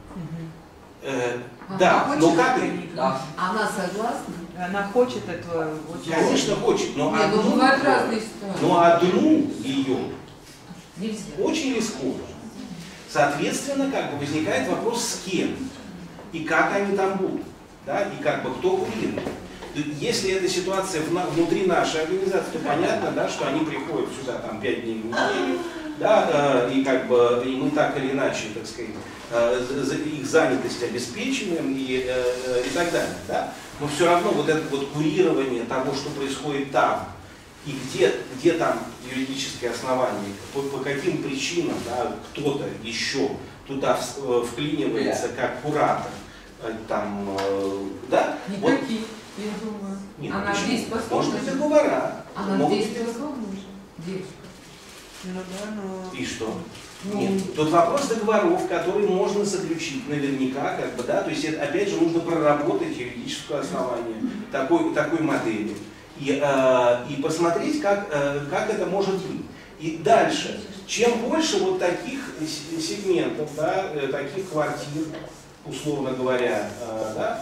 Э, да, но как... Да. Она согласна? Она хочет этого. Вот, конечно, хочет, но Нет, одну, ну, бывают разные ситуации. но одну ее Нельзя. очень рискованно. Соответственно, как бы возникает вопрос, с кем и как они там будут, да, и как бы кто курирует. Если эта ситуация внутри нашей организации, то понятно, да, что они приходят сюда там пять дней в неделю, да, и как бы и мы так или иначе, так сказать, их занятость обеспечиваем и, и так далее, да. Но все равно вот это вот курирование того, что происходит там, и где, где там юридические основания, по, по каким причинам, да, кто-то еще туда вклинивается как куратор, там, да? Никаких, вот. Я думаю. Нет, она почему? здесь послушна. Может быть, договора. Она Могут здесь быть... послушна девушка. Ну да, но... И что? Ну... Нет. Тут вопрос договоров, которые можно заключить наверняка, как бы, да, то есть это, опять же нужно проработать юридическое основание такой, такой модели. И, э, и посмотреть, как, э, как это может быть. И дальше, чем больше вот таких сегментов, да, таких квартир, условно говоря, э, да,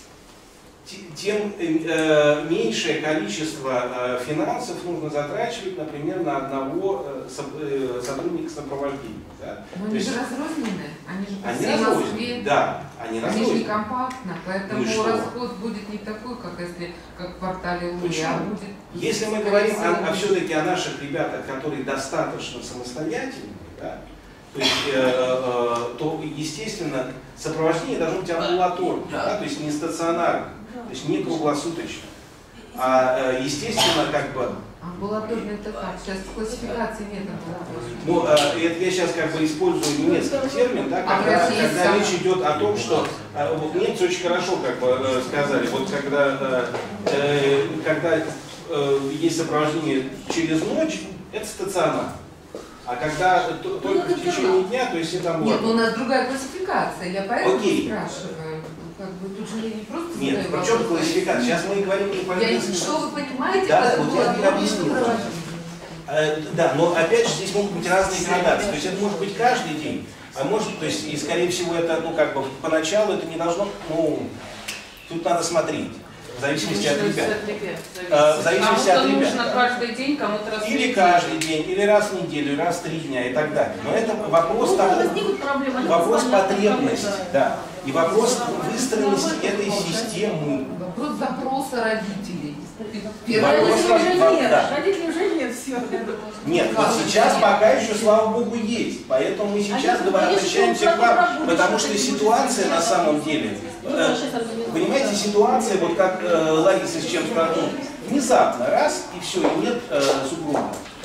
тем э, меньшее количество э, финансов нужно затрачивать, например, на одного э, со, э, сотрудника сопровождения. Да? Но они же разрозненные, они же по они всей Москве. Да, они Они же не разрозненные. компактно, поэтому Ну расход будет не такой, как если как в квартале Луи, а будет... Если мы говорим о, о, все-таки о наших ребятах, которые достаточно самостоятельны, да, то, есть, э, э, то, естественно, сопровождение должно быть амбулаторным, да, то есть не стационарным, то есть не круглосуточно. А, э, естественно, как бы... Амбулаторный это как? Сейчас классификации нет амбулаторной. Ну, э, это я сейчас как бы использую немецкий термин, да, когда, а когда речь идет о том, что э, вот немцы очень хорошо как бы э, сказали, вот когда, э, когда э, есть сопровождение через ночь, это стационар. А когда то, только в течение дня, то есть это Нет, у нас другая классификация, я поэтому Окей. спрашиваю. Как бы тут же не просто Нет, задаю причем вопрос. классификация? Сейчас мы говорим не по Я, что вы понимаете, да, под вот я не амбулаторным объяснил. сопровождением? Э, да, но опять же здесь могут быть разные градации. То есть это может быть каждый день, а может, то есть, и скорее всего это, ну как бы поначалу это не должно, ну, тут надо смотреть. В зависимости от ребят. В зависимости от ребят. Нужно каждый день, кому-то раз в Или неделю. каждый день, или раз в неделю, раз в три дня и так далее. Но это вопрос, Ну, того, возникнут проблемы, они вопрос позвонят потребности, кому-то. да. И вопрос выстроенности этой системы. Вопрос запроса родителей. Вопрос, Родителей уже да. нет, родителей уже нет, все. Нет, вот сейчас пока еще, слава богу, есть. Поэтому мы сейчас говорим, обращаемся к вам, потому что ситуация на самом деле, э, понимаете, ситуация, вот как э, Лариса с чем столкнулась, внезапно раз, и все, и нет э, супруга.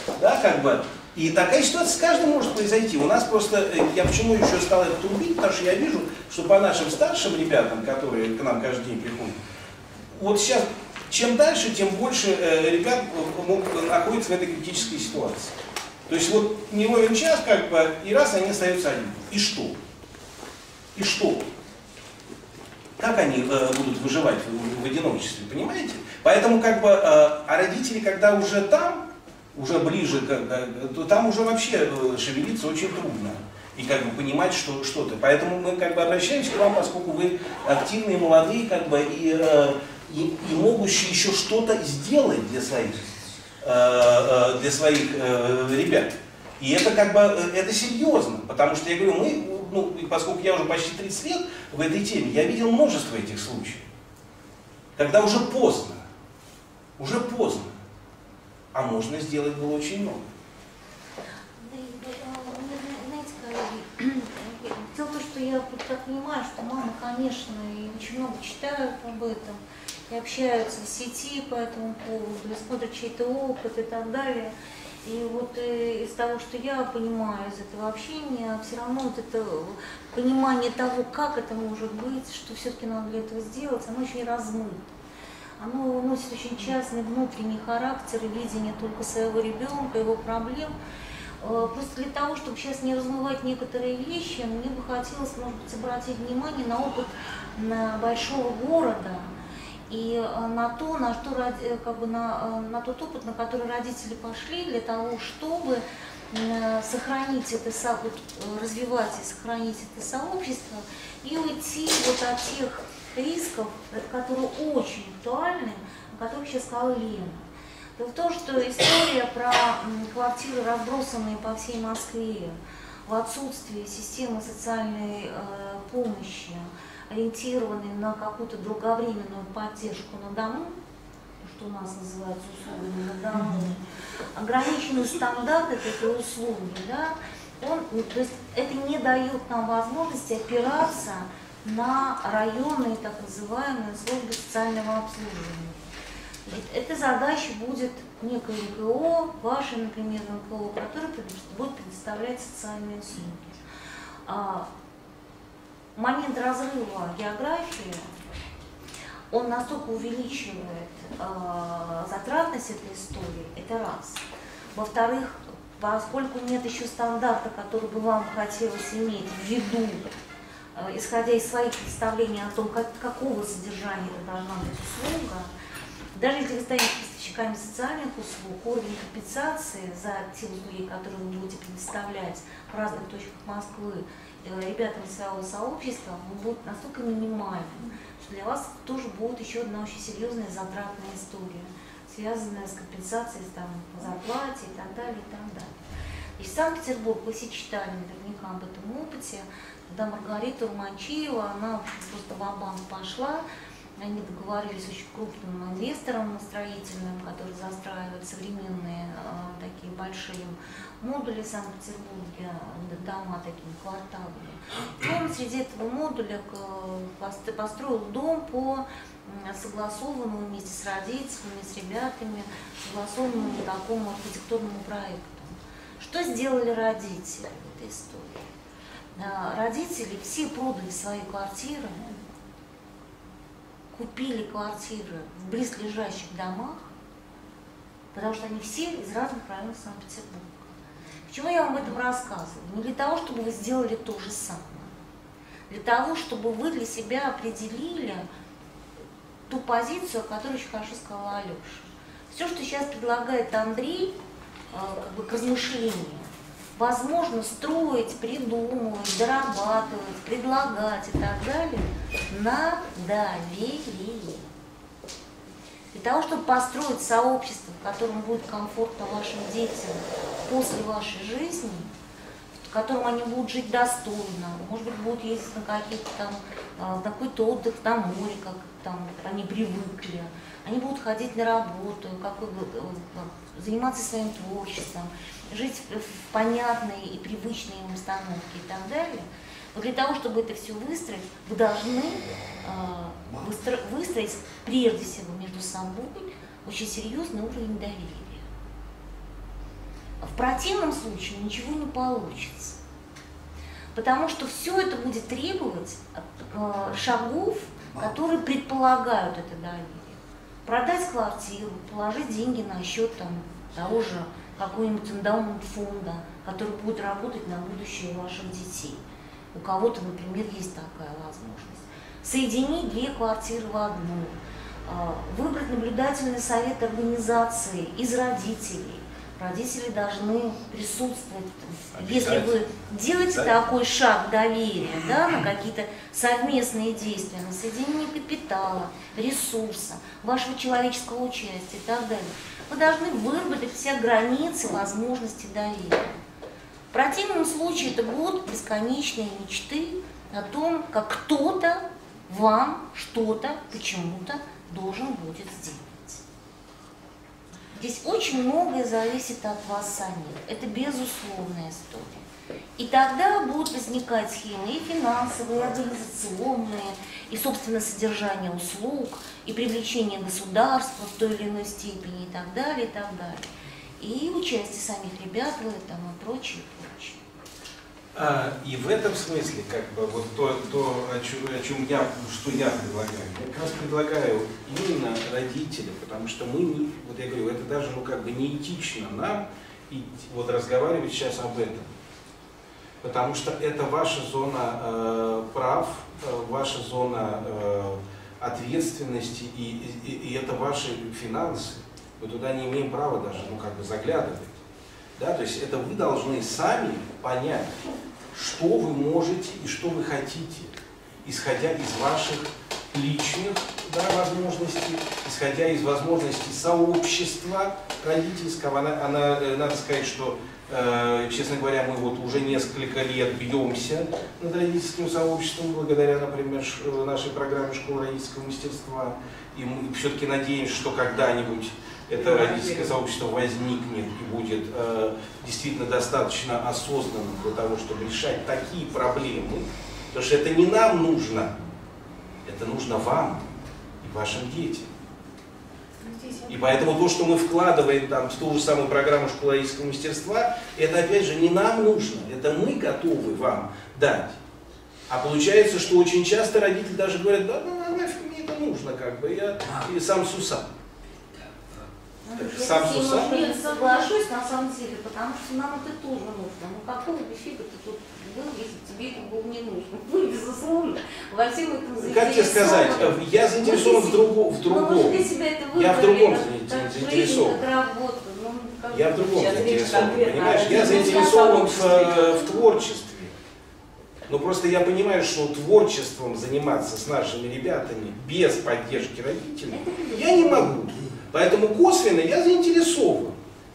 Да, как бы. И такая ситуация с каждым может произойти. У нас просто, я почему еще стал это трубить, потому что я вижу, что по нашим старшим ребятам, которые к нам каждый день приходят, вот сейчас, чем дальше, тем больше э, ребят находятся в этой критической ситуации. То есть вот не ровен час, как бы, и раз они остаются одни. И что? И что? Как они э, будут выживать в, в одиночестве, понимаете? Поэтому как бы, э, а родители, когда уже там, уже ближе, как, то там уже вообще шевелиться очень трудно. И как бы понимать, что что-то. Поэтому мы как бы обращаемся к вам, поскольку вы активные, молодые, как бы, и, э, и, и могущие еще что-то сделать для своих, э, для своих э, ребят. И это как бы, это серьезно, потому что я говорю, мы, ну, поскольку я уже почти тридцать лет в этой теме, я видел множество этих случаев, когда уже поздно, уже поздно, а можно сделать было очень много. Знаете, коллеги, дело в том, что я так понимаю, что мамы, конечно, и очень много читают об этом, и общаются в сети по этому поводу, и смотрят чей-то опыт и так далее. И вот из того, что я понимаю из этого общения, все равно вот это понимание того, как это может быть, что все-таки надо для этого сделать, оно очень размыто. Оно носит очень частный внутренний характер и видение только своего ребенка, его проблем. Просто для того, чтобы сейчас не размывать некоторые вещи, мне бы хотелось, может быть, обратить внимание на опыт на большого города и на то, на что, как бы на, на тот опыт, на который родители пошли для того, чтобы сохранить это, развивать и сохранить это сообщество и уйти вот от тех рисков, которые очень актуальны, о которых сейчас сказала Лена. Дело в том, что история про квартиры, разбросанные по всей Москве, в отсутствии системы социальной э, помощи, ориентированной на какую-то долговременную поддержку на дому, что у нас называется услугами на дому, ограниченный стандарт этой услуги, да, он, то есть это не дает нам возможности опираться на районные так называемые службы социального обслуживания. Эта задача будет некое эн ка о, ваше, например, эн ка о, которое будет предоставлять социальные услуги. А, момент разрыва географии, он настолько увеличивает а, затратность этой истории, это раз. Во-вторых, поскольку нет еще стандарта, который бы вам хотелось иметь в виду, исходя из своих представлений о том, как, какого содержания это должна быть услуга, даже если вы станете поставщиками социальных услуг, уровень компенсации за те услуги, которые вы будете предоставлять в разных точках Москвы ребятам своего сообщества, будет настолько минимальным, что для вас тоже будет еще одна очень серьезная затратная история, связанная с компенсацией там, по зарплате и так далее, и так далее. И в Санкт-Петербург, вы все читали наверняка об этом опыте, когда Маргарита Руманчиева, она просто ва-банк пошла, они договорились с очень крупным инвестором строительным, который застраивает современные э, такие большие модули в Санкт-Петербурге, дома такими кварталами. И он среди этого модуля построил дом по согласованному вместе с родителями, с ребятами, согласованному такому архитектурному проекту. Что сделали родители в этой истории? Родители все продали свои квартиры, купили квартиры в близлежащих домах, потому что они все из разных районов Санкт-Петербурга. Почему я вам об этом рассказываю? Не для того, чтобы вы сделали то же самое, для того, чтобы вы для себя определили ту позицию, о которой очень хорошо сказала Алеша. Все, что сейчас предлагает Андрей, как бы к размышлению, возможно строить, придумывать, дорабатывать, предлагать и так далее на доверии. Для того, чтобы построить сообщество, в котором будет комфортно вашим детям после вашей жизни, в котором они будут жить достойно, может быть, будут ездить на какие-то там, на какой-то отдых на море, как там они привыкли, они будут ходить на работу, как, заниматься своим творчеством, жить в понятной и привычной им установке и так далее. Но для того, чтобы это все выстроить, вы должны э, выстро выстроить прежде всего между собой очень серьезный уровень доверия. В противном случае ничего не получится. Потому что все это будет требовать э, шагов, которые предполагают это доверие. Продать квартиру, положить деньги на счет там, того же какого-нибудь эндаумент фонда, который будет работать на будущее ваших детей. У кого-то, например, есть такая возможность. Соединить две квартиры в одну. Выбрать наблюдательный совет организации из родителей. Родители должны присутствовать. Если вы делаете такой шаг доверия, да, на какие-то совместные действия, на соединение капитала, ресурса, вашего человеческого участия и так далее, вы должны выработать все границы возможности доверия. В противном случае это будут бесконечные мечты о том, как кто-то вам что-то почему-то должен будет сделать. Здесь очень многое зависит от вас самих. Это безусловная история. И тогда будут возникать схемы и финансовые, и организационные, и, собственно, содержание услуг, и привлечение государства в той или иной степени, и так далее, и так далее. И участие самих ребят в этом, и прочее, и прочее. А, и в этом смысле, как бы, вот то, то о, чем, о чем я, что я предлагаю, я как раз предлагаю именно родителям, потому что мы, не, вот я говорю, это даже, ну, как бы неэтично нам и, вот, разговаривать сейчас об этом. Потому что это ваша зона э, прав, э, ваша зона э, ответственности, и, и, и это ваши финансы. Мы туда не имеем права даже, ну, как бы заглядывать. Да, то есть это вы должны сами понять, что вы можете и что вы хотите, исходя из ваших личных, да, возможностей, исходя из возможностей сообщества родительского. Она, она, надо сказать, что, э, честно говоря, мы вот уже несколько лет бьемся над родительским сообществом, благодаря, например, нашей программе «Школа родительского мастерства». И мы все-таки надеемся, что когда-нибудь это родительское сообщество возникнет и будет э, действительно достаточно осознанным для того, чтобы решать такие проблемы, потому что это не нам нужно, это нужно вам и вашим детям. И поэтому то, что мы вкладываем там, в ту же самую программу «Школа родительского мастерства», это опять же не нам нужно, это мы готовы вам дать. А получается, что очень часто родители даже говорят: да, ну нафиг мне это нужно, как бы, я и сам сусам. Я сам не соглашусь на самом деле, потому что нам это тоже нужно. Ну какого бы фига ты тут был, если тебе это было не нужно? Ну, безусловно, во всем этом заинтересован. Как тебе сказать, я заинтересован в, другу, в другом. Ну, себя это выбрали, я в другом как заинтересован. Жизнь, как работа. Ну, как я в другом сейчас заинтересован, понимаешь? Я заинтересован в, в творчестве. Но просто я понимаю, что творчеством заниматься с нашими ребятами без поддержки родителей я не могу. Поэтому косвенно я заинтересован.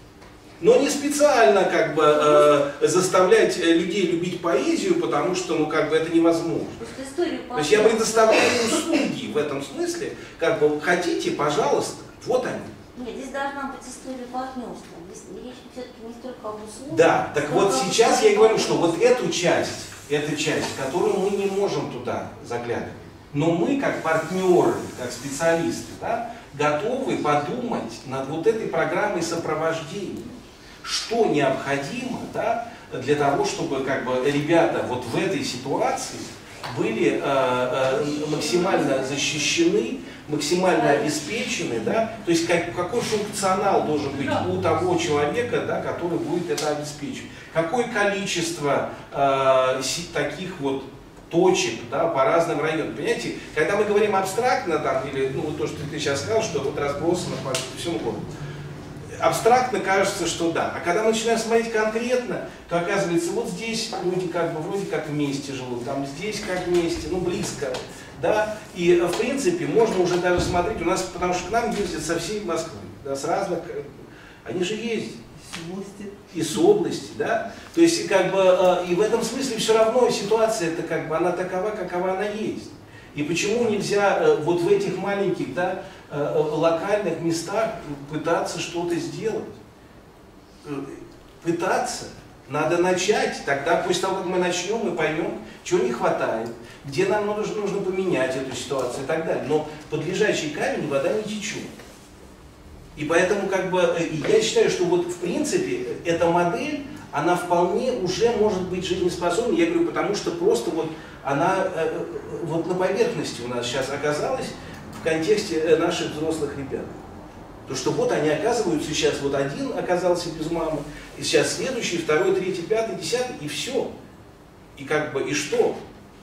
Но не специально как бы э, заставлять людей любить поэзию, потому что, ну, как бы это невозможно. То есть я предоставляю услуги в этом смысле, как бы хотите, пожалуйста, вот они. Нет, здесь должна быть история партнерства. Здесь речь все-таки не столько об услугах. Да, так вот сейчас я и говорю, что вот эту часть, эту часть, которую мы не можем туда заглядывать, но мы как партнеры, как специалисты, да, готовы подумать над вот этой программой сопровождения. Что необходимо, да, для того, чтобы как бы ребята вот в этой ситуации были э, э, максимально защищены, максимально обеспечены, да, то есть как, какой функционал должен быть у того человека, да, который будет это обеспечивать, какое количество э, таких вот точек, да, по разным районам. Понимаете, когда мы говорим абстрактно, там, или ну, то, что ты сейчас сказал, что вот разбросано по всему городу, абстрактно кажется, что да. А когда мы начинаем смотреть конкретно, то оказывается, вот здесь люди как бы вроде как вместе живут, там здесь как вместе, ну близко. Да? И в принципе можно уже даже смотреть, у нас, потому что к нам ездят со всей Москвы, да, с разных, они же ездят. И с области, да, то есть как бы и в этом смысле все равно ситуация это как бы она такова, какова она есть. И почему нельзя вот в этих маленьких, да, локальных местах пытаться что-то сделать? Пытаться. Надо начать, тогда после того, как мы начнем, мы поймем, чего не хватает, где нам нужно, нужно поменять эту ситуацию и так далее. Но под лежачий камень вода не течет. И поэтому как бы я считаю, что вот в принципе эта модель, она вполне уже может быть жизнеспособной. Я говорю, потому что просто вот она вот на поверхности у нас сейчас оказалась в контексте наших взрослых ребят. То, что вот они оказываются, сейчас вот один оказался без мамы, и сейчас следующий, второй, третий, пятый, десятый, и все. И как бы, и что?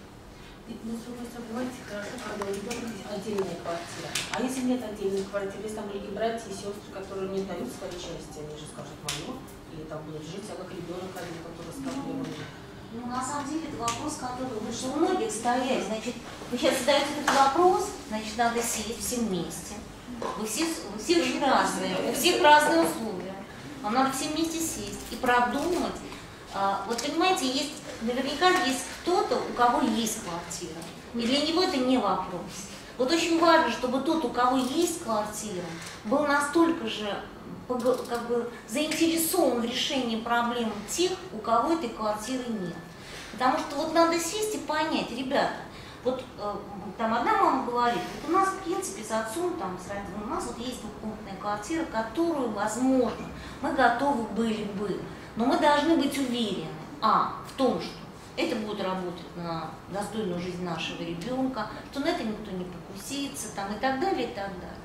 Ну, с другой стороны, понимаете, хорошо, когда у ребенка отдельная квартира. А если нет отдельной квартиры, если там были братья и сестры, которые не дают свои части, они же скажут мое, или там будут жить, а как ребенок один, который с проблемами. Ну, на самом деле, это вопрос, который выше у многих стоять. Значит, вы сейчас задаете этот вопрос, значит, надо сесть все вместе. Вы все, вы все очень разные, у всех разные условия. Вам надо все вместе сесть и продумать. А, вот понимаете, есть, наверняка есть кто-то, у кого есть квартира. И для него это не вопрос. Вот очень важно, чтобы тот, у кого есть квартира, был настолько же как бы заинтересован в решении проблем тех, у кого этой квартиры нет. Потому что вот надо сесть и понять, ребята, вот э, там одна мама говорит, вот у нас в принципе с отцом, там, с родителями, у нас вот есть двухкомнатная квартира, которую, возможно, мы готовы были бы, но мы должны быть уверены, а, в том, что это будет работать на достойную жизнь нашего ребенка, что на это никто не покусится, там, и так далее, и так далее.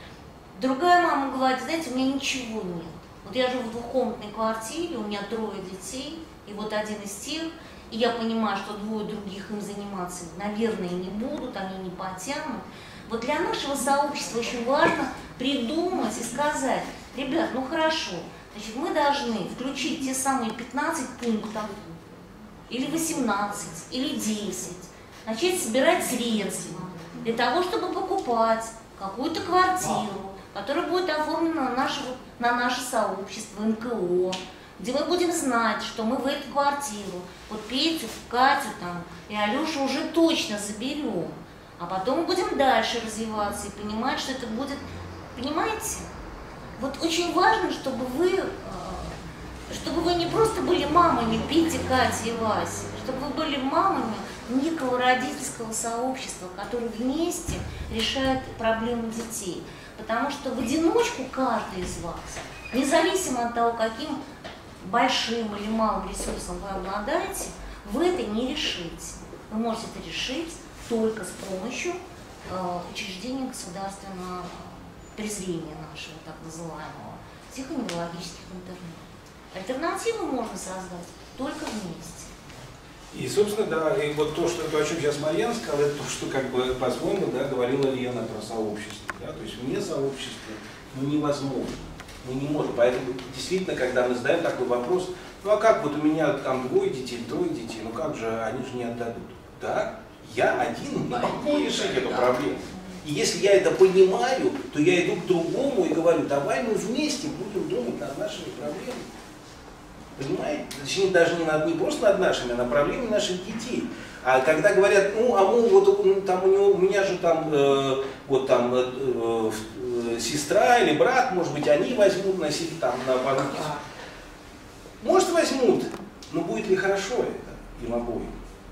Другая мама говорит, знаете, у меня ничего нет. Вот я живу в двухкомнатной квартире, у меня трое детей, и вот один из тех, и я понимаю, что двое других им заниматься, наверное, не будут, они не потянут. Вот для нашего сообщества очень важно придумать и сказать, ребят, ну хорошо, значит, мы должны включить те самые пятнадцать пунктов, или восемнадцать, или десять, начать собирать средства для того, чтобы покупать какую-то квартиру, которая будет оформлена на наше, на наше сообщество, эн ка о, где мы будем знать, что мы в эту квартиру, вот Петю, Катю там, и Алешу уже точно заберем, а потом мы будем дальше развиваться и понимать, что это будет, понимаете? Вот очень важно, чтобы вы, чтобы вы не просто были мамами Пети, Кати и Васи, чтобы вы были мамами некого родительского сообщества, которые вместе решают проблемы детей. Потому что в одиночку каждый из вас, независимо от того, каким большим или малым ресурсом вы обладаете, вы это не решите. Вы можете это решить только с помощью э, учреждения государственного презрения нашего, так называемого, психоневрологических интернетов. Альтернативу можно создать только вместе. И, собственно, да, и вот то, что, то, о чем сейчас Марьяна сказала, это то, что, как бы, по-своему, да, говорила Лена про сообщество. Да? То есть вне сообщества ну, невозможно. Мы не можем. Поэтому, действительно, когда мы задаем такой вопрос, ну а как вот у меня там двое детей, трое детей, ну как же, они же не отдадут. Да, я один не могу решить эту проблему. И если я это понимаю, то я иду к другому и говорю, давай мы вместе будем думать над нашими проблемами. Понимаете? Точнее, даже не, над, не просто над нашими, а над проблемами наших детей. А когда говорят, ну, а мы, вот, ну, там, у, него, у меня же там, э, вот там, э, э, сестра или брат, может быть, они возьмут носить там на поруки. Может, возьмут, но будет ли хорошо это им обоим?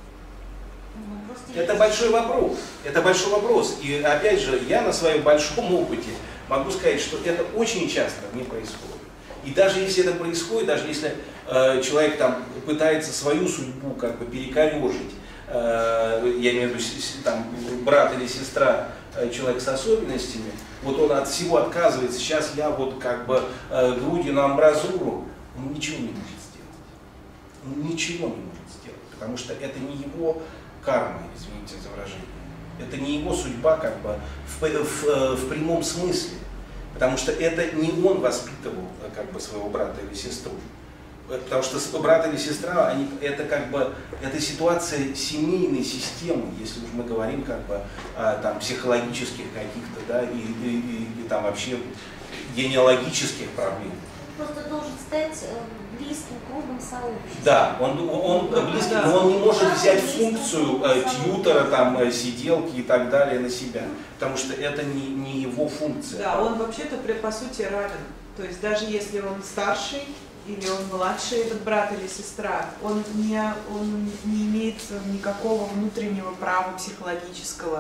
Это большой вопрос. Это большой вопрос. И опять же, я на своем большом опыте могу сказать, что это очень часто не происходит. И даже если это происходит, даже если э, человек там пытается свою судьбу как бы перекорежить, э, я имею в виду там, брат или сестра, э, человек с особенностями, вот он от всего отказывается, сейчас я вот как бы э, грудью на амбразуру, он ничего не может сделать. Он ничего не может сделать, потому что это не его карма, извините за выражение. Это не его судьба как бы в, в, в прямом смысле. Потому что это не он воспитывал как бы своего брата или сестру. Потому что брат или сестра, они, это как бы это ситуация семейной системы, если уж мы говорим как бы о там, психологических каких-то, да, и, и, и, и там вообще генеалогических проблем. Просто должен стать близким кругом сообщества. Да, он, он близкий, но он не может взять функцию э, тьютера, там, э, сиделки и так далее на себя, потому что это не, не его функция. Да, он вообще-то по сути равен. То есть даже если он старший или он младший, этот брат или сестра, он не, он не имеет никакого внутреннего права психологического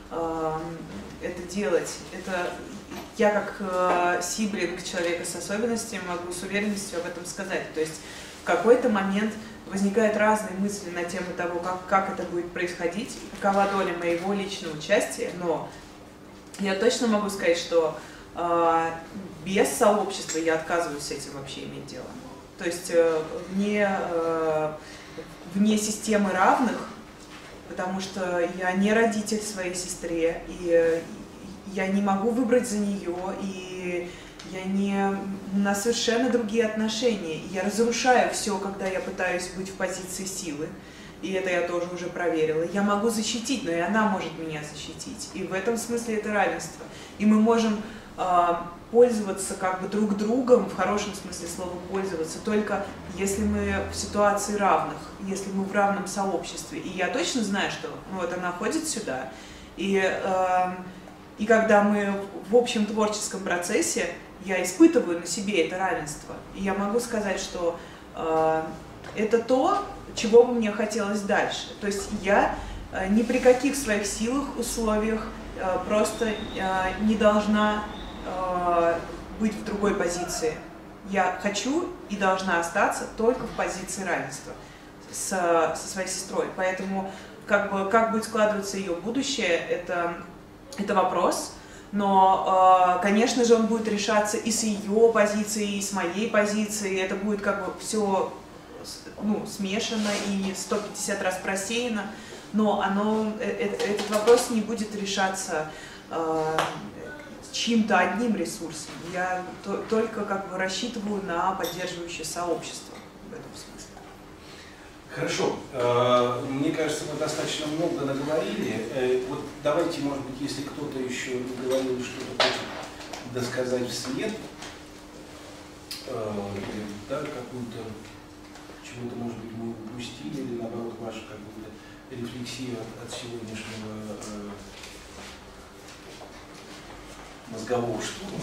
э, это делать. Это я как э, сиблинг человека с особенностями могу с уверенностью об этом сказать. То есть в какой-то момент возникают разные мысли на тему того, как, как это будет происходить, какова доля моего личного участия, но я точно могу сказать, что э, без сообщества я отказываюсь с этим вообще иметь дело. То есть э, вне, э, вне системы равных, потому что я не родитель своей сестре, и э, я не могу выбрать за нее, и я не... У нас совершенно другие отношения. Я разрушаю все, когда я пытаюсь быть в позиции силы. И это я тоже уже проверила. Я могу защитить, но и она может меня защитить. И в этом смысле это равенство. И мы можем э, пользоваться как бы друг другом, в хорошем смысле слова пользоваться, только если мы в ситуации равных, если мы в равном сообществе. И я точно знаю, что ну, вот она ходит сюда, и, э, и когда мы в общем творческом процессе, я испытываю на себе это равенство. И я могу сказать, что э, это то, чего бы мне хотелось дальше. То есть я э, ни при каких своих силах, условиях э, просто э, не должна э, быть в другой позиции. Я хочу и должна остаться только в позиции равенства с, со своей сестрой. Поэтому как, бы, как будет складываться ее будущее, это, это вопрос. Но, конечно же, он будет решаться и с ее позицией, и с моей позицией. Это будет как бы все ну, смешано и сто пятьдесят раз просеяно. Но оно, этот вопрос не будет решаться чьим-то одним ресурсом. Я только как бы рассчитываю на поддерживающее сообщество в этом смысле. Хорошо. Мне кажется, мы достаточно много наговорили. Вот давайте, может быть, если кто-то еще не говорил, что-то хочет досказать вслед, да, какую-то, чего-то, может быть, мы упустили, или наоборот, ваша какая-то рефлексия от сегодняшнего мозгового штурма.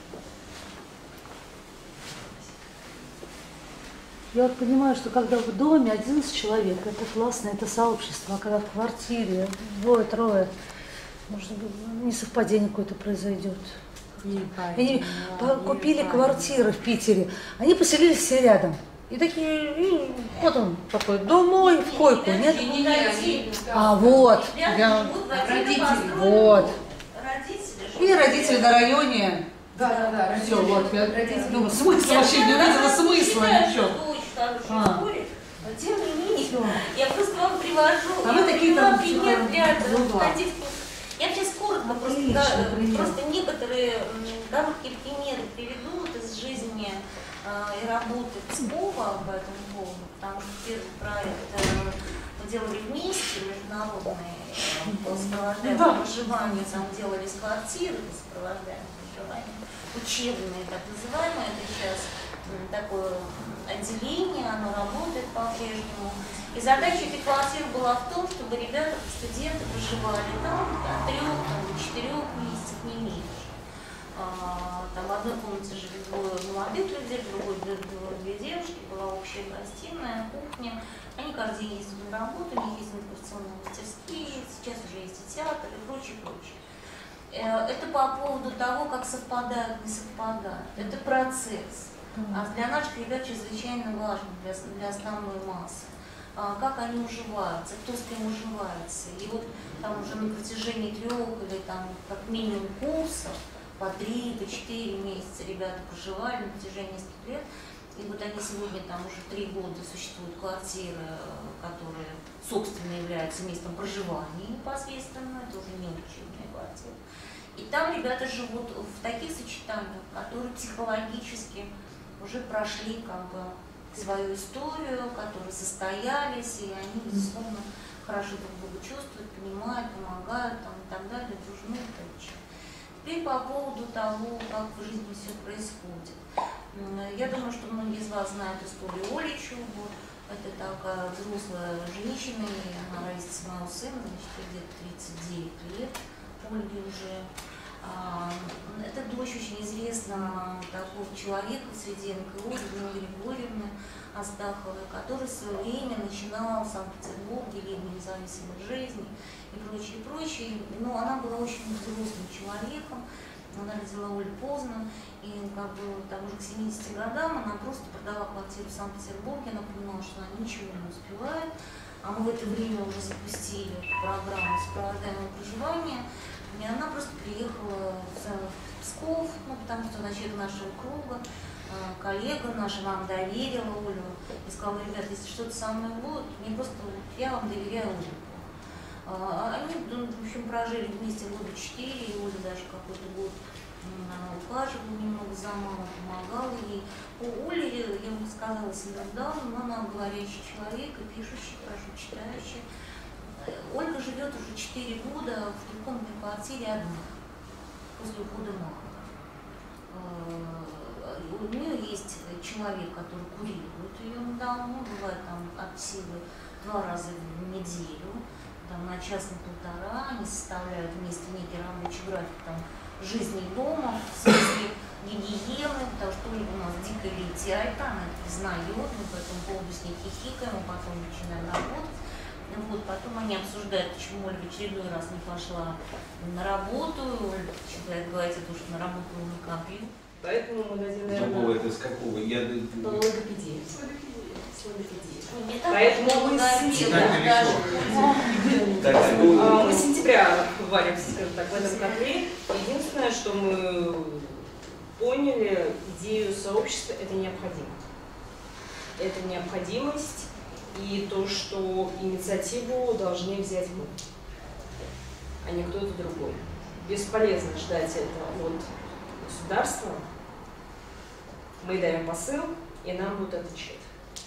Я вот понимаю, что когда в доме одиннадцать человек, это классно, это сообщество, а когда в квартире двое-трое, может быть, несовпадение какое-то произойдет. Они купили квартиры в Питере, они поселились все рядом. И такие, и вот он такой, домой, в койку, нет? А вот, я, родители, вот. И родители на районе. Да, да, да. Все, вот, я думаю, смысла вообще не увидела, смысла ничего. А. Тем не менее, я просто вам привожу а мы такие там пример для таких. Я сейчас коротко, просто, да, просто некоторые короткие примеры приведу вот из жизни э, и работы ЦКОВа по этому поводу, потому что первый проект э, мы делали вместе, международный, э, по сопровождаемому проживанию, там делались квартиры по сопровождаемому проживанию, учебные, так называемые, это сейчас такое отделение, оно работает по-прежнему. И задача этой квартиры была в том, чтобы ребята, студенты проживали там от трех до четырех месяцев, не меньше. А, там в одной комнате жили двое молодых людей, в другой две девушки, была общая гостиная, кухня. Они каждый день ездили на работу, у них есть информационные мастерские, сейчас уже есть и театр и прочее, прочее. Это по поводу того, как совпадают, не совпадают. Это процесс. А для наших ребят чрезвычайно важно, для, для основной массы, а, как они уживаются, кто с кем уживается. И вот там уже на протяжении трех или там как минимум курсов, по три, по четыре месяца ребята проживали на протяжении нескольких лет. И вот они сегодня там уже три года существуют квартиры, которые собственно являются местом проживания непосредственно, это уже не учебная квартира. И там ребята живут в таких сочетаниях, которые психологически уже прошли как бы свою историю, которые состоялись, и они, безусловно, хорошо друг друга чувствуют, понимают, помогают там, и так далее, дружны и прочее. Теперь по поводу того, как в жизни все происходит. Я думаю, что многие из вас знают историю Оли Чубу. Это такая взрослая женщина, и она родится моего сына, значит, где-то тридцать девять лет, Ольге уже. Это дочь очень известного такого человека, Свиденко Людмилы Григорьевны Астаховой, который в свое время начинал в Санкт-Петербурге Лигу независимой жизни и прочее, прочее. Но она была очень взрослым человеком, она родила Олю поздно, и как бы там уже к семидесяти годам она просто продала квартиру в Санкт-Петербурге, она понимала, что она ничего не успевает. А мы в это время уже запустили программу сопровождаемого проживания, и она просто приехала в Псков, ну, потому что она человек нашего круга, коллега наша нам доверила Олю и сказала: ребята, если что-то со мной будет, мне просто, я вам доверяю Олю. Они, в общем, прожили вместе года четыре, и Оля даже какой-то год ухаживала немного за мамой, помогала ей. У Оли, я вам сказала, недавно, но она говорящий человек и пишущий, хорошо читающий. Ольга живет уже четыре года в трехкомнатной квартире одна, после ухода мамы. У нее есть человек, который курирует ее давно, бывает там от силы два раза в неделю, там на час, на полтора, они составляют вместе некий рабочий график там, жизни дома, в смысле гигиены, потому что Ольга у нас дико летяйка, она это признает, мы по этому поводу с ней хихикаем, мы потом начинаем работать. Вот, потом они обсуждают, почему Ольга очередной раз не пошла на работу, Ольга начинает говорить о том, что на работу на компьютер. Поэтому магазин, наверное... Какого это, с какого? Я... Логопедия. Логопедия. Поэтому мы с сентября, мы с сентября варимся, скажем так, в этом котле. Единственное, что мы поняли, идею сообщества – это необходимо. Это необходимость и то, что инициативу должны взять мы, а не кто-то другой. Бесполезно ждать это от государства. Мы даем посыл, и нам будут отвечать.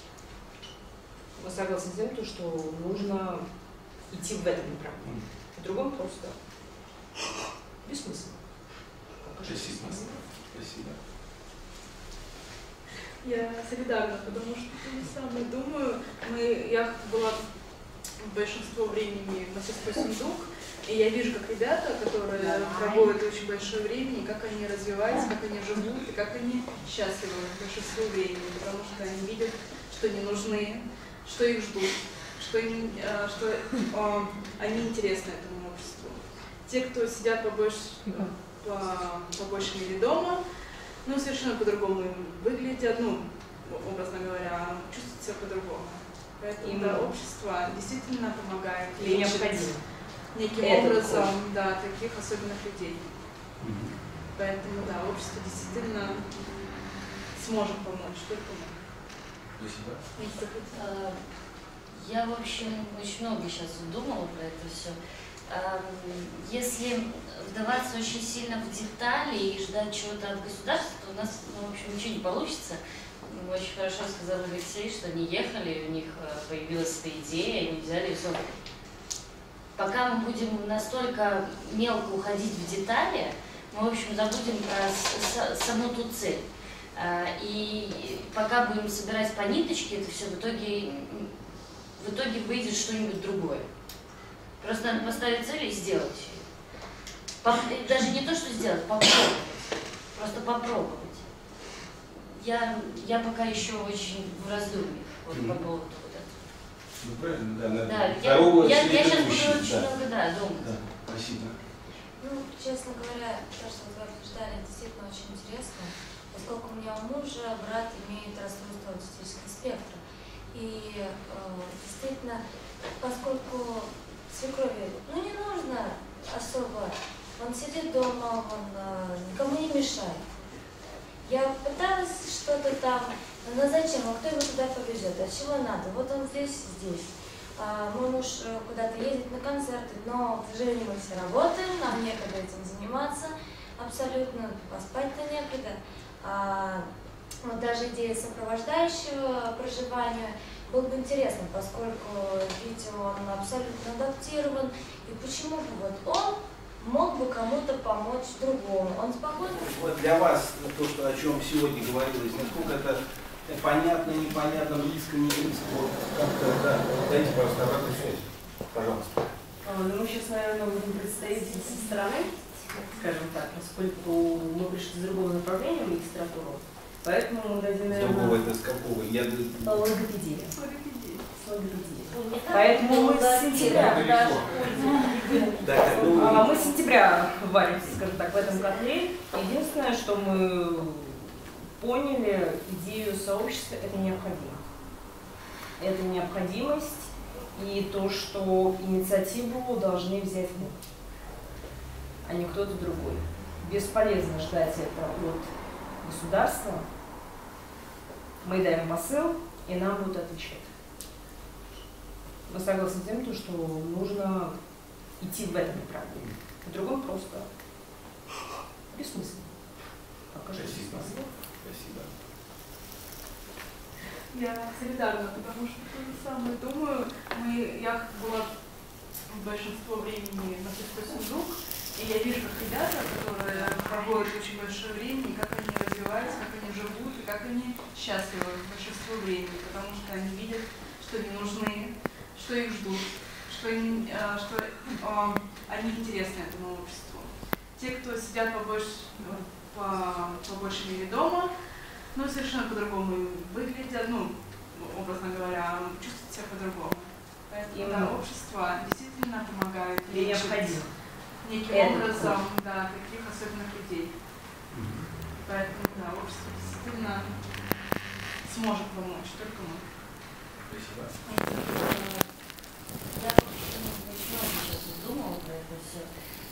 Мы согласны с тем, что нужно идти в этом направлении. В другом просто бессмысленно. Спасибо. Спасибо. Я солидарна, потому что то же самое думаю. Мы, я была большинство времени в мастерской «Сундук», и я вижу, как ребята, которые Давай. проводят очень большое время, как они развиваются, как они живут, и как они счастливы большинство времени, потому что они видят, что они нужны, что их ждут, что, им, что э, они интересны этому обществу. Те, кто сидят по большей, по, по большей мере дома, ну, совершенно по-другому выглядят, ну, образно говоря, чувствуют себя по-другому. Поэтому Именно. Да, общество действительно помогает и необходимо неким Это образом, такое. Да, таких особенных людей. Mm-hmm. Поэтому, да, общество действительно сможет помочь, только мы. Спасибо. Я, в общем, очень много сейчас думала про это все. Если вдаваться очень сильно в детали и ждать чего-то от государства, то у нас, ну, в общем, ничего не получится. Очень хорошо сказал Алексей, что они ехали, у них появилась эта идея, они взяли и все. Пока мы будем настолько мелко уходить в детали, мы, в общем, забудем про саму ту цель. И пока будем собирать по ниточке, это все в итоге, в итоге выйдет что-нибудь другое. Просто надо поставить цель и сделать ее. Даже не то, что сделать, попробовать. Просто попробовать. Я, я пока еще очень в раздумьях вот, mm-hmm. по поводу вот этого. Ну правильно, да. Надо. Да, я, я, я сейчас буду очень да. много да, думать. Да, спасибо. Ну, честно говоря, то, что вы обсуждали, действительно очень интересно, поскольку у меня у мужа брат имеет расстройство аутистического спектра. И э, действительно, поскольку свекрови, ну не нужно особо, он сидит дома, он э, никому не мешает. Я пыталась что-то там, но зачем, а кто его туда повезет, а чего надо, вот он здесь, здесь. А, мой муж куда-то ездит на концерты, но, к сожалению, мы все работаем, нам некогда этим заниматься, абсолютно, поспать-то некогда. А, вот даже идея сопровождающего проживания было бы интересно, поскольку, видите, он абсолютно адаптирован, и почему бы вот он мог бы кому-то помочь другому. Он спокойно... Вот для вас, то, что, о чем сегодня говорилось, насколько это понятно, непонятно, близко, не близко, вот как-то, да, дайте, пожалуйста, обратную связь, пожалуйста. Ну, мы сейчас, наверное, будем представитель со стороны, скажем так, поскольку мы пришли с другого направления в магистратуру, поэтому мы дадим, наверное... Другого это с какого? Я... Логопедия. С логопедией. С логопедией. Поэтому мы с сентября... Мы с сентября варимся, скажем так, в этом котле. Единственное, что мы поняли, идею сообщества — это необходимо. Это необходимость и то, что инициативу должны взять мы, а не кто-то другой. Бесполезно ждать это от государства. Мы даем посыл, и нам будут отвечать. Мы согласны с тем, что нужно идти в этом направлении. В другом просто бессмысленно. Спасибо. Спасибо. Я солидарна, потому что то же самое думаю. Мы, я была большинство времени на мастерской сундук, и я вижу, как ребята, которые проводят очень большое время, и как они развиваются, как они живут, и как они счастливы большинство времени, потому что они видят, что они нужны, что их ждут, что, им, что э, они интересны этому обществу. Те, кто сидят побольше, по, по большей мере дома, ну, совершенно по-другому выглядят, ну, образно говоря, чувствуют себя по-другому. Поэтому, да, общество действительно помогает лечить неким это образом, да, таких особенных людей. Поэтому, да, общество действительно сможет помочь, только мы. Спасибо. Я очень думала про это все.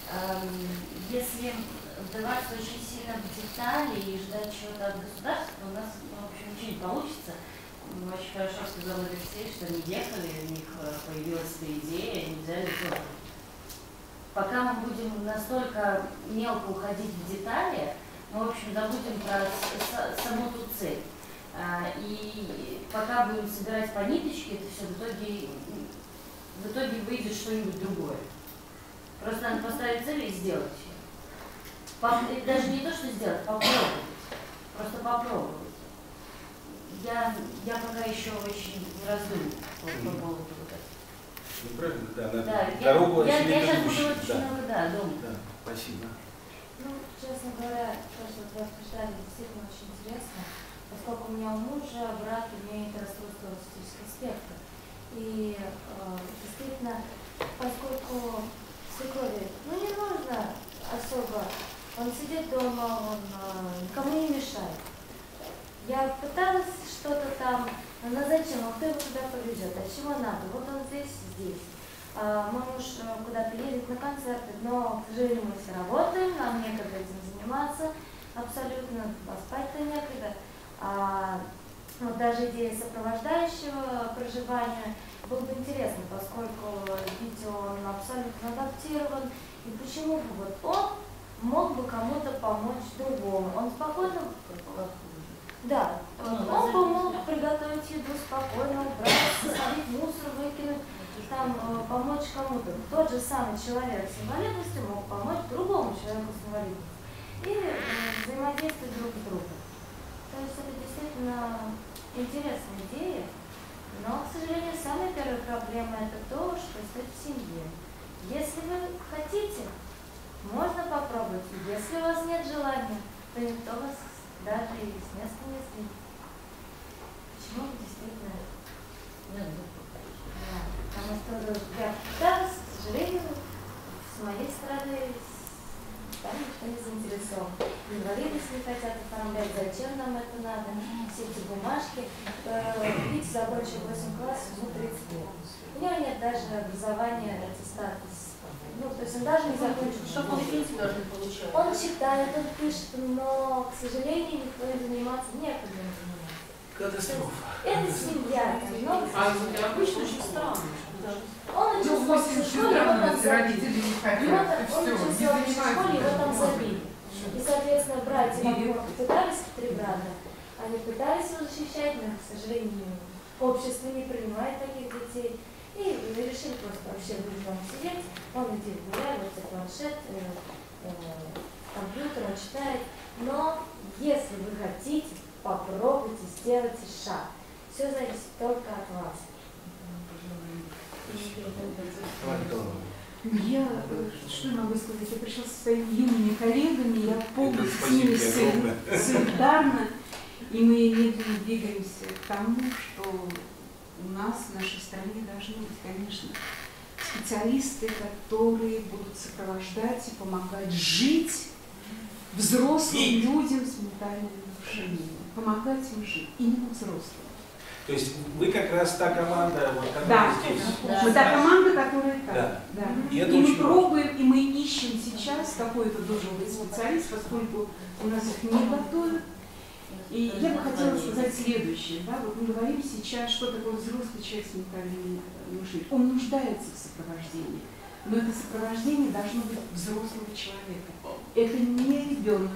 Если вдаваться очень сильно в детали и ждать чего-то от государства, у нас, в общем, ничего не получится. Очень хорошо сказал Алексей, что они ехали, у них появилась эта идея, они взяли тоже. Пока мы будем настолько мелко уходить в детали, мы, в общем, забудем про саму ту цель. И пока будем собирать по ниточке, это все в итоге, в итоге выйдет что-нибудь другое. Просто надо поставить цель и сделать ее. Даже не то, что сделать, попробовать. Просто попробовать. Я, я пока еще очень в раздумье по, по поводу вот этого. Ну, правильно, да, надо да, дорогу я, себе я, я сейчас буду да. очень много, да, думать. Да, спасибо. Ну, честно говоря, то, что вы обсуждали, действительно очень интересно, поскольку у меня у мужа брат имеет расстройство аутистического спектра. И э, действительно, поскольку свекрови, ну не нужно особо, он сидит дома, он э, никому не мешает. Я пыталась что-то там, но зачем, а кто его туда повезет, а чего надо, вот он здесь, здесь. А, мой муж куда-то едет на концерты, но, к сожалению, мы все работаем, нам некогда этим заниматься, абсолютно, спать-то некогда. А, вот даже идея сопровождающего проживания было бы интересно, поскольку видите, он абсолютно адаптирован, и почему бы вот он мог бы кому-то помочь другому, он спокойно... Да, он бы мог приготовить еду спокойно, убрать, свалить мусор, выкинуть, там, помочь кому-то. Тот же самый человек с инвалидностью мог помочь другому человеку с инвалидностью. И э, взаимодействовать друг с другом. То есть это действительно интересная идея, но, к сожалению, самая первая проблема это то, что стоит в семье. Если вы хотите, можно попробовать. Если у вас нет желания, то никто вас даже и с места не сдвинет. Почему действительно? Да. Потому что я пыталась, к сожалению, с моей стороны, там никто не заинтересован. Инвалидность не хотят оформлять, зачем нам это надо, все эти бумажки. Видите, закончил восемь классов, ему тридцать лет. У него нет даже образования, аттестата. Ну, то есть он даже не закончил. Что он пенсию даже не получил? Он читает, он пишет, но, к сожалению, никто не заниматься, некогда не заниматься. Катастрофа. Это семья. Много а это обычно очень странно. Он учился в школе, его там забили. Он учился в школе, его там забили. И, соответственно, братья вокруг пытались, три брата, они пытались его защищать, но, к сожалению, общество не принимает таких детей. И решили просто вообще будет дома сидеть, он идет гулять, вот этот планшет, э, э, компьютер, он читает. Но если вы хотите, попробуйте, сделайте шаг. Все зависит только от вас. Я, э, что я могу сказать, я пришла со своими юными коллегами, я полностью с ними солидарна, солидарна, и мы медленно двигаемся к тому, что у нас в нашей стране должны быть, конечно, специалисты, которые будут сопровождать и помогать жить взрослым людям с ментальными нарушениями, помогать им жить, именно взрослым. То есть вы как раз та команда, вот, которая Да, здесь. да. Мы та команда, которая там. Да. Да. И, И, это мы очень пробуем, и мы ищем сейчас какой-то должен быть специалист, поскольку у нас их не готовят. И я бы хотела сказать следующее. Да? Вот мы говорим сейчас, что такое взрослый человек с ментальными нарушениями. Он нуждается в сопровождении, но это сопровождение должно быть взрослого человека. Это не ребенок.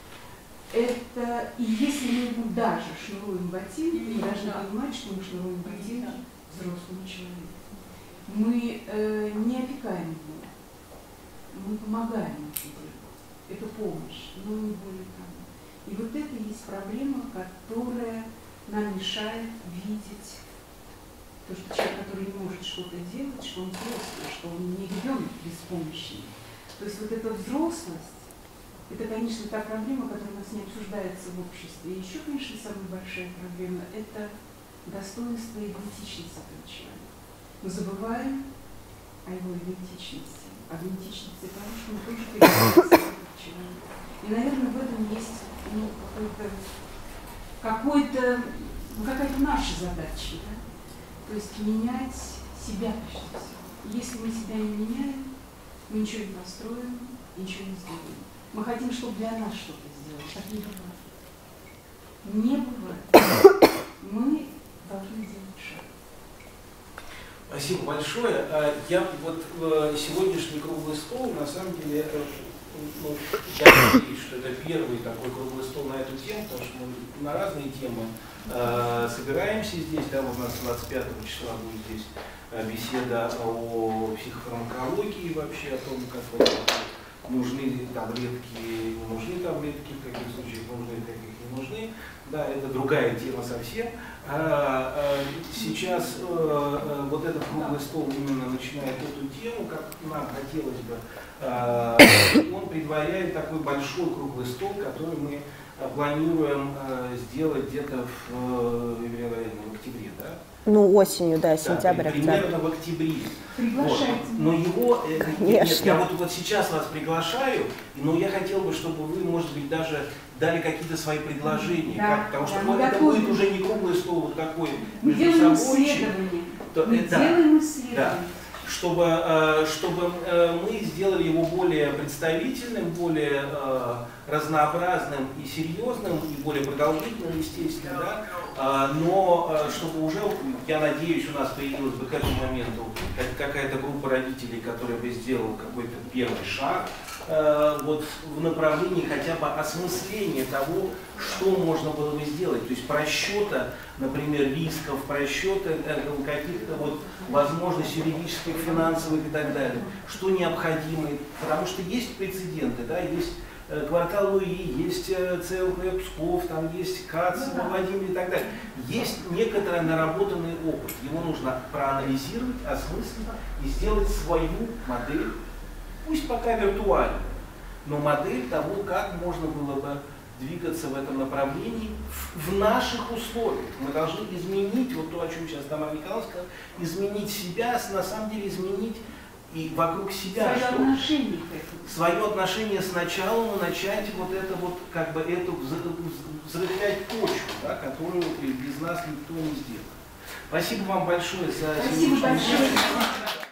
Это, и если мы ему даже шнуруем ботинки, мы должны понимать, что мы шнуруем ботинки взрослому человеку. Мы э, не опекаем его, мы помогаем ему это делать. Это помощь, но не более того. И вот это и есть проблема, которая нам мешает видеть то, что человек, который не может что-то делать, что он взрослый, что он не ребенок беспомощный. То есть вот эта взрослость, это, конечно, та проблема, которая у нас не обсуждается в обществе. И еще, конечно, самая большая проблема – это достоинство и идентичность этого человека. Мы забываем о его идентичности, о идентичности того, что мы тоже переживаем этого человека. И, наверное, в этом есть ну, какой-то, какой-то, ну, какая-то наша задача, да? То есть менять себя прежде всего. Если мы себя не меняем, мы ничего не построим, ничего не сделаем. Мы хотим, чтобы для нас что-то сделали. Так не бывает. Не бывает. Мы должны делать шаг. Спасибо большое. Я вот сегодняшний круглый стол, на самом деле, ну, я надеюсь, что это первый такой круглый стол на эту тему, потому что мы на разные темы э, собираемся здесь. Да, вот у нас двадцать пятого числа будет здесь беседа о психофармакологии, вообще о том, как вот, нужны таблетки, не нужны таблетки, в каких случаях нужны, в каких не нужны. Да, это другая тема совсем. А, а, сейчас а, вот этот круглый стол именно начинает эту тему, как нам хотелось бы. А, он предваряет такой большой круглый стол, который мы планируем а, сделать где-то в, в октябре, да? Ну, осенью, да, сентябрь, да, октябрь. Примерно в октябре. Вот. Но его, Конечно. нет, я вот, вот сейчас вас приглашаю, но я хотел бы, чтобы вы, может быть, даже дали какие-то свои предложения, Да, как, потому да, что мы вот это готовим. будет уже не круглый стол вот такой Мы между делаем собой. исследования. То, Мы да, делаем исследования. да, чтобы, э, чтобы э, мы сделали его более представительным, более э, разнообразным и серьезным, и более продолжительным, естественно, да? э, но э, чтобы уже, я надеюсь, у нас появилась бы к этому моменту какая-то группа родителей, которая бы сделала какой-то первый шаг э, вот, в направлении хотя бы осмысления того, что можно было бы сделать, то есть просчета, например, рисков, просчета э, каких-то вот возможностей юридических, финансовых и так далее, что необходимо, потому что есть прецеденты, да, есть э, квартал Луи, есть э, ЦЛП Псков, там есть КАЦ, Владимир и так далее. Есть некоторый наработанный опыт, его нужно проанализировать, осмыслить и сделать свою модель, пусть пока виртуальную, но модель того, как можно было бы двигаться в этом направлении в, в наших условиях. Мы должны изменить, вот то, о чем сейчас Тамара Николаевна сказала, изменить себя, на самом деле изменить и вокруг себя. Свое что, отношение к этому. Свое отношение сначала, но начать вот это вот, как бы эту, взрыхлять почву, да, которую без нас никто не сделает. Спасибо вам большое за Спасибо сегодняшний большое. вечер.